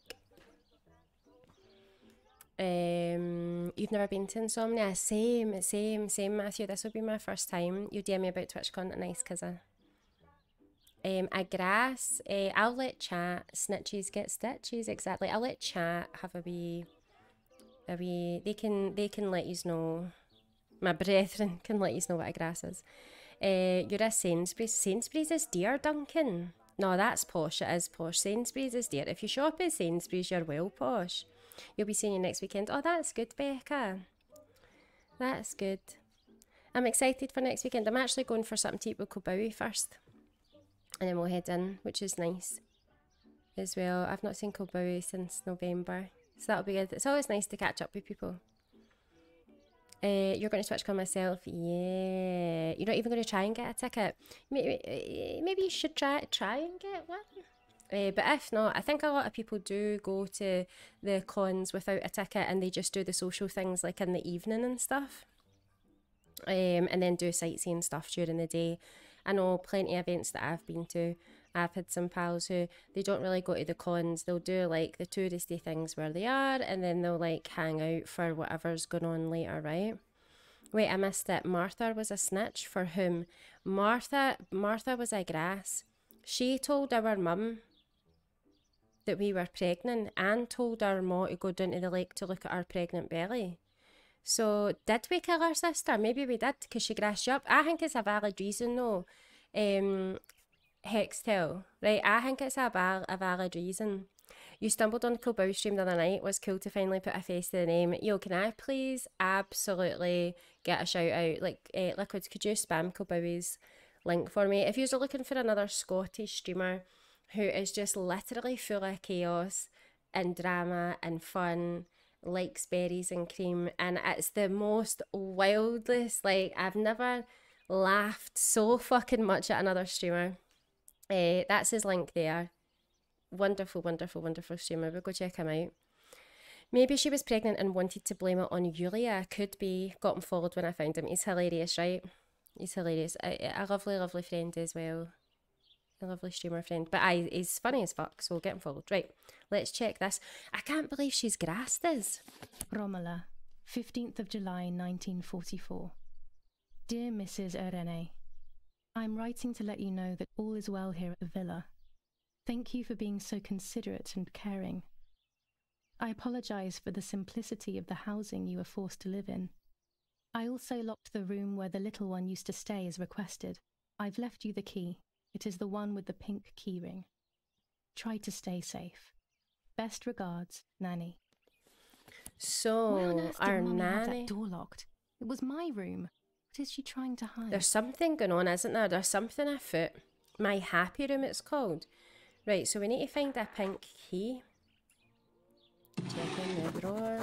You've never been to Insomnia? Same, Matthew. This will be my first time. You DM me about Twitch content, nice, cuzza. A grass. I'll let chat. Snitches get stitches. Exactly. I'll let chat have a wee. They can let you know. My brethren can let you know what a grass is. You're a Sainsbury's. Sainsbury's is dear, Duncan. No, that's posh. It is posh. Sainsbury's is dear. If you shop at Sainsbury's, you're well posh. You'll be seeing you next weekend. Oh, that's good, Becca. That's good. I'm excited for next weekend. I'm actually going for something to eat with Kobawi first. And then we'll head in, which is nice as well. I've not seen Kobawi since November. So that'll be good. It's always nice to catch up with people. You're going to TwitchCon myself? Yeah. You're not even going to try and get a ticket? Maybe you should try and get one. But if not, I think a lot of people do go to the cons without a ticket and they just do the social things like in the evening and stuff. And then do sightseeing stuff during the day. I know plenty of events that I've been to. I've had some pals who, they don't really go to the cons. They'll do like the touristy things where they are, and then they'll like hang out for whatever's going on later, right? Wait, I missed it. Martha was a snitch. For whom? Martha was a grass. She told our mum that we were pregnant and told our ma to go down to the lake to look at our pregnant belly. So did we kill our sister? Maybe we did, because she grassed you up. I think it's a valid reason though. Hextel, right? I think it's a valid reason. You stumbled on Kobawi stream the other night. It was cool to finally put a face to the name. Yo, can I please absolutely get a shout out? Like, Liquids, could you spam Kobawi's link for me? If you're looking for another Scottish streamer who is just literally full of chaos and drama and fun, likes berries and cream, and it's the most wildest, like, I've never laughed so fucking much at another streamer. That's his link there. Wonderful, wonderful, wonderful streamer. We'll go check him out. Maybe she was pregnant and wanted to blame it on Yulia. Could be. Got him followed when I found him. He's hilarious, right? He's hilarious. A lovely, lovely friend as well. A lovely streamer friend. But he's funny as fuck, so get him followed. Right, let's check this. I can't believe she's grassed us. Romola, 15th of July 1944. Dear Mrs. Irene, I'm writing to let you know that all is well here at the villa. Thank you for being so considerate and caring. I apologise for the simplicity of the housing you were forced to live in. I also locked the room where the little one used to stay as requested. I've left you the key. It is the one with the pink keyring. Try to stay safe. Best regards, Nanny. So, Why on earth did our Mummy have nanny... that door locked? It was my room. What is she trying to hide? There's something going on, isn't there? There's something afoot. My happy room, it's called. Right, so we need to find a pink key. Check in the drawer.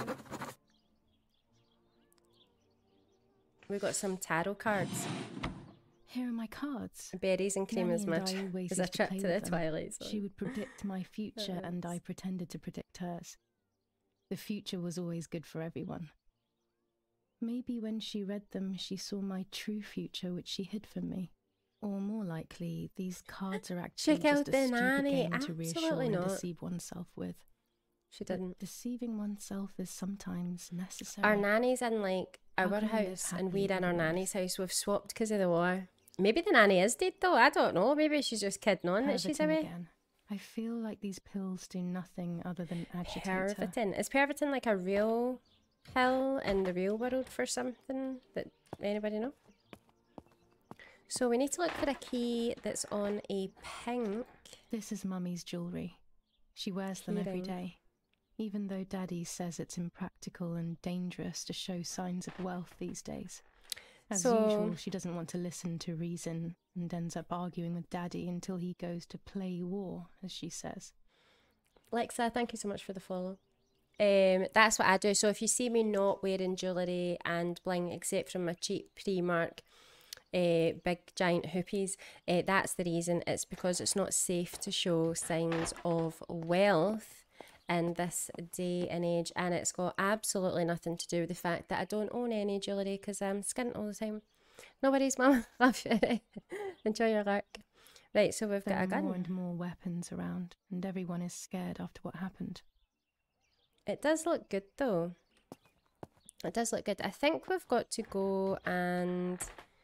We got some tarot cards. Here are my cards. Berries and cream Nanny is and much. I always Is a used trip play to the with them. Twilight Zone. She would predict my future and I pretended to predict hers. The future was always good for everyone. Maybe when she read them, she saw my true future, which she hid from me. Or more likely, these cards are actually Check out just a the stupid nanny. game to reassure Absolutely and not. deceive oneself with. She But didn't. deceiving oneself is sometimes necessary. Our nanny's in like How our can we live house and happily we're in our otherwise? nanny's house. We've swapped because of the war. Maybe the nanny is dead though. I don't know. Maybe she's just kidding on that she's Herberton away. again. I feel like these pills do nothing other than agitate her. Pervitin. Is Pervitin like a real pill in the real world for something that anybody know? So we need to look for a key that's on a pink. This is Mummy's jewellery. She wears them every day, even though Daddy says it's impractical and dangerous to show signs of wealth these days. As usual, she doesn't want to listen to reason and ends up arguing with Daddy until he goes to play war, as she says. Lexa, thank you so much for the follow. That's what I do. So if you see me not wearing jewellery and bling, except from my cheap Primark big giant hoopies, that's the reason. It's because it's not safe to show signs of wealth in this day and age, and it's got absolutely nothing to do with the fact that I don't own any jewellery because I'm skint all the time. No worries, Mum. Love you. Enjoy your work. Right, so we've got a gun. There are more and more weapons around, and everyone is scared after what happened. It does look good, though. It does look good. I think we've got to go and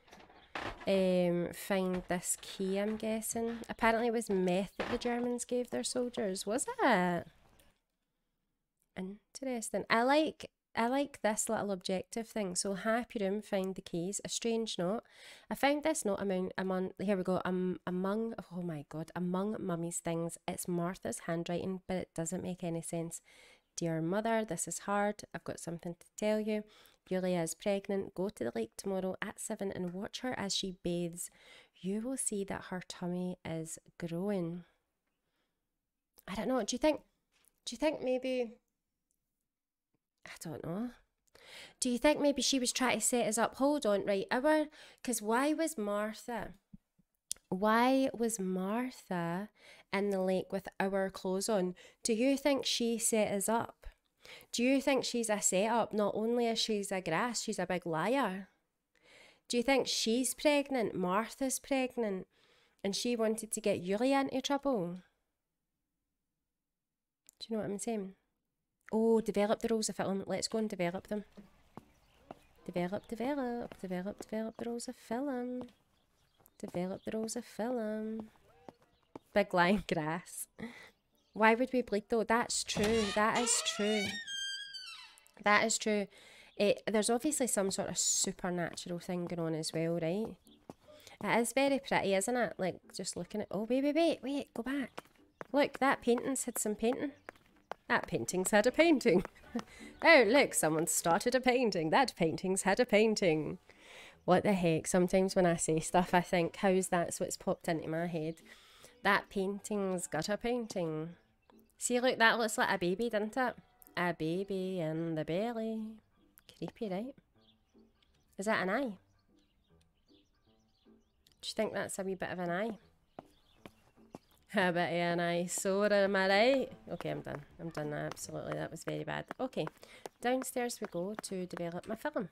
find this key, I'm guessing. Apparently it was meth that the Germans gave their soldiers. Was it? Interesting. I like this little objective thing. So happy room, find the keys. A strange note. I found this note among here we go. Among oh my god, among Mummy's things. It's Martha's handwriting, but it doesn't make any sense. Dear mother, this is hard. I've got something to tell you. Julia is pregnant. Go to the lake tomorrow at 7 and watch her as she bathes. You will see that her tummy is growing. I don't know. Do you think maybe, I don't know. Do you think maybe she was trying to set us up? Hold on, right? Because why was Martha in the lake with our clothes on? Do you think she set us up? Do you think she's a setup? Not only is she's a grass, she's a big liar. Do you think she's pregnant? Martha's pregnant, and she wanted to get Julia into trouble? Do you know what I'm saying? Oh, develop the rules of film. Let's go and develop them. Develop the rules of film. Develop the rules of film. Big lying grass. Why would we bleed though? That's true. That is true. That is true. There's obviously some sort of supernatural thing going on as well, right? It is very pretty, isn't it? Like, just looking at... Oh, wait, go back. Look, that painting's had some painting. That painting's had a painting. Oh, look, someone started a painting. That painting's had a painting. What the heck? Sometimes when I say stuff, I think, how's that what's popped into my head? That painting's got a painting. See, look, that looks like a baby, doesn't it? A baby in the belly. Creepy, right? Is that an eye? Do you think that's a wee bit of an eye? A bit of an eye. So am I right? Okay, I'm done. I'm done. Absolutely. That was very bad. Okay. Downstairs we go to develop my film.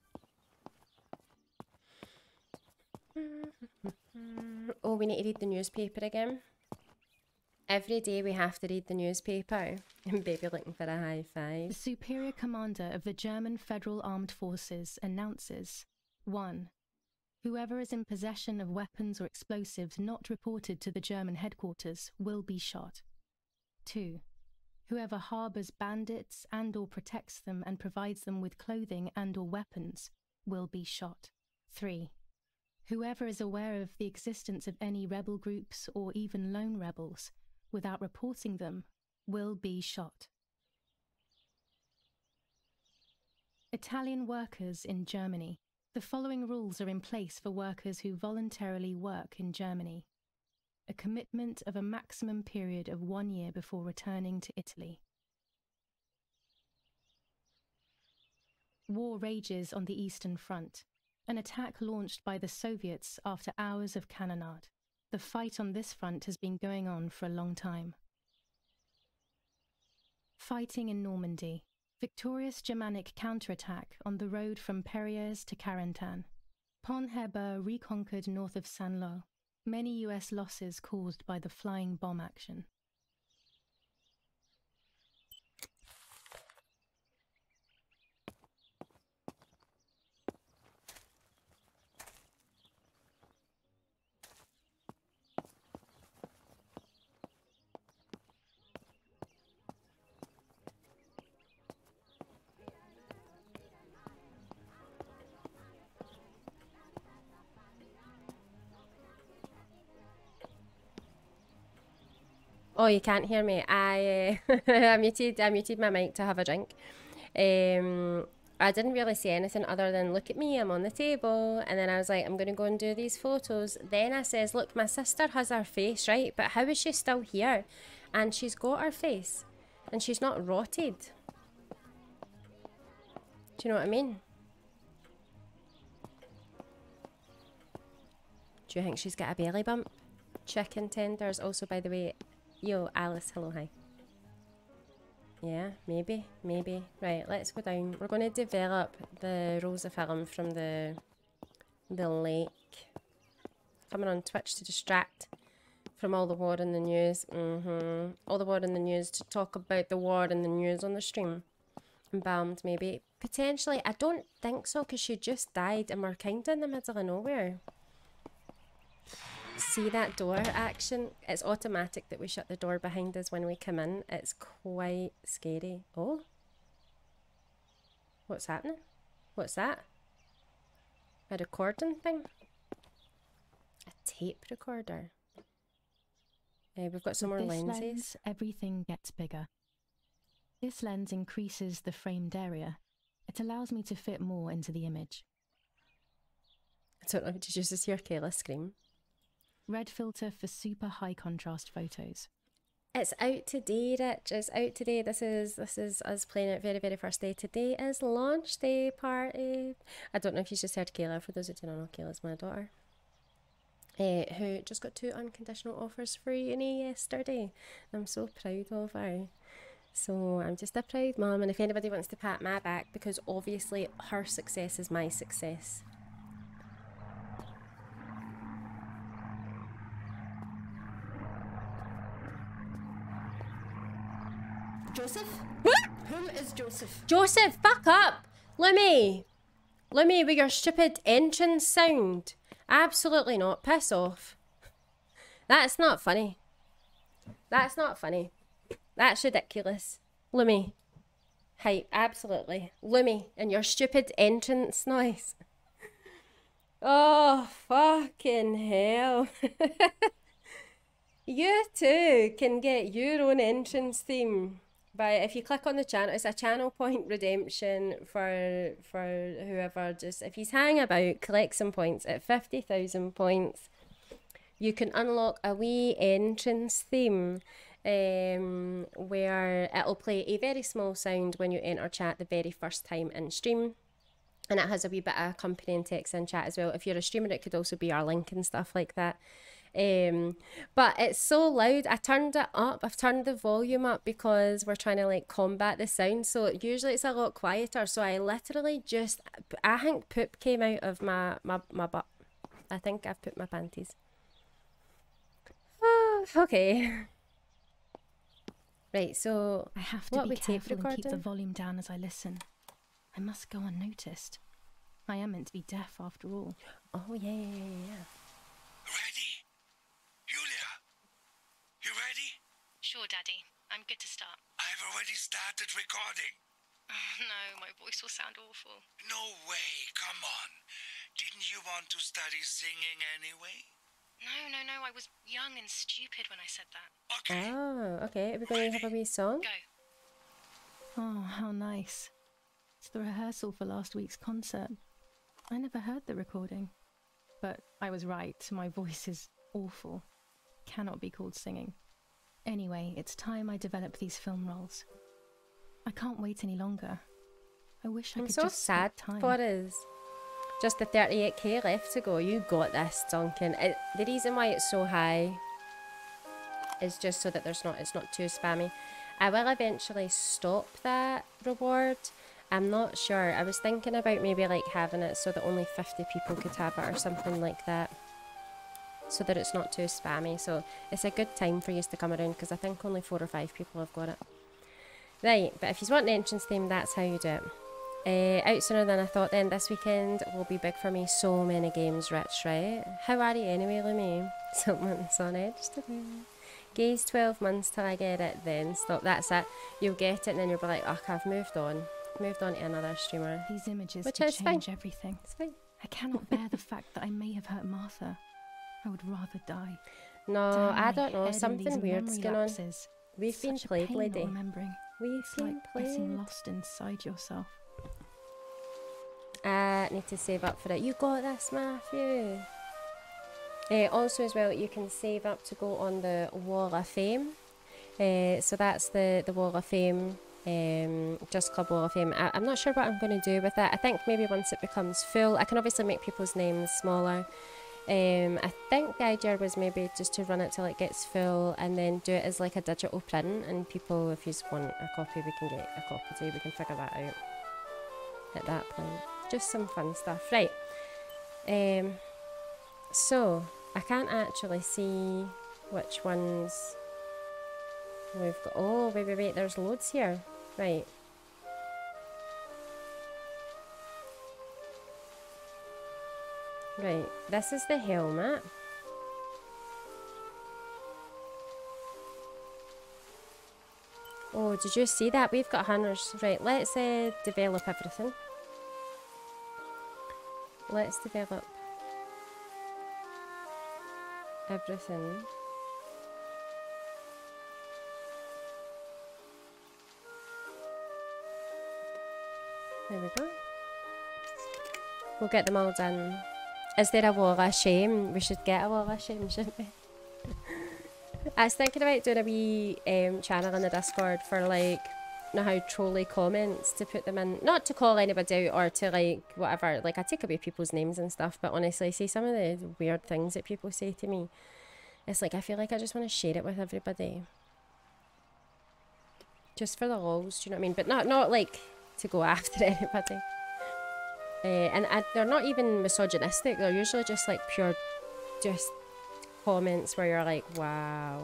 Oh, we need to read the newspaper again. Every day we have to read the newspaper. And baby looking for a high five. The superior commander of the German Federal Armed Forces announces 1. Whoever is in possession of weapons or explosives not reported to the German headquarters will be shot. 2. Whoever harbours bandits and or protects them and provides them with clothing and or weapons will be shot. 3. Whoever is aware of the existence of any rebel groups or even lone rebels without reporting them will be shot. Italian workers in Germany. The following rules are in place for workers who voluntarily work in Germany. A commitment of a maximum period of 1 year before returning to Italy. War rages on the Eastern Front. An attack launched by the Soviets after hours of cannonade. The fight on this front has been going on for a long time. Fighting in Normandy. Victorious Germanic counterattack on the road from Perrières to Carentan. Pont Heber reconquered north of Saint-Lô. Many US losses caused by the flying bomb action. Oh, you can't hear me. I muted my mic to have a drink. I didn't really say anything other than, look at me, I'm on the table. And then I was like, I'm going to go and do these photos. Then I says, look, my sister has her face, right? But how is she still here? And she's got her face. And she's not rotted. Do you know what I mean? Do you think she's got a belly bump? Chicken tenders. Also, by the way, yo, Alice, hello, hi. Yeah, maybe. Right, let's go down. We're going to develop the Rosa film from the lake. Coming on Twitch to distract from all the war in the news. All the war in the news, to talk about the war in the news on the stream. Embalmed, maybe. Potentially, I don't think so, because she just died and we're kind of in the middle of nowhere. See that door action? It's automatic that we shut the door behind us when we come in. It's quite scary. Oh, what's happening? What's that? A recording thing? A tape recorder. We've got some more lenses. Lens, everything gets bigger. This lens increases the framed area. It allows me to fit more into the image. I don't know, did you just hear Kayla scream? Red filter for super high contrast photos. It's out today, Rich. It's out today. This is us playing it very first day. Today is launch day party. I don't know if you just heard Kayla. For those who don't know, Kayla's my daughter. Who just got 2 unconditional offers for uni yesterday. I'm so proud of her. So I'm just a proud mum, and if anybody wants to pat my back, because obviously her success is my success. Joseph? Who is Joseph? Joseph, fuck up! Lummy, with your stupid entrance sound. Absolutely not. Piss off. That's not funny. That's not funny. That's ridiculous. Lummy. Hype, absolutely. Lummy, and your stupid entrance noise. Oh, fucking hell. You too can get your own entrance theme. But if you click on the channel, it's a channel point redemption for whoever. Just if he's hang about, collect some points. At 50,000 points, you can unlock a wee entrance theme, where it'll play a very small sound when you enter chat the very first time in stream, and it has a wee bit of accompanying text in chat as well. If you're a streamer, it could also be our link and stuff like that. But it's so loud. I turned it up. I've turned the volume up because we're trying to like combat the sound. So usually it's a lot quieter. So I literally just, I think poop came out of my butt. I think I've pooped my panties. Oh, okay. Right, so I have to be careful and keep the volume down as I listen. I must go unnoticed. I am meant to be deaf after all. Oh yeah. Ready? Julia, you ready? Sure, Daddy. I'm good to start. I've already started recording. Oh, no, my voice will sound awful. No way, come on. Didn't you want to study singing anyway? No, I was young and stupid when I said that. Okay. Oh, okay. Are we going to have a wee song? Go. Oh, how nice. It's the rehearsal for last week's concert. I never heard the recording. But I was right, my voice is awful. Cannot be called singing. Anyway, it's time I develop these film roles. I can't wait any longer. I wish I could so just sad time. for us. Just the 38k left to go. You got this, Duncan. The reason why it's so high is just so that it's not too spammy. I will eventually stop that reward. I'm not sure. I was thinking about maybe like having it so that only 50 people could have it or something like that, so that it's not too spammy. So it's a good time for you to come around, because I think only 4 or 5 people have got it. Right, but if you want an entrance theme, that's how you do it. Out sooner than I thought then. This weekend will be big for me. So many games, Rich, right? How are you anyway, Lummy? Someone's on edge today. Gaze 12 months till I get it, then stop. That's it. You'll get it and then you'll be like, oh, I've moved on. Moved on to another streamer. These images which could is change fine. Everything. It's fine. I cannot bear the fact that I may have hurt Martha. I would rather die. No, Damn I my don't know. head and these Something weird's memory going on. lapses. We've been Such a played, pain lady. not remembering. We've It's been like getting played. lost inside yourself. I need to save up for it. You got this, Matthew. Also, as well, you can save up to go on the Wall of Fame. So that's the Wall of Fame, Just Club Wall of Fame. I'm not sure what I'm going to do with it. I think maybe once it becomes full, I can obviously make people's names smaller. I think the idea was maybe just to run it till it gets full and then do it as like a digital print, and people, if you want a copy, we can get a copy too. We can figure that out at that point. Just some fun stuff. Right. So I can't actually see which ones we've got. Oh, wait, there's loads here. Right. Right, this is the helmet. Oh, did you see that? We've got hunters. Right, let's develop everything. Let's develop everything. There we go. We'll get them all done. Is there a wall of shame? We should get a wall of shame, shouldn't we? I was thinking about doing a wee channel in the Discord for like, you know how trolly comments, to put them in, not to call anybody out or to like whatever, like I take away people's names and stuff, but honestly, see some of the weird things that people say to me, it's like I feel like I just want to share it with everybody. Just for the lols, do you know what I mean? But not like to go after anybody. And they're not even misogynistic, they're usually just like pure, just comments where you're like, wow.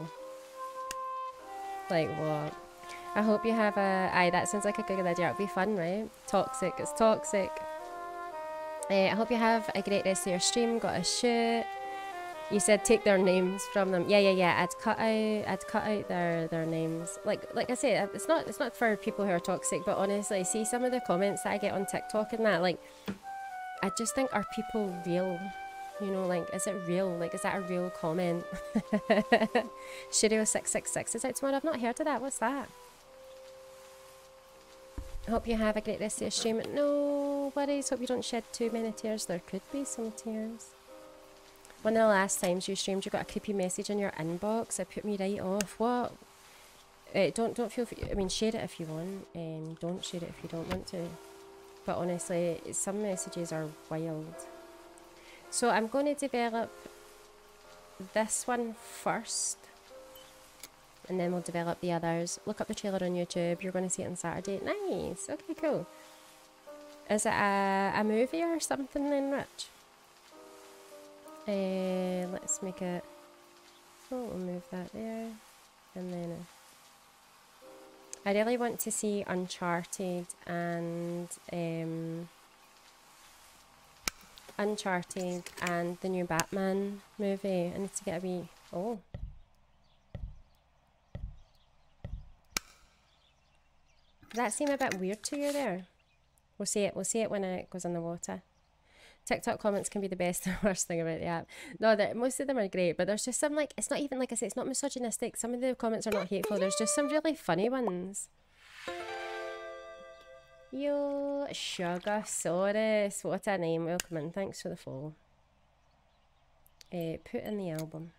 Like what? I hope you have a, aye, that sounds like a good idea, it'll be fun, right? Toxic, it's toxic. I hope you have a great rest of your stream, got a shoot. You said take their names from them. Yeah. I'd cut out their names. Like I say, it's not for people who are toxic, but honestly, see some of the comments that I get on TikTok and that, like, I just think, are people real? You know, like, is it real? Like, is that a real comment? Shirio666 is out tomorrow. I've not heard of that. What's that? Hope you have a great rest of your stream. No worries. Hope you don't shed too many tears. There could be some tears. One of the last times you streamed, you got a creepy message in your inbox. It put me right off. What? Don't feel. I mean, share it if you want. Don't share it if you don't want to. But honestly, some messages are wild. So I'm going to develop this one first, and then we'll develop the others. Look up the trailer on YouTube. You're going to see it on Saturday. Nice. Okay, cool. Is it a movie or something then, Rich? Let's make it. Oh, we'll move that there, and then. I really want to see Uncharted and the new Batman movie. I need to get a wee. Oh. Does that seem a bit weird to you there? We'll see it. We'll see it when it goes in the water. TikTok comments can be the best and worst thing about the app. No, most of them are great, but there's just some, like, it's not even, like I say, it's not misogynistic. Some of the comments are not hateful. There's just some really funny ones. Yo, Sugar Saurus. What a name. Welcome in. Thanks for the follow. Put in the album.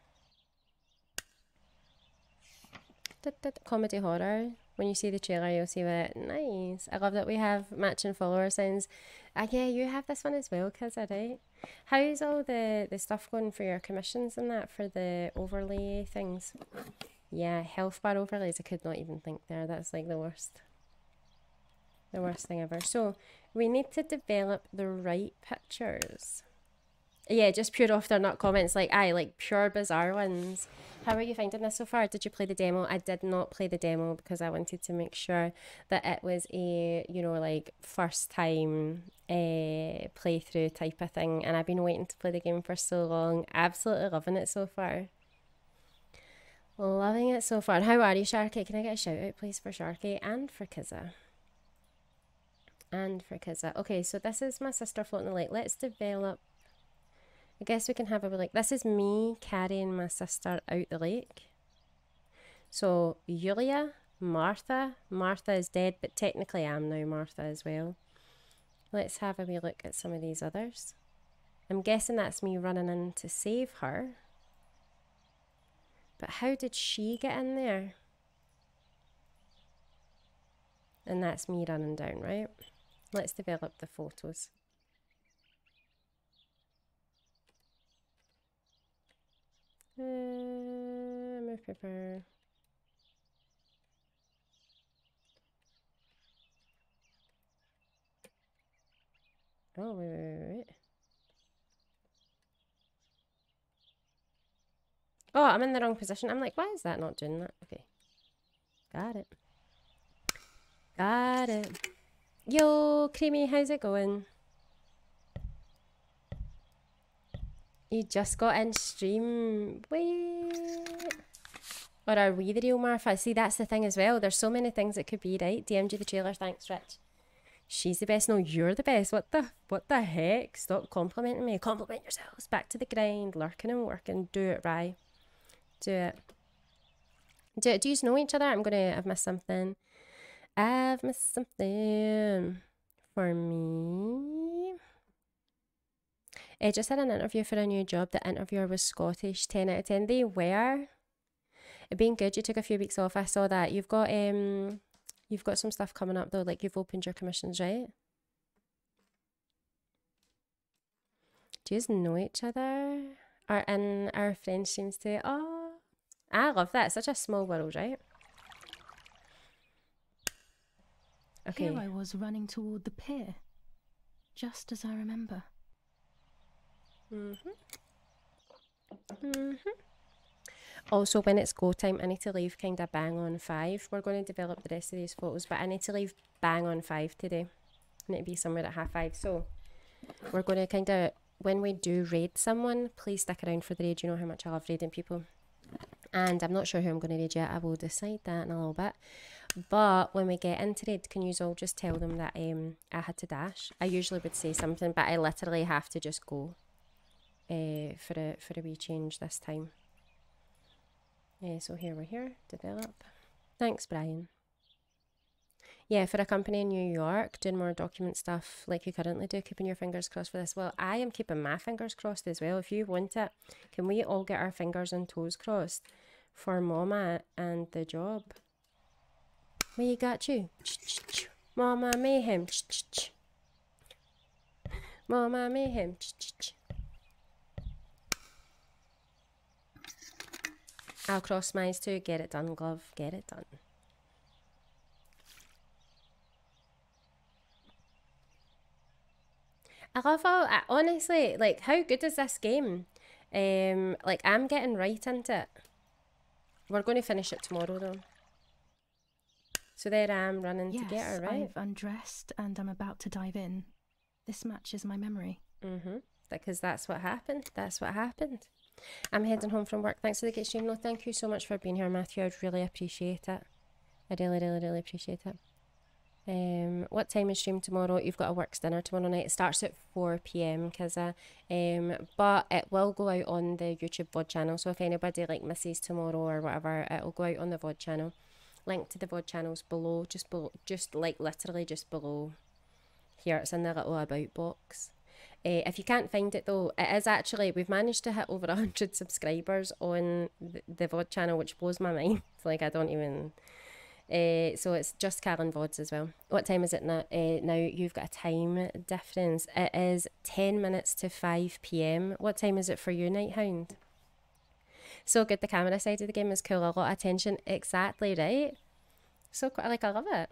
Comedy horror. When you see the trailer, you'll see it. Nice. I love that we have matching follower signs. Yeah, you have this one as well, Kizza, right? How's all the stuff going for your commissions and that, for the overlay things? Yeah, health bar overlays, I could not even think there. That's like the worst. The worst thing ever. So, we need to develop the right pictures. Yeah, just pure off their nut comments, like pure bizarre ones. How are you finding this so far? Did you play the demo? I did not play the demo because I wanted to make sure that it was a, you know, like first time playthrough type of thing, and I've been waiting to play the game for so long. Absolutely loving it so far. Loving it so far. How are you, Sharky? Can I get a shout out please for Sharky and for Kizza? And for Kizza. Okay, so this is my sister floating the lake. Let's develop I guess we can have a like, this is me carrying my sister out the lake. So Yulia, Martha. Martha is dead, but technically I'm now Martha as well. Let's have a wee look at some of these others. I'm guessing that's me running in to save her. But how did she get in there? And that's me running down, right? Let's develop the photos. Move paper. Oh, wait. Oh, I'm in the wrong position. I'm like, why is that not doing that? Okay. Got it. Got it. Yo, Creamy, how's it going? You just got in stream. Wait. Or are we the real Martha? See, that's the thing as well. There's so many things it could be, right? DM'd you the trailer. Thanks, Rich. She's the best. No, you're the best. What the heck? Stop complimenting me. Compliment yourselves. Back to the grind. Lurking and working. Do it, Rye. Do it. Do it. Do you know each other? I've missed something. I've missed something for me. I just had an interview for a new job. The interviewer was Scottish. 10 out of 10. They were. It being good. You took a few weeks off. I saw that. You've got some stuff coming up though. Like you've opened your commissions, right? Do you know each other? Or in our friend streams too? Oh, I love that. It's such a small world, right? Okay. Here I was running toward the pier, just as I remember. Also, when it's go time, I need to leave kind of bang on 5. We're going to develop the rest of these photos, but I need to leave bang on 5 today. I need to be somewhere at 5:30. So we're going to kind of, when we do raid someone, please stick around for the raid. You know how much I love raiding people. And I'm not sure who I'm going to raid yet. I will decide that in a little bit. But when we get into raid, can you all just tell them that I had to dash? I usually would say something, but I literally have to just go for a wee change this time. So here we're here, develop. Thanks, Brian. Yeah, for a company in New York, doing more document stuff like you currently do, keeping your fingers crossed for this. Well, I am keeping my fingers crossed as well. If you want it, can we all get our fingers and toes crossed for Mama and the job? We got you. Mama Mayhem. Mama Mayhem. I'll cross mine too. Get it done, glove. Get it done. I love how, honestly, like, how good is this game? Like, I'm getting right into it. We're going to finish it tomorrow, though. So there I am running to get her, right? I've undressed and I'm about to dive in. This matches my memory. Because that's what happened. That's what happened. I'm heading home from work. Thanks for the good stream. No, thank you so much for being here, Matthew. I'd really appreciate it. I really, really, really appreciate it. What time is stream tomorrow? You've got a works dinner tomorrow night. It starts at 4 p.m, Kizza. But it will go out on the YouTube VOD channel. So if anybody like misses tomorrow or whatever, it'll go out on the VOD channel. Link to the VOD channel's below, just like literally just below here. It's in the little about box. If you can't find it though, it is actually, we've managed to hit over 100 subscribers on the VOD channel, which blows my mind. It's like I don't even... so it's just Callan VODs as well. What time is it now? Now you've got a time difference. It is 10 minutes to 5 p.m. What time is it for you, Nighthound? So good. The camera side of the game is cool. A lot of attention. Exactly right. So like I love it.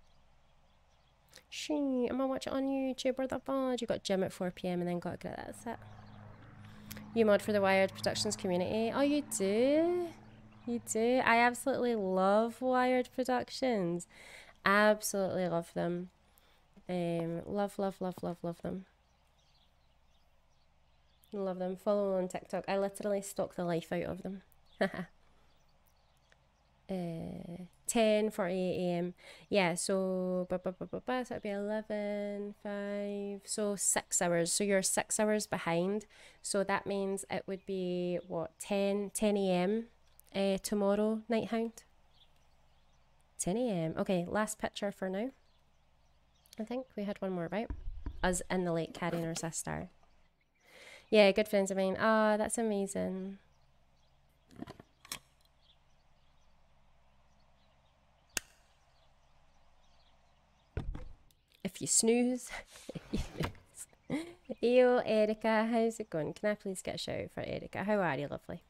I'm gonna watch it on YouTube or the VOD. You got gym at 4 p.m. and then got to get that's it. You mod for the Wired Productions community. Oh, you do? You do? I absolutely love Wired Productions. Absolutely love them. Love them. Love them. Follow on TikTok. I literally stalk the life out of them. 10:48 a.m. Yeah, so so that'd be 11, 5, so 6 hours. So you're 6 hours behind. So that means it would be what, 10 a.m. Tomorrow, Nighthound. 10 a.m. Okay, last picture for now. I think we had one more about us in the lake carrying our sister. Yeah, good friends of mine. Oh, that's amazing. If you snooze, you snooze. Yo, Erica, how's it going? Can I please get a shout out for Erica? How are you, lovely?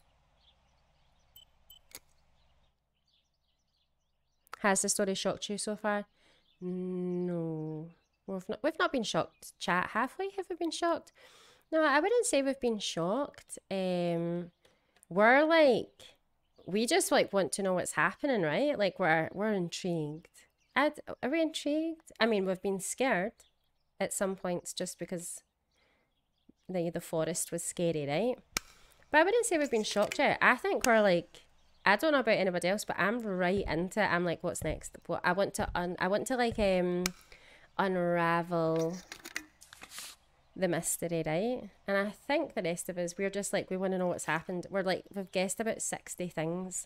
Has the story shocked you so far? No. We've not been shocked, chat, have we? Have we been shocked? No, I wouldn't say we've been shocked. We're like, we just like want to know what's happening, right? Like we're intrigued. Are we intrigued? I mean, we've been scared at some points just because the forest was scary, right? But I wouldn't say we've been shocked yet. I think we're like, I don't know about anybody else, but I'm right into it. I'm like, what's next? What I want to like unravel the mystery, right? And I think the rest of us, we're just like, we want to know what's happened. We're like, we've guessed about 60 things.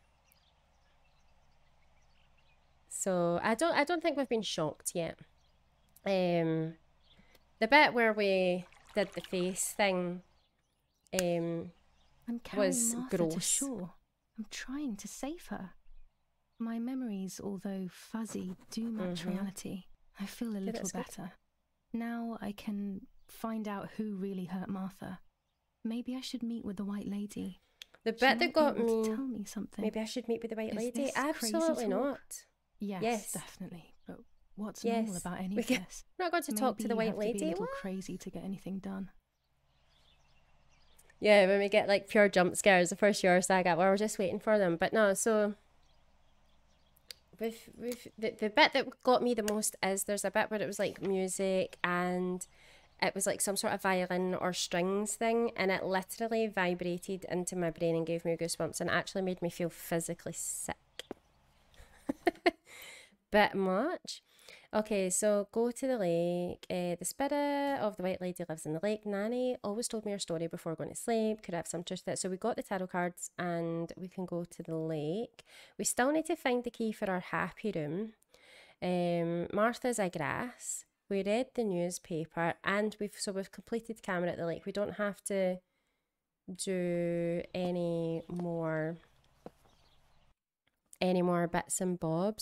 So I don't think we've been shocked yet. The bit where we did the face thing I'm carrying was Martha gross. to shore. I'm trying to save her. My memories, although fuzzy, do match reality. I feel a little better. Now I can find out who really hurt Martha. Maybe I should meet with the White Lady. The bit that got me, tell me something. Maybe I should meet with the White Lady. This Absolutely crazy talk? not. Yes, definitely. But what's normal about any of this? We're not going to talk to the White Lady. Be a little crazy to get anything done. Yeah, when we get like pure jump scares, the first year saga, we're just waiting for them. But no, so the bit that got me the most is there's a bit where it was like music and it was like some sort of violin or strings thing, and it literally vibrated into my brain and gave me goosebumps and actually made me feel physically sick. Bit much. Okay, so go to the lake. The spirit of the White Lady lives in the lake. Nanny always told me her story before going to sleep. Could have some truth to it. So we got the tarot cards and we can go to the lake. We still need to find the key for our happy room. Martha's a grass. We read the newspaper and we've completed camera at the lake. We don't have to do any more bits and bobs.